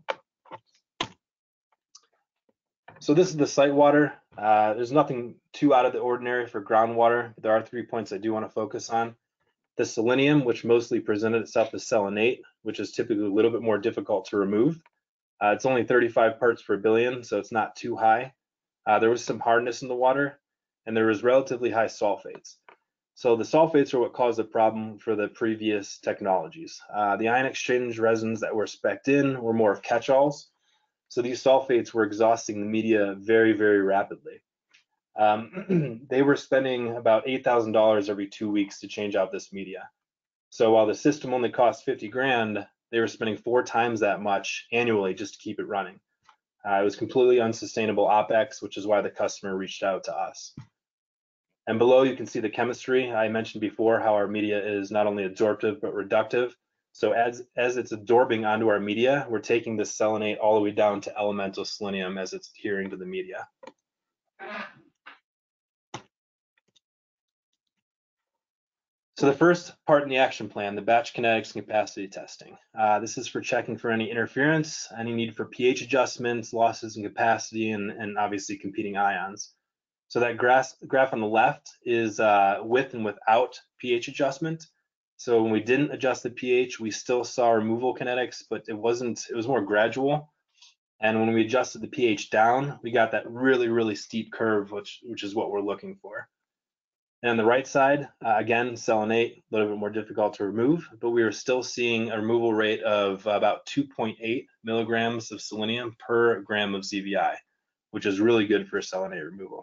So this is the site water. Uh, there's nothing too out of the ordinary for groundwater, but there are three points I do want to focus on. The selenium, which mostly presented itself as selenate, which is typically a little bit more difficult to remove. Uh, it's only thirty-five parts per billion, so it's not too high. Uh, there was some hardness in the water, and there was relatively high sulfates. So the sulfates are what caused the problem for the previous technologies. Uh, the ion exchange resins that were spec'd in were more of catch-alls. So these sulfates were exhausting the media very, very rapidly. Um, they were spending about eight thousand dollars every two weeks to change out this media. So while the system only cost fifty grand, they were spending four times that much annually just to keep it running. Uh, it was completely unsustainable OpEx, which is why the customer reached out to us. And below you can see the chemistry. I mentioned before how our media is not only adsorptive, but reductive. So as, as it's absorbing onto our media, we're taking the selenate all the way down to elemental selenium as it's adhering to the media. So the first part in the action plan, the batch kinetics and capacity testing. Uh, this is for checking for any interference, any need for pH adjustments, losses in capacity, and, and obviously competing ions. So that graph, graph on the left is uh, with and without pH adjustment. So when we didn't adjust the pH, we still saw removal kinetics, but it wasn't, it was more gradual. And when we adjusted the pH down, we got that really, really steep curve, which, which is what we're looking for. And on the right side, uh, again, selenate, a little bit more difficult to remove, but we were still seeing a removal rate of about two point eight milligrams of selenium per gram of Z V I, which is really good for selenate removal.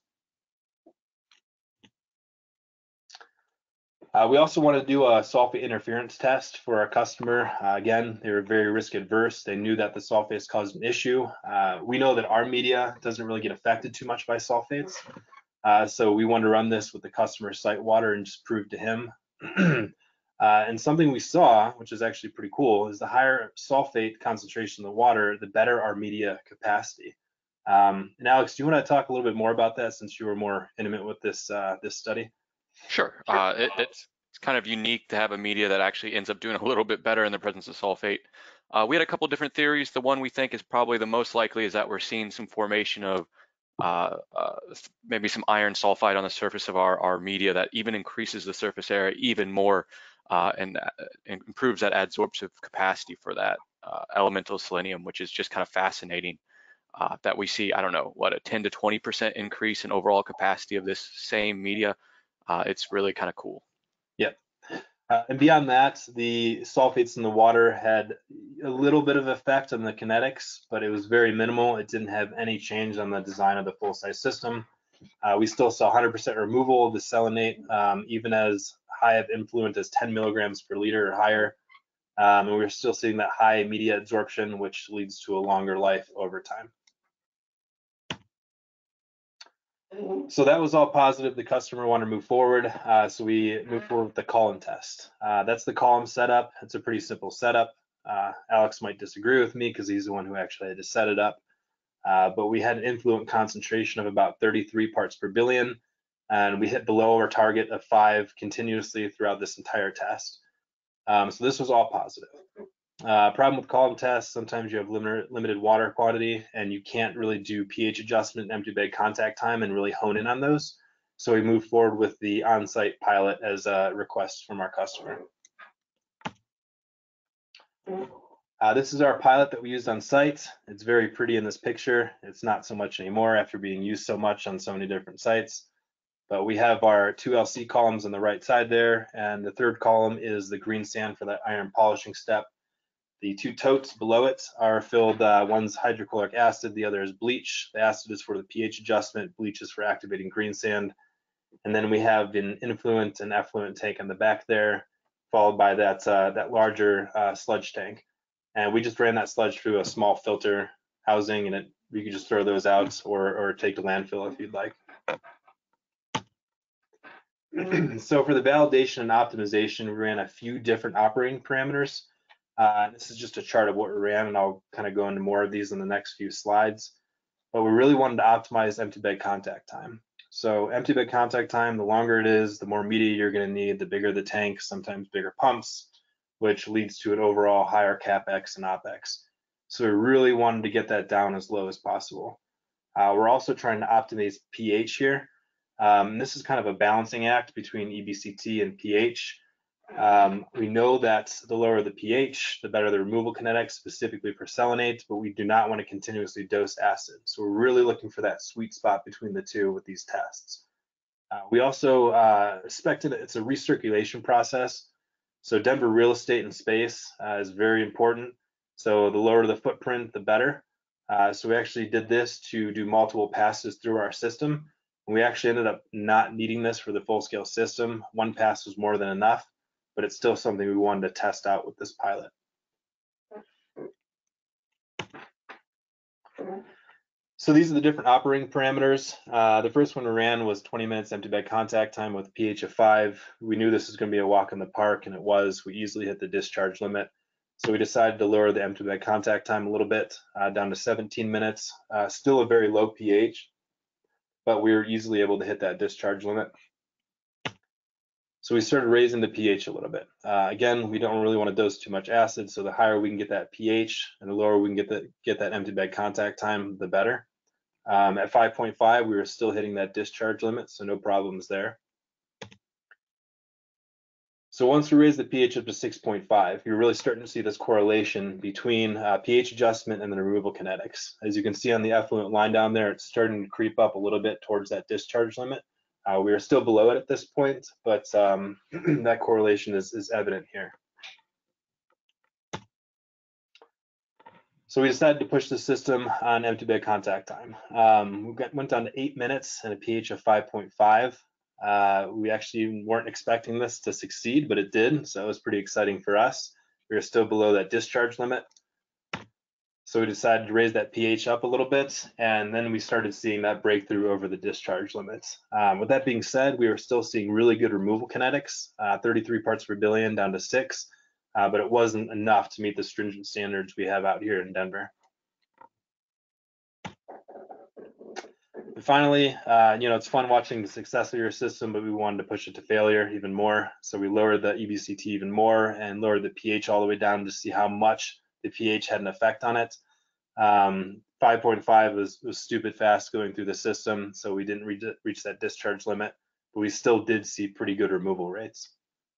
Uh, we also want to do a sulfate interference test for our customer. Uh, again, they were very risk adverse. They knew that the sulfates caused an issue. Uh, we know that our media doesn't really get affected too much by sulfates. Uh, so we wanted to run this with the customer site water and just prove to him. uh, and something we saw, which is actually pretty cool, is the higher sulfate concentration in the water, the better our media capacity. Um, and Alex, do you want to talk a little bit more about that since you were more intimate with this uh, this study? Sure. Uh, it, it's, it's kind of unique to have a media that actually ends up doing a little bit better in the presence of sulfate. Uh, we had a couple different theories. The one we think is probably the most likely is that we're seeing some formation of uh, uh, maybe some iron sulfide on the surface of our, our media that even increases the surface area even more uh, and, uh, and improves that adsorptive capacity for that uh, elemental selenium, which is just kind of fascinating uh, that we see, I don't know, what, a ten to twenty percent increase in overall capacity of this same media. Uh, it's really kind of cool. Yep. Uh, and beyond that, the sulfates in the water had a little bit of effect on the kinetics, but it was very minimal. It didn't have any change on the design of the full size system. Uh, we still saw one hundred percent removal of the selenate, um, even as high of influent as ten milligrams per liter or higher. Um, and we're still seeing that high media absorption, which leads to a longer life over time. So that was all positive. The customer wanted to move forward, uh, so we moved forward with the column test. Uh, that's the column setup. It's a pretty simple setup. Uh, Alex might disagree with me because he's the one who actually had to set it up. Uh, but we had an influent concentration of about thirty-three parts per billion, and we hit below our target of five continuously throughout this entire test. Um, so this was all positive. Uh, problem with column tests, sometimes you have limited, limited water quantity and you can't really do pH adjustment and empty bed contact time and really hone in on those. So we moved forward with the on-site pilot as a request from our customer. Uh, this is our pilot that we used on site. It's very pretty in this picture. It's not so much anymore after being used so much on so many different sites. But we have our two L C columns on the right side there, and the third column is the green sand for that iron polishing step. The two totes below it are filled, uh, one's hydrochloric acid, the other is bleach. The acid is for the pH adjustment, bleach is for activating green sand. And then we have an influent and effluent tank on the back there, followed by that, uh, that larger uh, sludge tank. And we just ran that sludge through a small filter housing, and it, you could just throw those out or, or take to landfill if you'd like. So for the validation and optimization, we ran a few different operating parameters. Uh, this is just a chart of what we ran, and I'll kind of go into more of these in the next few slides. But we really wanted to optimize empty bed contact time. So empty bed contact time, the longer it is, the more media you're going to need, the bigger the tank, sometimes bigger pumps, which leads to an overall higher CapEx and OpEx. So we really wanted to get that down as low as possible. Uh, we're also trying to optimize pH here. Um, this is kind of a balancing act between E B C T and pH. Um, we know that the lower the pH, the better the removal kinetics, specifically for selenate, but we do not want to continuously dose acid. So we're really looking for that sweet spot between the two with these tests. Uh, we also uh, expected it's a recirculation process. So Denver real estate and space uh, is very important. So the lower the footprint, the better. Uh, so we actually did this to do multiple passes through our system. We actually ended up not needing this for the full-scale system. One pass was more than enough, but it's still something we wanted to test out with this pilot. So these are the different operating parameters. Uh, the first one we ran was twenty minutes empty bed contact time with a pH of five. We knew this was going to be a walk in the park, and it was. We easily hit the discharge limit. So we decided to lower the empty bed contact time a little bit, uh, down to seventeen minutes. Uh, still a very low pH, but we were easily able to hit that discharge limit. So we started raising the pH a little bit. Uh, again, we don't really want to dose too much acid, so the higher we can get that pH and the lower we can get, the, get that empty bed contact time, the better. Um, at five point five, we were still hitting that discharge limit, so no problems there. So once we raised the pH up to six point five, you're really starting to see this correlation between uh, pH adjustment and the removal kinetics. As you can see on the effluent line down there, it's starting to creep up a little bit towards that discharge limit. Uh, we are still below it at this point, but um, that correlation is, is evident here. So we decided to push the system on empty bed contact time. Um, we got, went down to eight minutes and a pH of five point five. Uh, we actually weren't expecting this to succeed, but it did, so it was pretty exciting for us. We were still below that discharge limit. So we decided to raise that pH up a little bit, and then we started seeing that breakthrough over the discharge limits. Um, with that being said, we were still seeing really good removal kinetics, uh, thirty-three parts per billion down to six, uh, but it wasn't enough to meet the stringent standards we have out here in Denver. And finally, uh, you know, it's fun watching the success of your system, but we wanted to push it to failure even more. So we lowered the E B C T even more and lowered the pH all the way down to see how much the pH had an effect on it. Um, five point five was, was stupid fast going through the system, so we didn't reach, reach that discharge limit, but we still did see pretty good removal rates.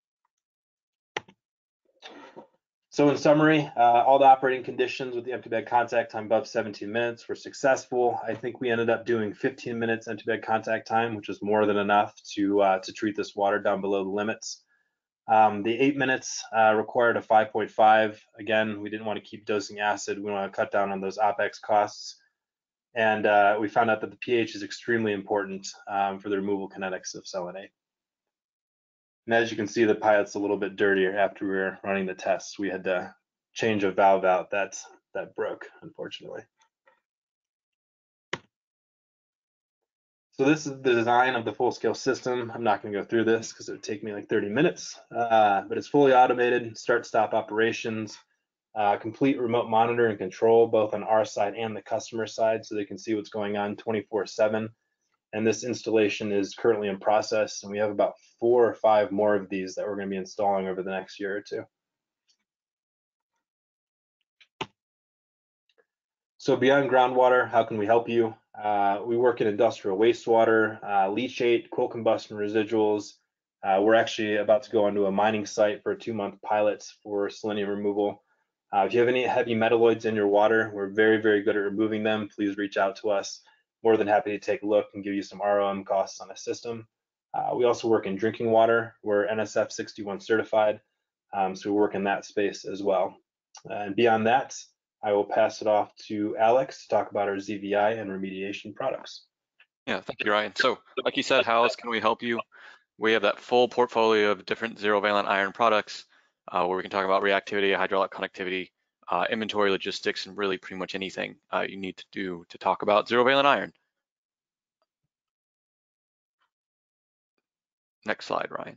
So in summary, uh, all the operating conditions with the empty bed contact time above seventeen minutes were successful. I think we ended up doing fifteen minutes empty bed contact time, which is more than enough to, uh, to treat this water down below the limits. Um, the eight minutes uh, required a five point five. Again, we didn't want to keep dosing acid. We want to cut down on those OpEx costs. And uh, we found out that the pH is extremely important um, for the removal kinetics of selenate. And as you can see, the pilot's a little bit dirtier after we were running the tests. We had to change a valve out that, that broke, unfortunately. So this is the design of the full-scale system. I'm not going to go through this because it would take me like thirty minutes, uh, but it's fully automated, start-stop operations, uh, complete remote monitor and control, both on our side and the customer side, so they can see what's going on twenty-four seven. And this installation is currently in process, and we have about four or five more of these that we're going to be installing over the next year or two. So beyond groundwater, how can we help you? Uh, we work in industrial wastewater, uh, leachate, coal combustion residuals. Uh, we're actually about to go onto a mining site for a two-month pilot for selenium removal. Uh, if you have any heavy metalloids in your water, we're very, very good at removing them. Please reach out to us. More than happy to take a look and give you some R O M costs on a system. Uh, we also work in drinking water. We're N S F sixty-one certified, um, so we work in that space as well. Uh, and beyond that, I will pass it off to Alex to talk about our Z V I and remediation products. Yeah, thank you, Ryan. So like you said, how else can we help you? We have that full portfolio of different zero valent iron products uh, where we can talk about reactivity, hydraulic connectivity, uh, inventory logistics, and really pretty much anything uh, you need to do to talk about zero valent iron. Next slide, Ryan.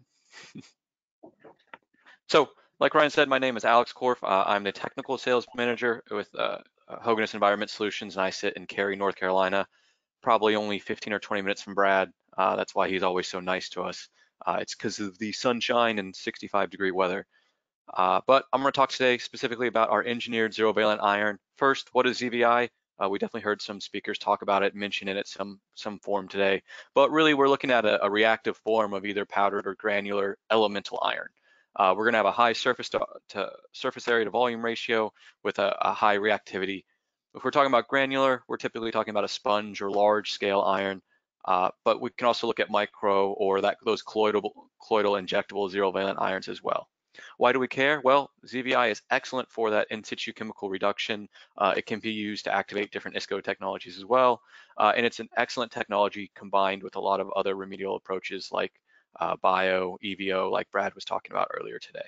So like Ryan said, my name is Alex Korf. Uh, I'm the technical sales manager with uh, Hoganess Environment Solutions, and I sit in Cary, North Carolina, probably only fifteen or twenty minutes from Brad. Uh, that's why he's always so nice to us. Uh, it's because of the sunshine and sixty-five degree weather. Uh, but I'm going to talk today specifically about our engineered zero valent iron. First, what is Z V I? Uh, we definitely heard some speakers talk about it, mention it at some some form today. But really, we're looking at a, a reactive form of either powdered or granular elemental iron. Uh, we're going to have a high surface to, to surface area to volume ratio with a, a high reactivity. If we're talking about granular, we're typically talking about a sponge or large scale iron. Uh, but we can also look at micro or that those colloidal colloidal injectable zero valent irons as well. Why do we care? Well, Z V I is excellent for that in situ chemical reduction. Uh, it can be used to activate different I S C O technologies as well. Uh, and it's an excellent technology combined with a lot of other remedial approaches like uh, bio, E V O, like Brad was talking about earlier today.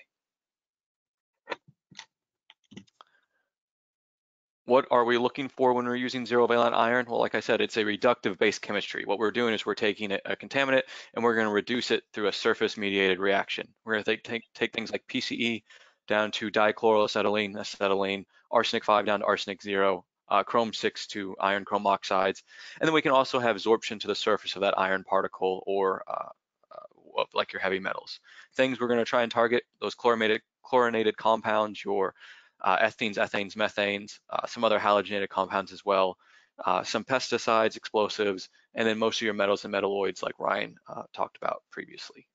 What are we looking for when we're using zero valent iron? Well, like I said, it's a reductive based chemistry. What we're doing is we're taking a, a contaminant and we're going to reduce it through a surface mediated reaction. We're going to take, take things like P C E down to dichloroacetylene, acetylene, arsenic five down to arsenic zero, uh, chrome six to iron chrome oxides. And then we can also have absorption to the surface of that iron particle or uh, uh, like your heavy metals. Things we're going to try and target, those chlorinated, chlorinated compounds, your Uh, ethenes, ethanes, methanes, uh, some other halogenated compounds as well, uh, some pesticides, explosives, and then most of your metals and metalloids like Ryan uh, talked about previously.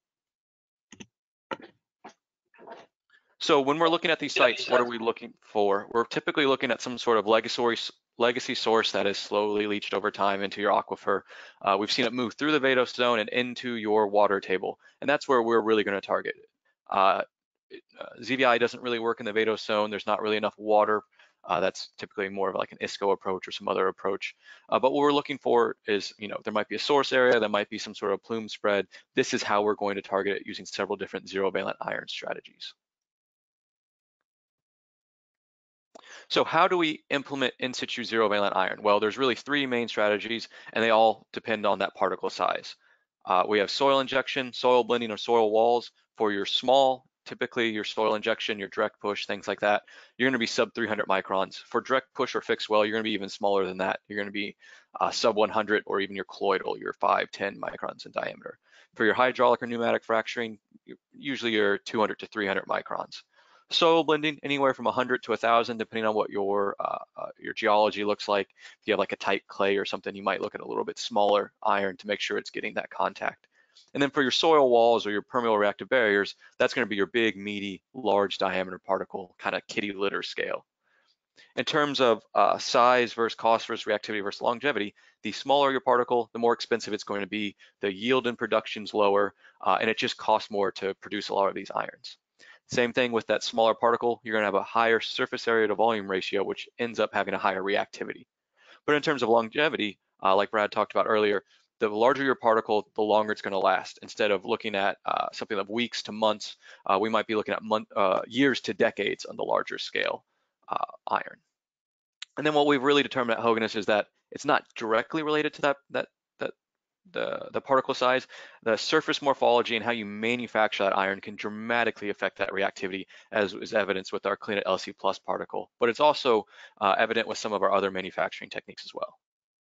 So when we're looking at these sites, what are we looking for? We're typically looking at some sort of legacy, legacy source that is slowly leached over time into your aquifer. Uh, we've seen it move through the vadose zone and into your water table, and that's where we're really going to target it. Uh, Uh, Z V I doesn't really work in the vadose zone. There's not really enough water. Uh, that's typically more of like an I S C O approach or some other approach. Uh, but what we're looking for is, you know, there might be a source area, there might be some sort of plume spread. This is how we're going to target it using several different zero valent iron strategies. So how do we implement in situ zero valent iron? Well, there's really three main strategies and they all depend on that particle size. Uh, we have soil injection, soil blending, or soil walls for your small. Typically your soil injection, your direct push, things like that, you're going to be sub three hundred microns. For direct push or fixed well, you're going to be even smaller than that. You're going to be uh, sub one hundred or even your colloidal, your five, ten microns in diameter. For your hydraulic or pneumatic fracturing, usually you're two hundred to three hundred microns. Soil blending, anywhere from one hundred to one thousand, depending on what your uh, uh, your geology looks like. If you have like a tight clay or something, you might look at a little bit smaller iron to make sure it's getting that contact. And then for your soil walls or your permeable reactive barriers, that's going to be your big, meaty, large diameter particle, kind of kitty litter scale. In terms of uh, size versus cost versus reactivity versus longevity, the smaller your particle, the more expensive it's going to be. The yield in production's lower, uh, and it just costs more to produce a lot of these irons. Same thing with that smaller particle, you're going to have a higher surface area to volume ratio, which ends up having a higher reactivity. But in terms of longevity, uh, like Brad talked about earlier, the larger your particle, the longer it's going to last. Instead of looking at uh, something of weeks to months, uh, we might be looking at month, uh, years to decades on the larger scale uh, iron. And then what we've really determined at Höganäs is that it's not directly related to that that that the the particle size. The surface morphology and how you manufacture that iron can dramatically affect that reactivity, as is evidenced with our Cleanit L C plus particle. But it's also uh, evident with some of our other manufacturing techniques as well.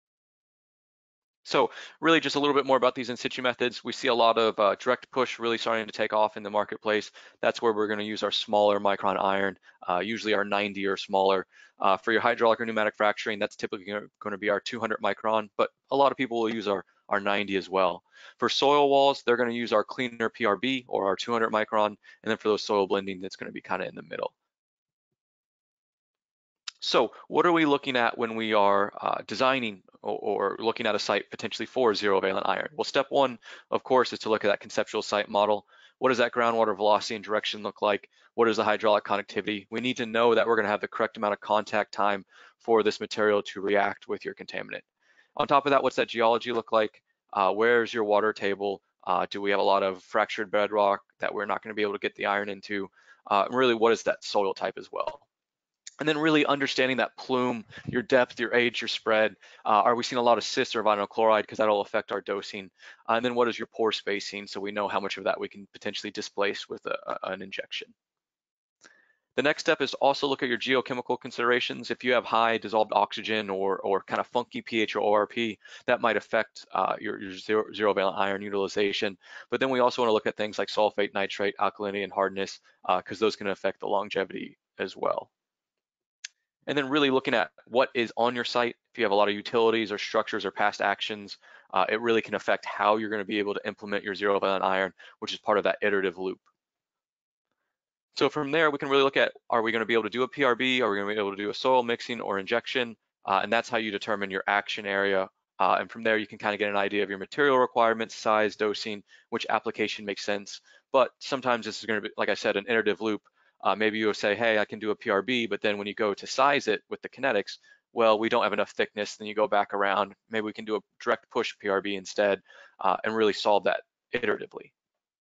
So really just a little bit more about these in situ methods. We see a lot of uh, direct push really starting to take off in the marketplace. That's where we're going to use our smaller micron iron, uh, usually our ninety or smaller. Uh, for your hydraulic or pneumatic fracturing, that's typically going to be our two hundred micron, but a lot of people will use our, our ninety as well. For soil walls, they're going to use our cleaner P R B or our two hundred micron, and then for those soil blending, that's going to be kind of in the middle. So what are we looking at when we are uh, designing or, or looking at a site potentially for zero valent iron? Well, step one, of course, is to look at that conceptual site model. What does that groundwater velocity and direction look like? What is the hydraulic conductivity? We need to know that we're going to have the correct amount of contact time for this material to react with your contaminant. On top of that, what's that geology look like? Uh, where's your water table? Uh, do we have a lot of fractured bedrock that we're not going to be able to get the iron into? Uh, really, what is that soil type as well? And then really understanding that plume, your depth, your age, your spread. Uh, are we seeing a lot of cysts or vinyl chloride? Because that'll affect our dosing. Uh, and then what is your pore spacing? So we know how much of that we can potentially displace with a, a, an injection. The next step is to also look at your geochemical considerations. If you have high dissolved oxygen or, or kind of funky pH or O R P, that might affect uh, your, your zero, zero valent iron utilization. But then we also want to look at things like sulfate, nitrate, alkalinity, and hardness, because uh, those can affect the longevity as well. And then really looking at what is on your site. If you have a lot of utilities or structures or past actions, uh, it really can affect how you're going to be able to implement your zero valent iron, which is part of that iterative loop. So from there, we can really look at, are we going to be able to do a P R B? Are we going to be able to do a soil mixing or injection? Uh, and that's how you determine your action area. Uh, and from there, you can kind of get an idea of your material requirements, size, dosing, which application makes sense. But sometimes this is going to be, like I said, an iterative loop. Uh, maybe you'll say, hey, I can do a P R B, but then when you go to size it with the kinetics, well, we don't have enough thickness. Then you go back around. Maybe we can do a direct push P R B instead uh, and really solve that iteratively.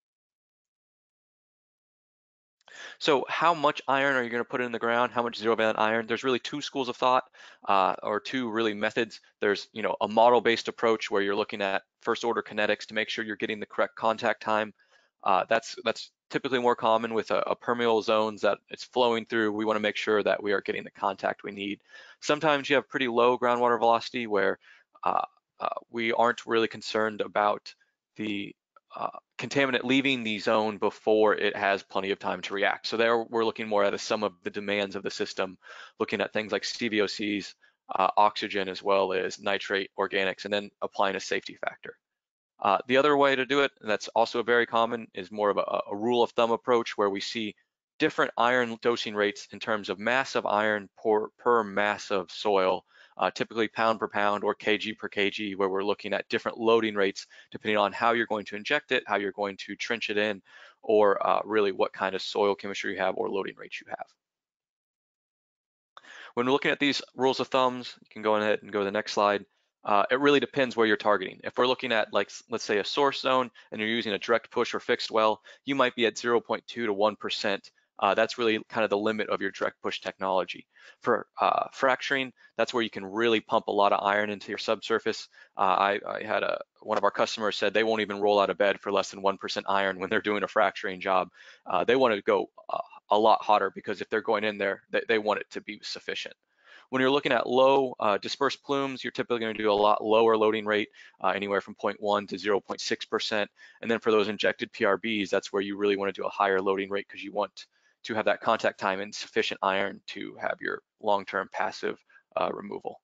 So how much iron are you going to put in the ground? How much zero valent iron? There's really two schools of thought uh, or two really methods. There's you know a model-based approach where you're looking at first order kinetics to make sure you're getting the correct contact time. Uh, that's that's typically more common with a, a permeable zones that it's flowing through. We want to make sure that we are getting the contact we need. Sometimes you have pretty low groundwater velocity where uh, uh, we aren't really concerned about the uh, contaminant leaving the zone before it has plenty of time to react. So there we're looking more at a sum of the demands of the system, looking at things like C V O Cs, uh, oxygen, as well as nitrate, organics, and then applying a safety factor. Uh, the other way to do it, and that's also very common, is more of a, a rule of thumb approach where we see different iron dosing rates in terms of mass of iron per, per mass of soil, uh, typically pound per pound or kg per kg, where we're looking at different loading rates depending on how you're going to inject it, how you're going to trench it in, or uh, really what kind of soil chemistry you have or loading rates you have. When we're looking at these rules of thumbs, you can go ahead and go to the next slide. Uh, it really depends where you're targeting. If we're looking at, like, let's say a source zone and you're using a direct push or fixed well, you might be at zero point two to one percent. Uh, that's really kind of the limit of your direct push technology. For uh, fracturing, that's where you can really pump a lot of iron into your subsurface. Uh, I, I had a, one of our customers said they won't even roll out of bed for less than one percent iron when they're doing a fracturing job. Uh, they want to go uh, a lot hotter because if they're going in there, they, they want it to be sufficient. When you're looking at low uh, dispersed plumes, you're typically going to do a lot lower loading rate, uh, anywhere from zero point one to zero point six percent. And then for those injected P R Bs, that's where you really want to do a higher loading rate because you want to have that contact time and sufficient iron to have your long-term passive uh, removal.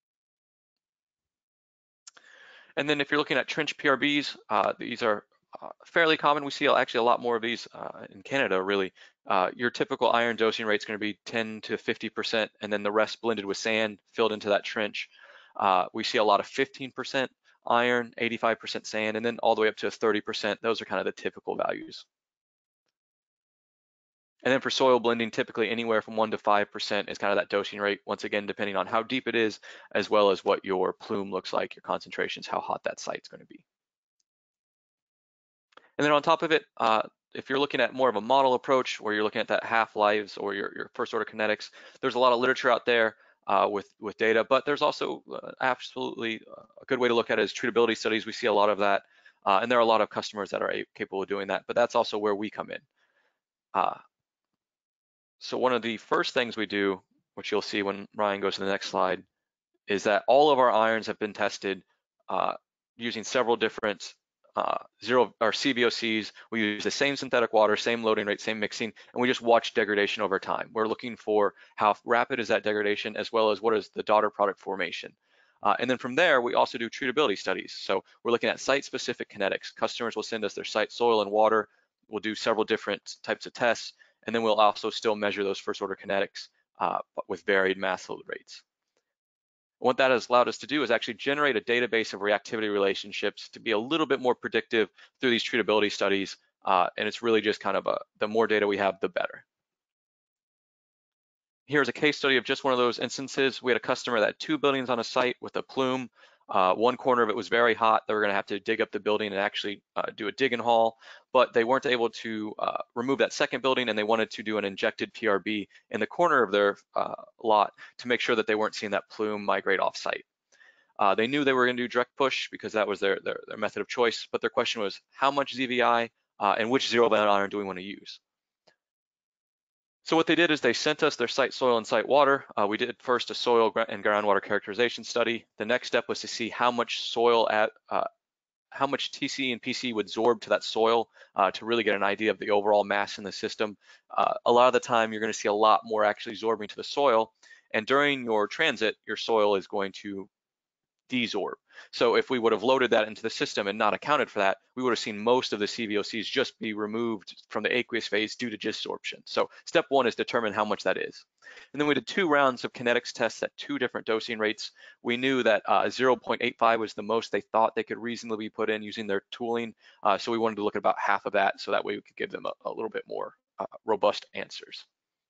And then if you're looking at trench P R Bs, uh, these are uh, fairly common. We see actually a lot more of these uh, in Canada, really. Uh, your typical iron dosing rate is going to be ten to fifty percent, and then the rest blended with sand filled into that trench. Uh, we see a lot of fifteen percent iron, eighty-five percent sand, and then all the way up to thirty percent. Those are kind of the typical values. And then for soil blending, typically anywhere from one to five percent is kind of that dosing rate, once again, depending on how deep it is, as well as what your plume looks like, your concentrations, how hot that site's going to be. And then on top of it, uh, if you're looking at more of a model approach where you're looking at that half-lives or your, your first order kinetics, there's a lot of literature out there uh, with, with data, but there's also uh, absolutely a good way to look at it is treatability studies. We see a lot of that, uh, and there are a lot of customers that are capable of doing that, but that's also where we come in. Uh, so one of the first things we do, which you'll see when Ryan goes to the next slide, is that all of our irons have been tested uh, using several different uh, zero or C V O Cs. We use the same synthetic water, same loading rate, same mixing, and we just watch degradation over time. We're looking for how rapid is that degradation, as well as what is the daughter product formation. Uh, and then from there, we also do treatability studies. So we're looking at site-specific kinetics. Customers will send us their site soil and water. We'll do several different types of tests, and then we'll also still measure those first order kinetics uh, with varied mass load rates. What that has allowed us to do is actually generate a database of reactivity relationships to be a little bit more predictive through these treatability studies. Uh, and it's really just kind of a, the more data we have, the better. Here's a case study of just one of those instances. We had a customer that had two buildings on a site with a plume. Uh, one corner of it was very hot. They were going to have to dig up the building and actually uh, do a dig and haul, but they weren't able to uh, remove that second building, and they wanted to do an injected P R B in the corner of their uh, lot to make sure that they weren't seeing that plume migrate off site. Uh, they knew they were going to do direct push because that was their, their, their method of choice, but their question was how much Z V I uh, and which zero valent iron do we want to use? So what they did is they sent us their site soil and site water. Uh, we did first a soil and groundwater characterization study. The next step was to see how much soil at, uh, how much T C and P C would absorb to that soil uh, to really get an idea of the overall mass in the system. Uh, a lot of the time, you're going to see a lot more actually absorbing to the soil. And during your transit, your soil is going to desorb. So if we would have loaded that into the system and not accounted for that, we would have seen most of the C V O Cs just be removed from the aqueous phase due to desorption. So step one is determine how much that is. And then we did two rounds of kinetics tests at two different dosing rates. We knew that uh, zero point eight five was the most they thought they could reasonably put in using their tooling. Uh, so we wanted to look at about half of that, so that way we could give them a, a little bit more uh, robust answers.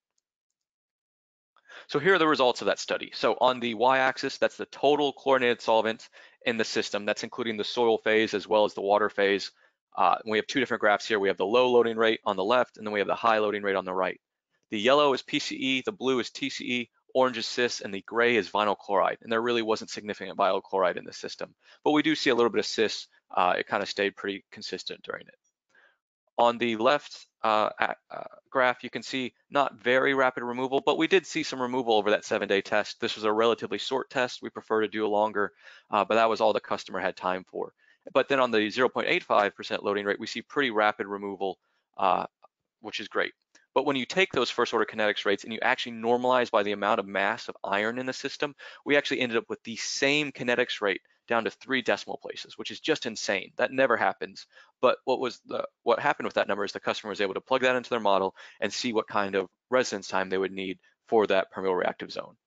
So here are the results of that study. So on the y-axis, that's the total chlorinated solvent in the system. That's including the soil phase as well as the water phase. Uh, we have two different graphs here. We have the low loading rate on the left, and then we have the high loading rate on the right. The yellow is P C E, the blue is T C E, orange is cis, and the gray is vinyl chloride. And there really wasn't significant vinyl chloride in the system. But we do see a little bit of cis. Uh, it kind of stayed pretty consistent during it. On the left uh, uh, graph, you can see not very rapid removal, but we did see some removal over that seven-day test. This was a relatively short test. We prefer to do a longer, uh, but that was all the customer had time for. But then on the zero point eight five percent loading rate, we see pretty rapid removal, uh, which is great. But when you take those first order kinetics rates and you actually normalize by the amount of mass of iron in the system, we actually ended up with the same kinetics rate down to three decimal places, which is just insane. That never happens. But what was the what happened with that number is the customer was able to plug that into their model and see what kind of residence time they would need for that permeable reactive zone.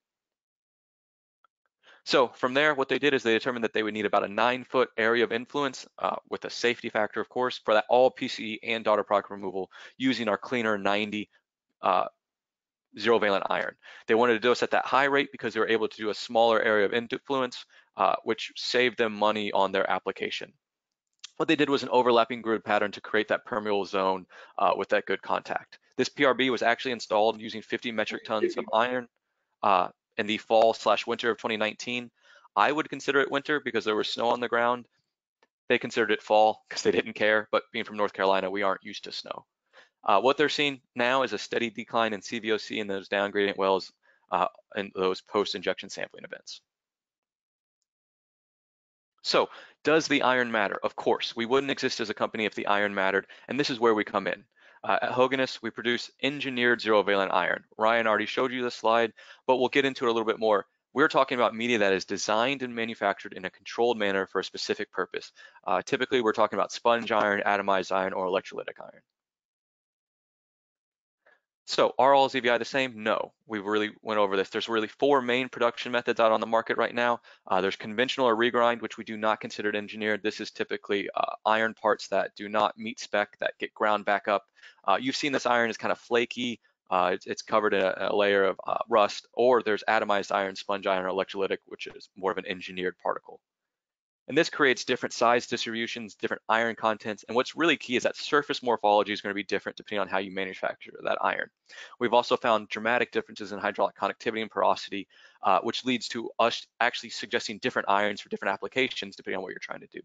So from there, what they did is they determined that they would need about a nine foot area of influence uh, with a safety factor, of course, for that all P C E and daughter product removal using our cleaner ninety uh, zero valent iron. They wanted to dose at that high rate because they were able to do a smaller area of influence, uh, which saved them money on their application. What they did was an overlapping grid pattern to create that permeable zone uh, with that good contact. This P R B was actually installed using fifty metric tons of iron uh, in the fall slash winter of twenty nineteen. I would consider it winter because there was snow on the ground. They considered it fall because they didn't care, but being from North Carolina, we aren't used to snow. Uh, what they're seeing now is a steady decline in C V O C in those down gradient wells uh, and those post-injection sampling events. So does the iron matter? Of course, we wouldn't exist as a company if the iron mattered, and this is where we come in. Uh, at Höganäs, we produce engineered zero valent iron. Ryan already showed you this slide, but we'll get into it a little bit more. We're talking about media that is designed and manufactured in a controlled manner for a specific purpose. Uh, typically, we're talking about sponge iron, atomized iron, or electrolytic iron. So are all Z V I the same? No, we really went over this. There's really four main production methods out on the market right now. Uh, there's conventional or regrind, which we do not consider engineered. This is typically uh, iron parts that do not meet spec that get ground back up. Uh, you've seen this iron is kind of flaky. Uh, it's, it's covered in a, a layer of uh, rust, or there's atomized iron, sponge iron, or electrolytic, which is more of an engineered particle. And this creates different size distributions, different iron contents. And what's really key is that surface morphology is going to be different depending on how you manufacture that iron. We've also found dramatic differences in hydraulic conductivity and porosity, uh, which leads to us actually suggesting different irons for different applications depending on what you're trying to do.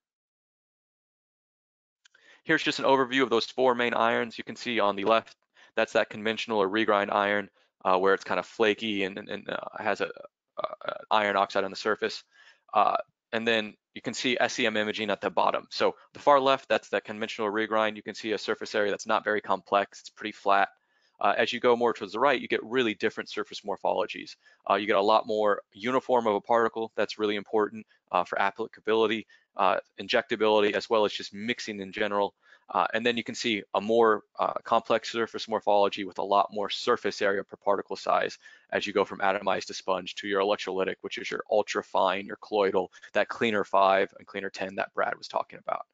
Here's just an overview of those four main irons. You can see on the left, that's that conventional or regrind iron, uh, where it's kind of flaky and, and, and uh, has a, a iron oxide on the surface. Uh, And then you can see S E M imaging at the bottom. So the far left, that's that conventional regrind. You can see a surface area that's not very complex. It's pretty flat. Uh, as you go more towards the right, you get really different surface morphologies. Uh, you get a lot more uniform of a particle. That's really important uh, for applicability, uh, injectability, as well as just mixing in general. Uh, and then you can see a more uh, complex surface morphology with a lot more surface area per particle size as you go from atomized to sponge to your electrolytic, which is your ultra fine, your colloidal, that cleaner five and cleaner ten that Brad was talking about.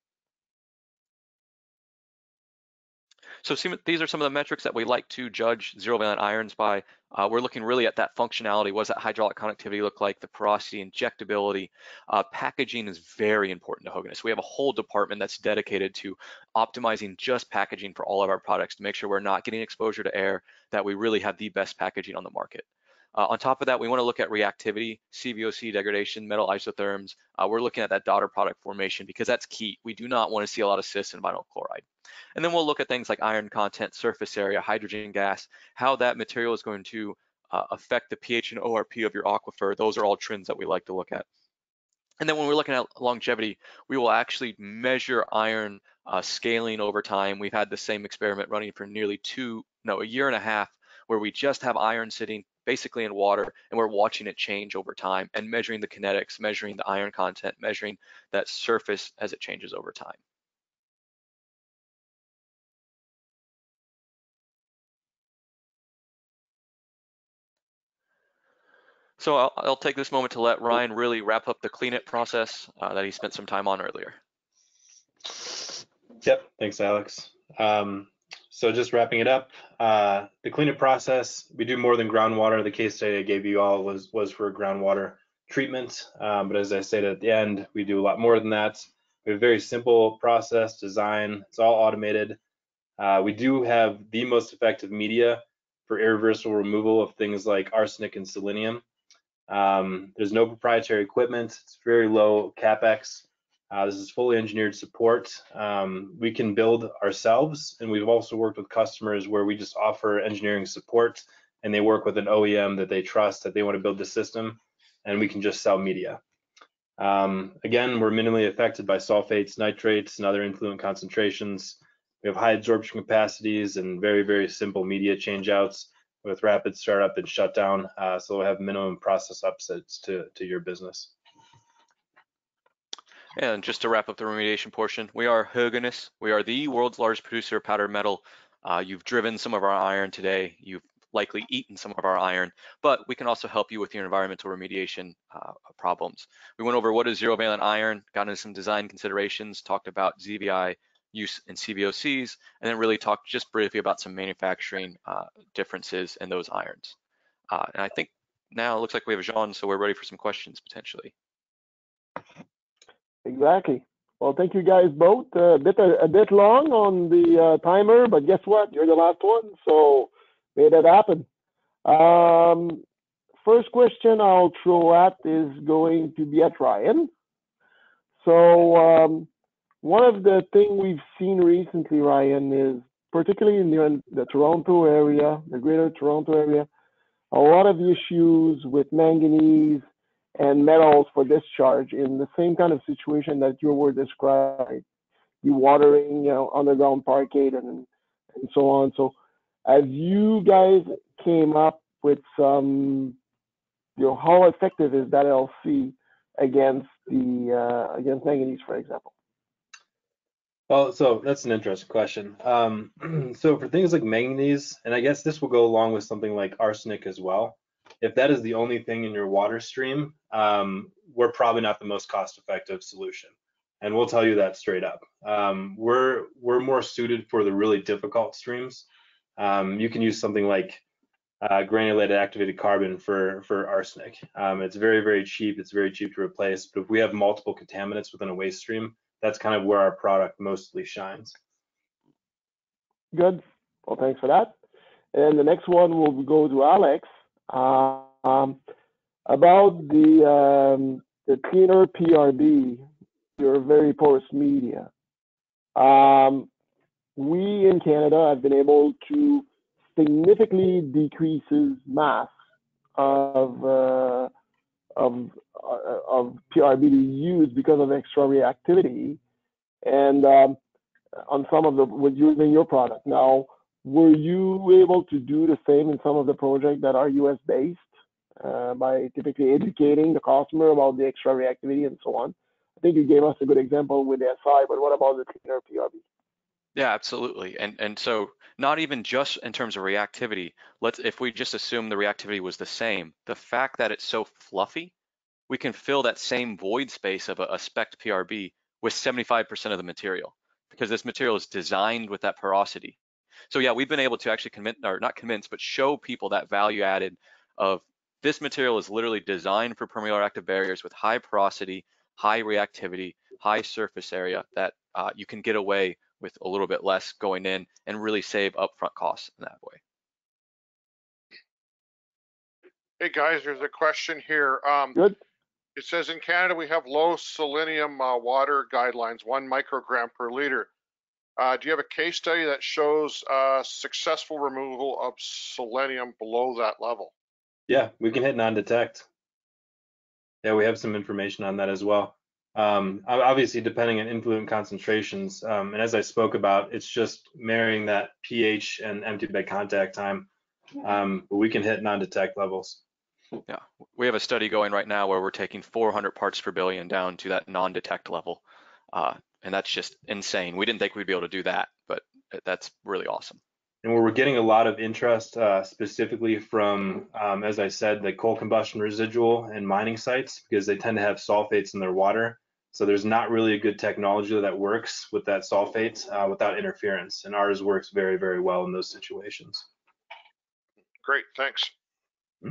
So see, these are some of the metrics that we like to judge zero valent irons by. Uh, we're looking really at that functionality. What does that hydraulic conductivity look like? The porosity, injectability. Uh, packaging is very important to Höganäs. We have a whole department that's dedicated to optimizing just packaging for all of our products to make sure we're not getting exposure to air, that we really have the best packaging on the market. Uh, on top of that, we want to look at reactivity, C V O C degradation, metal isotherms. Uh, we're looking at that daughter product formation because that's key. We do not want to see a lot of cis and vinyl chloride. And then we'll look at things like iron content, surface area, hydrogen gas, how that material is going to uh, affect the pH and O R P of your aquifer. Those are all trends that we like to look at. And then when we're looking at longevity, we will actually measure iron uh, scaling over time. We've had the same experiment running for nearly two, no, a year and a half, where we just have iron sitting basically in water, and we're watching it change over time and measuring the kinetics, measuring the iron content, measuring that surface as it changes over time. So I'll, I'll take this moment to let Ryan really wrap up the clean it process uh, that he spent some time on earlier. Yep, thanks, Alex. Um, so just wrapping it up, uh, the clean it process, we do more than groundwater. The case study I gave you all was, was for groundwater treatment. Um, but as I stated at the end, we do a lot more than that. We have a very simple process design. It's all automated. Uh, we do have the most effective media for irreversible removal of things like arsenic and selenium. Um, there's no proprietary equipment. It's very low capex. Uh, this is fully engineered support. Um, we can build ourselves, and we've also worked with customers where we just offer engineering support, and they work with an O E M that they trust, that they want to build the system, and we can just sell media. Um, again, we're minimally affected by sulfates, nitrates, and other influent concentrations. We have high absorption capacities and very, very simple media changeouts with rapid startup and shutdown, uh, so we'll have minimum process upsets to, to your business. And just to wrap up the remediation portion, we are Höganäs. We are the world's largest producer of powdered metal. Uh, you've driven some of our iron today. You've likely eaten some of our iron, but we can also help you with your environmental remediation uh, problems. We went over what is zero valent iron, got into some design considerations, talked about Z V I use in C V O Cs, and then really talked just briefly about some manufacturing uh, differences in those irons. Uh, and I think now it looks like we have Jean, so we're ready for some questions potentially. Exactly. Well, thank you guys both. Uh, a bit a, a bit long on the uh, timer, but guess what? You're the last one, so made it happen. Um, first question I'll throw at is going to be at Ryan. So um, one of the things we've seen recently, Ryan, is particularly in the, the Toronto area, the greater Toronto area, a lot of issues with manganese and metals for discharge in the same kind of situation that you were describing, dewatering, you know, underground parkade and and so on. So as you guys came up with some, you know, how effective is that L C against the uh, against manganese, for example? Well, so that's an interesting question. Um, so for things like manganese, and I guess this will go along with something like arsenic as well. If that is the only thing in your water stream, um, we're probably not the most cost-effective solution, and we'll tell you that straight up. Um, we're we're more suited for the really difficult streams. Um, you can use something like uh, granulated activated carbon for for arsenic. Um, it's very very cheap. It's very cheap to replace. But if we have multiple contaminants within a waste stream, that's kind of where our product mostly shines. Good. Well, thanks for that. And the next one will go to Alex uh, um, about the um, the cleaner P R B, your very porous media. Um, we in Canada have been able to significantly decrease mass of uh, of uh, of P R B to use because of extra reactivity, and um, on some of the with using your product. Now, were you able to do the same in some of the projects that are U S based uh, by typically educating the customer about the extra reactivity and so on? I think you gave us a good example with S I, but what about the cleaner P R B? Yeah, absolutely. And and so not even just in terms of reactivity, let's if we just assume the reactivity was the same, the fact that it's so fluffy, we can fill that same void space of a, a spec P R B with seventy-five percent of the material because this material is designed with that porosity. So yeah, we've been able to actually convince, or not convince, but show people that value added of this material is literally designed for permeable active barriers with high porosity, high reactivity, high surface area that uh, you can get away with a little bit less going in and really save upfront costs in that way. Hey guys, there's a question here. Um, Good. It says in Canada we have low selenium uh, water guidelines, one microgram per liter. Uh, do you have a case study that shows uh, successful removal of selenium below that level? Yeah, we can hit non-detect. Yeah, we have some information on that as well. Um, obviously, depending on influent concentrations, um, and as I spoke about, it's just marrying that pH and empty bed contact time. Um, but we can hit non-detect levels. Yeah, we have a study going right now where we're taking four hundred parts per billion down to that non-detect level, uh, and that's just insane. We didn't think we'd be able to do that, but that's really awesome. And where we're getting a lot of interest uh, specifically from, um, as I said, the coal combustion residual and mining sites, because they tend to have sulfates in their water. So there's not really a good technology that works with that sulfate uh, without interference. And ours works very, very well in those situations. Great, thanks. Hmm?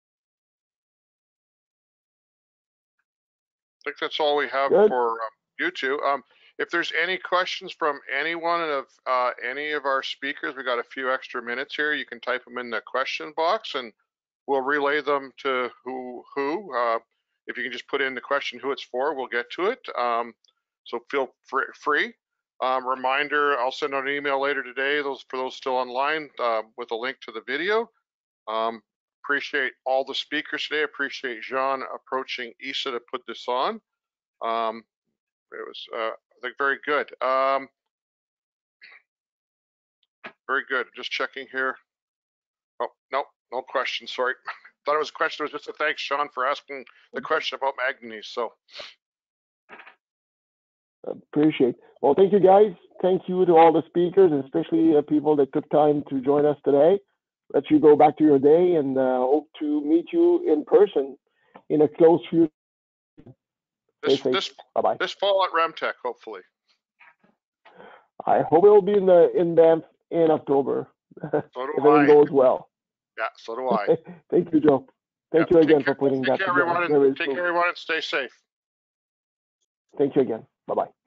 I think that's all we have Good. for uh, you two. Um, if there's any questions from anyone of uh, any of our speakers, we got a few extra minutes here. You can type them in the question box and we'll relay them to who who. Uh, if you can just put in the question who it's for, we'll get to it. Um, so feel free. free. Um, reminder, I'll send out an email later today, those for those still online, uh, with a link to the video. Um, appreciate all the speakers today. Appreciate Jean approaching I S A to put this on. Um, it was, uh, I think, very good. Um, very good. Just checking here. Oh, no, no questions. Sorry. Thought it was a question. It was just a thanks, Sean, for asking the question about manganese. So Appreciate. Well, thank you guys. Thank you to all the speakers, especially uh, people that took time to join us today. Let you go back to your day and uh, hope to meet you in person in a close future. this this Bye bye. this fall at Remtech, hopefully. I hope it will be in the in Banff in October. So do if I. it goes well. Yeah, so do I. Thank you, Joe. Thank Yeah, you again care, for putting take that care, together. everyone, and take care, everyone, and stay safe. Thank you again. Bye bye.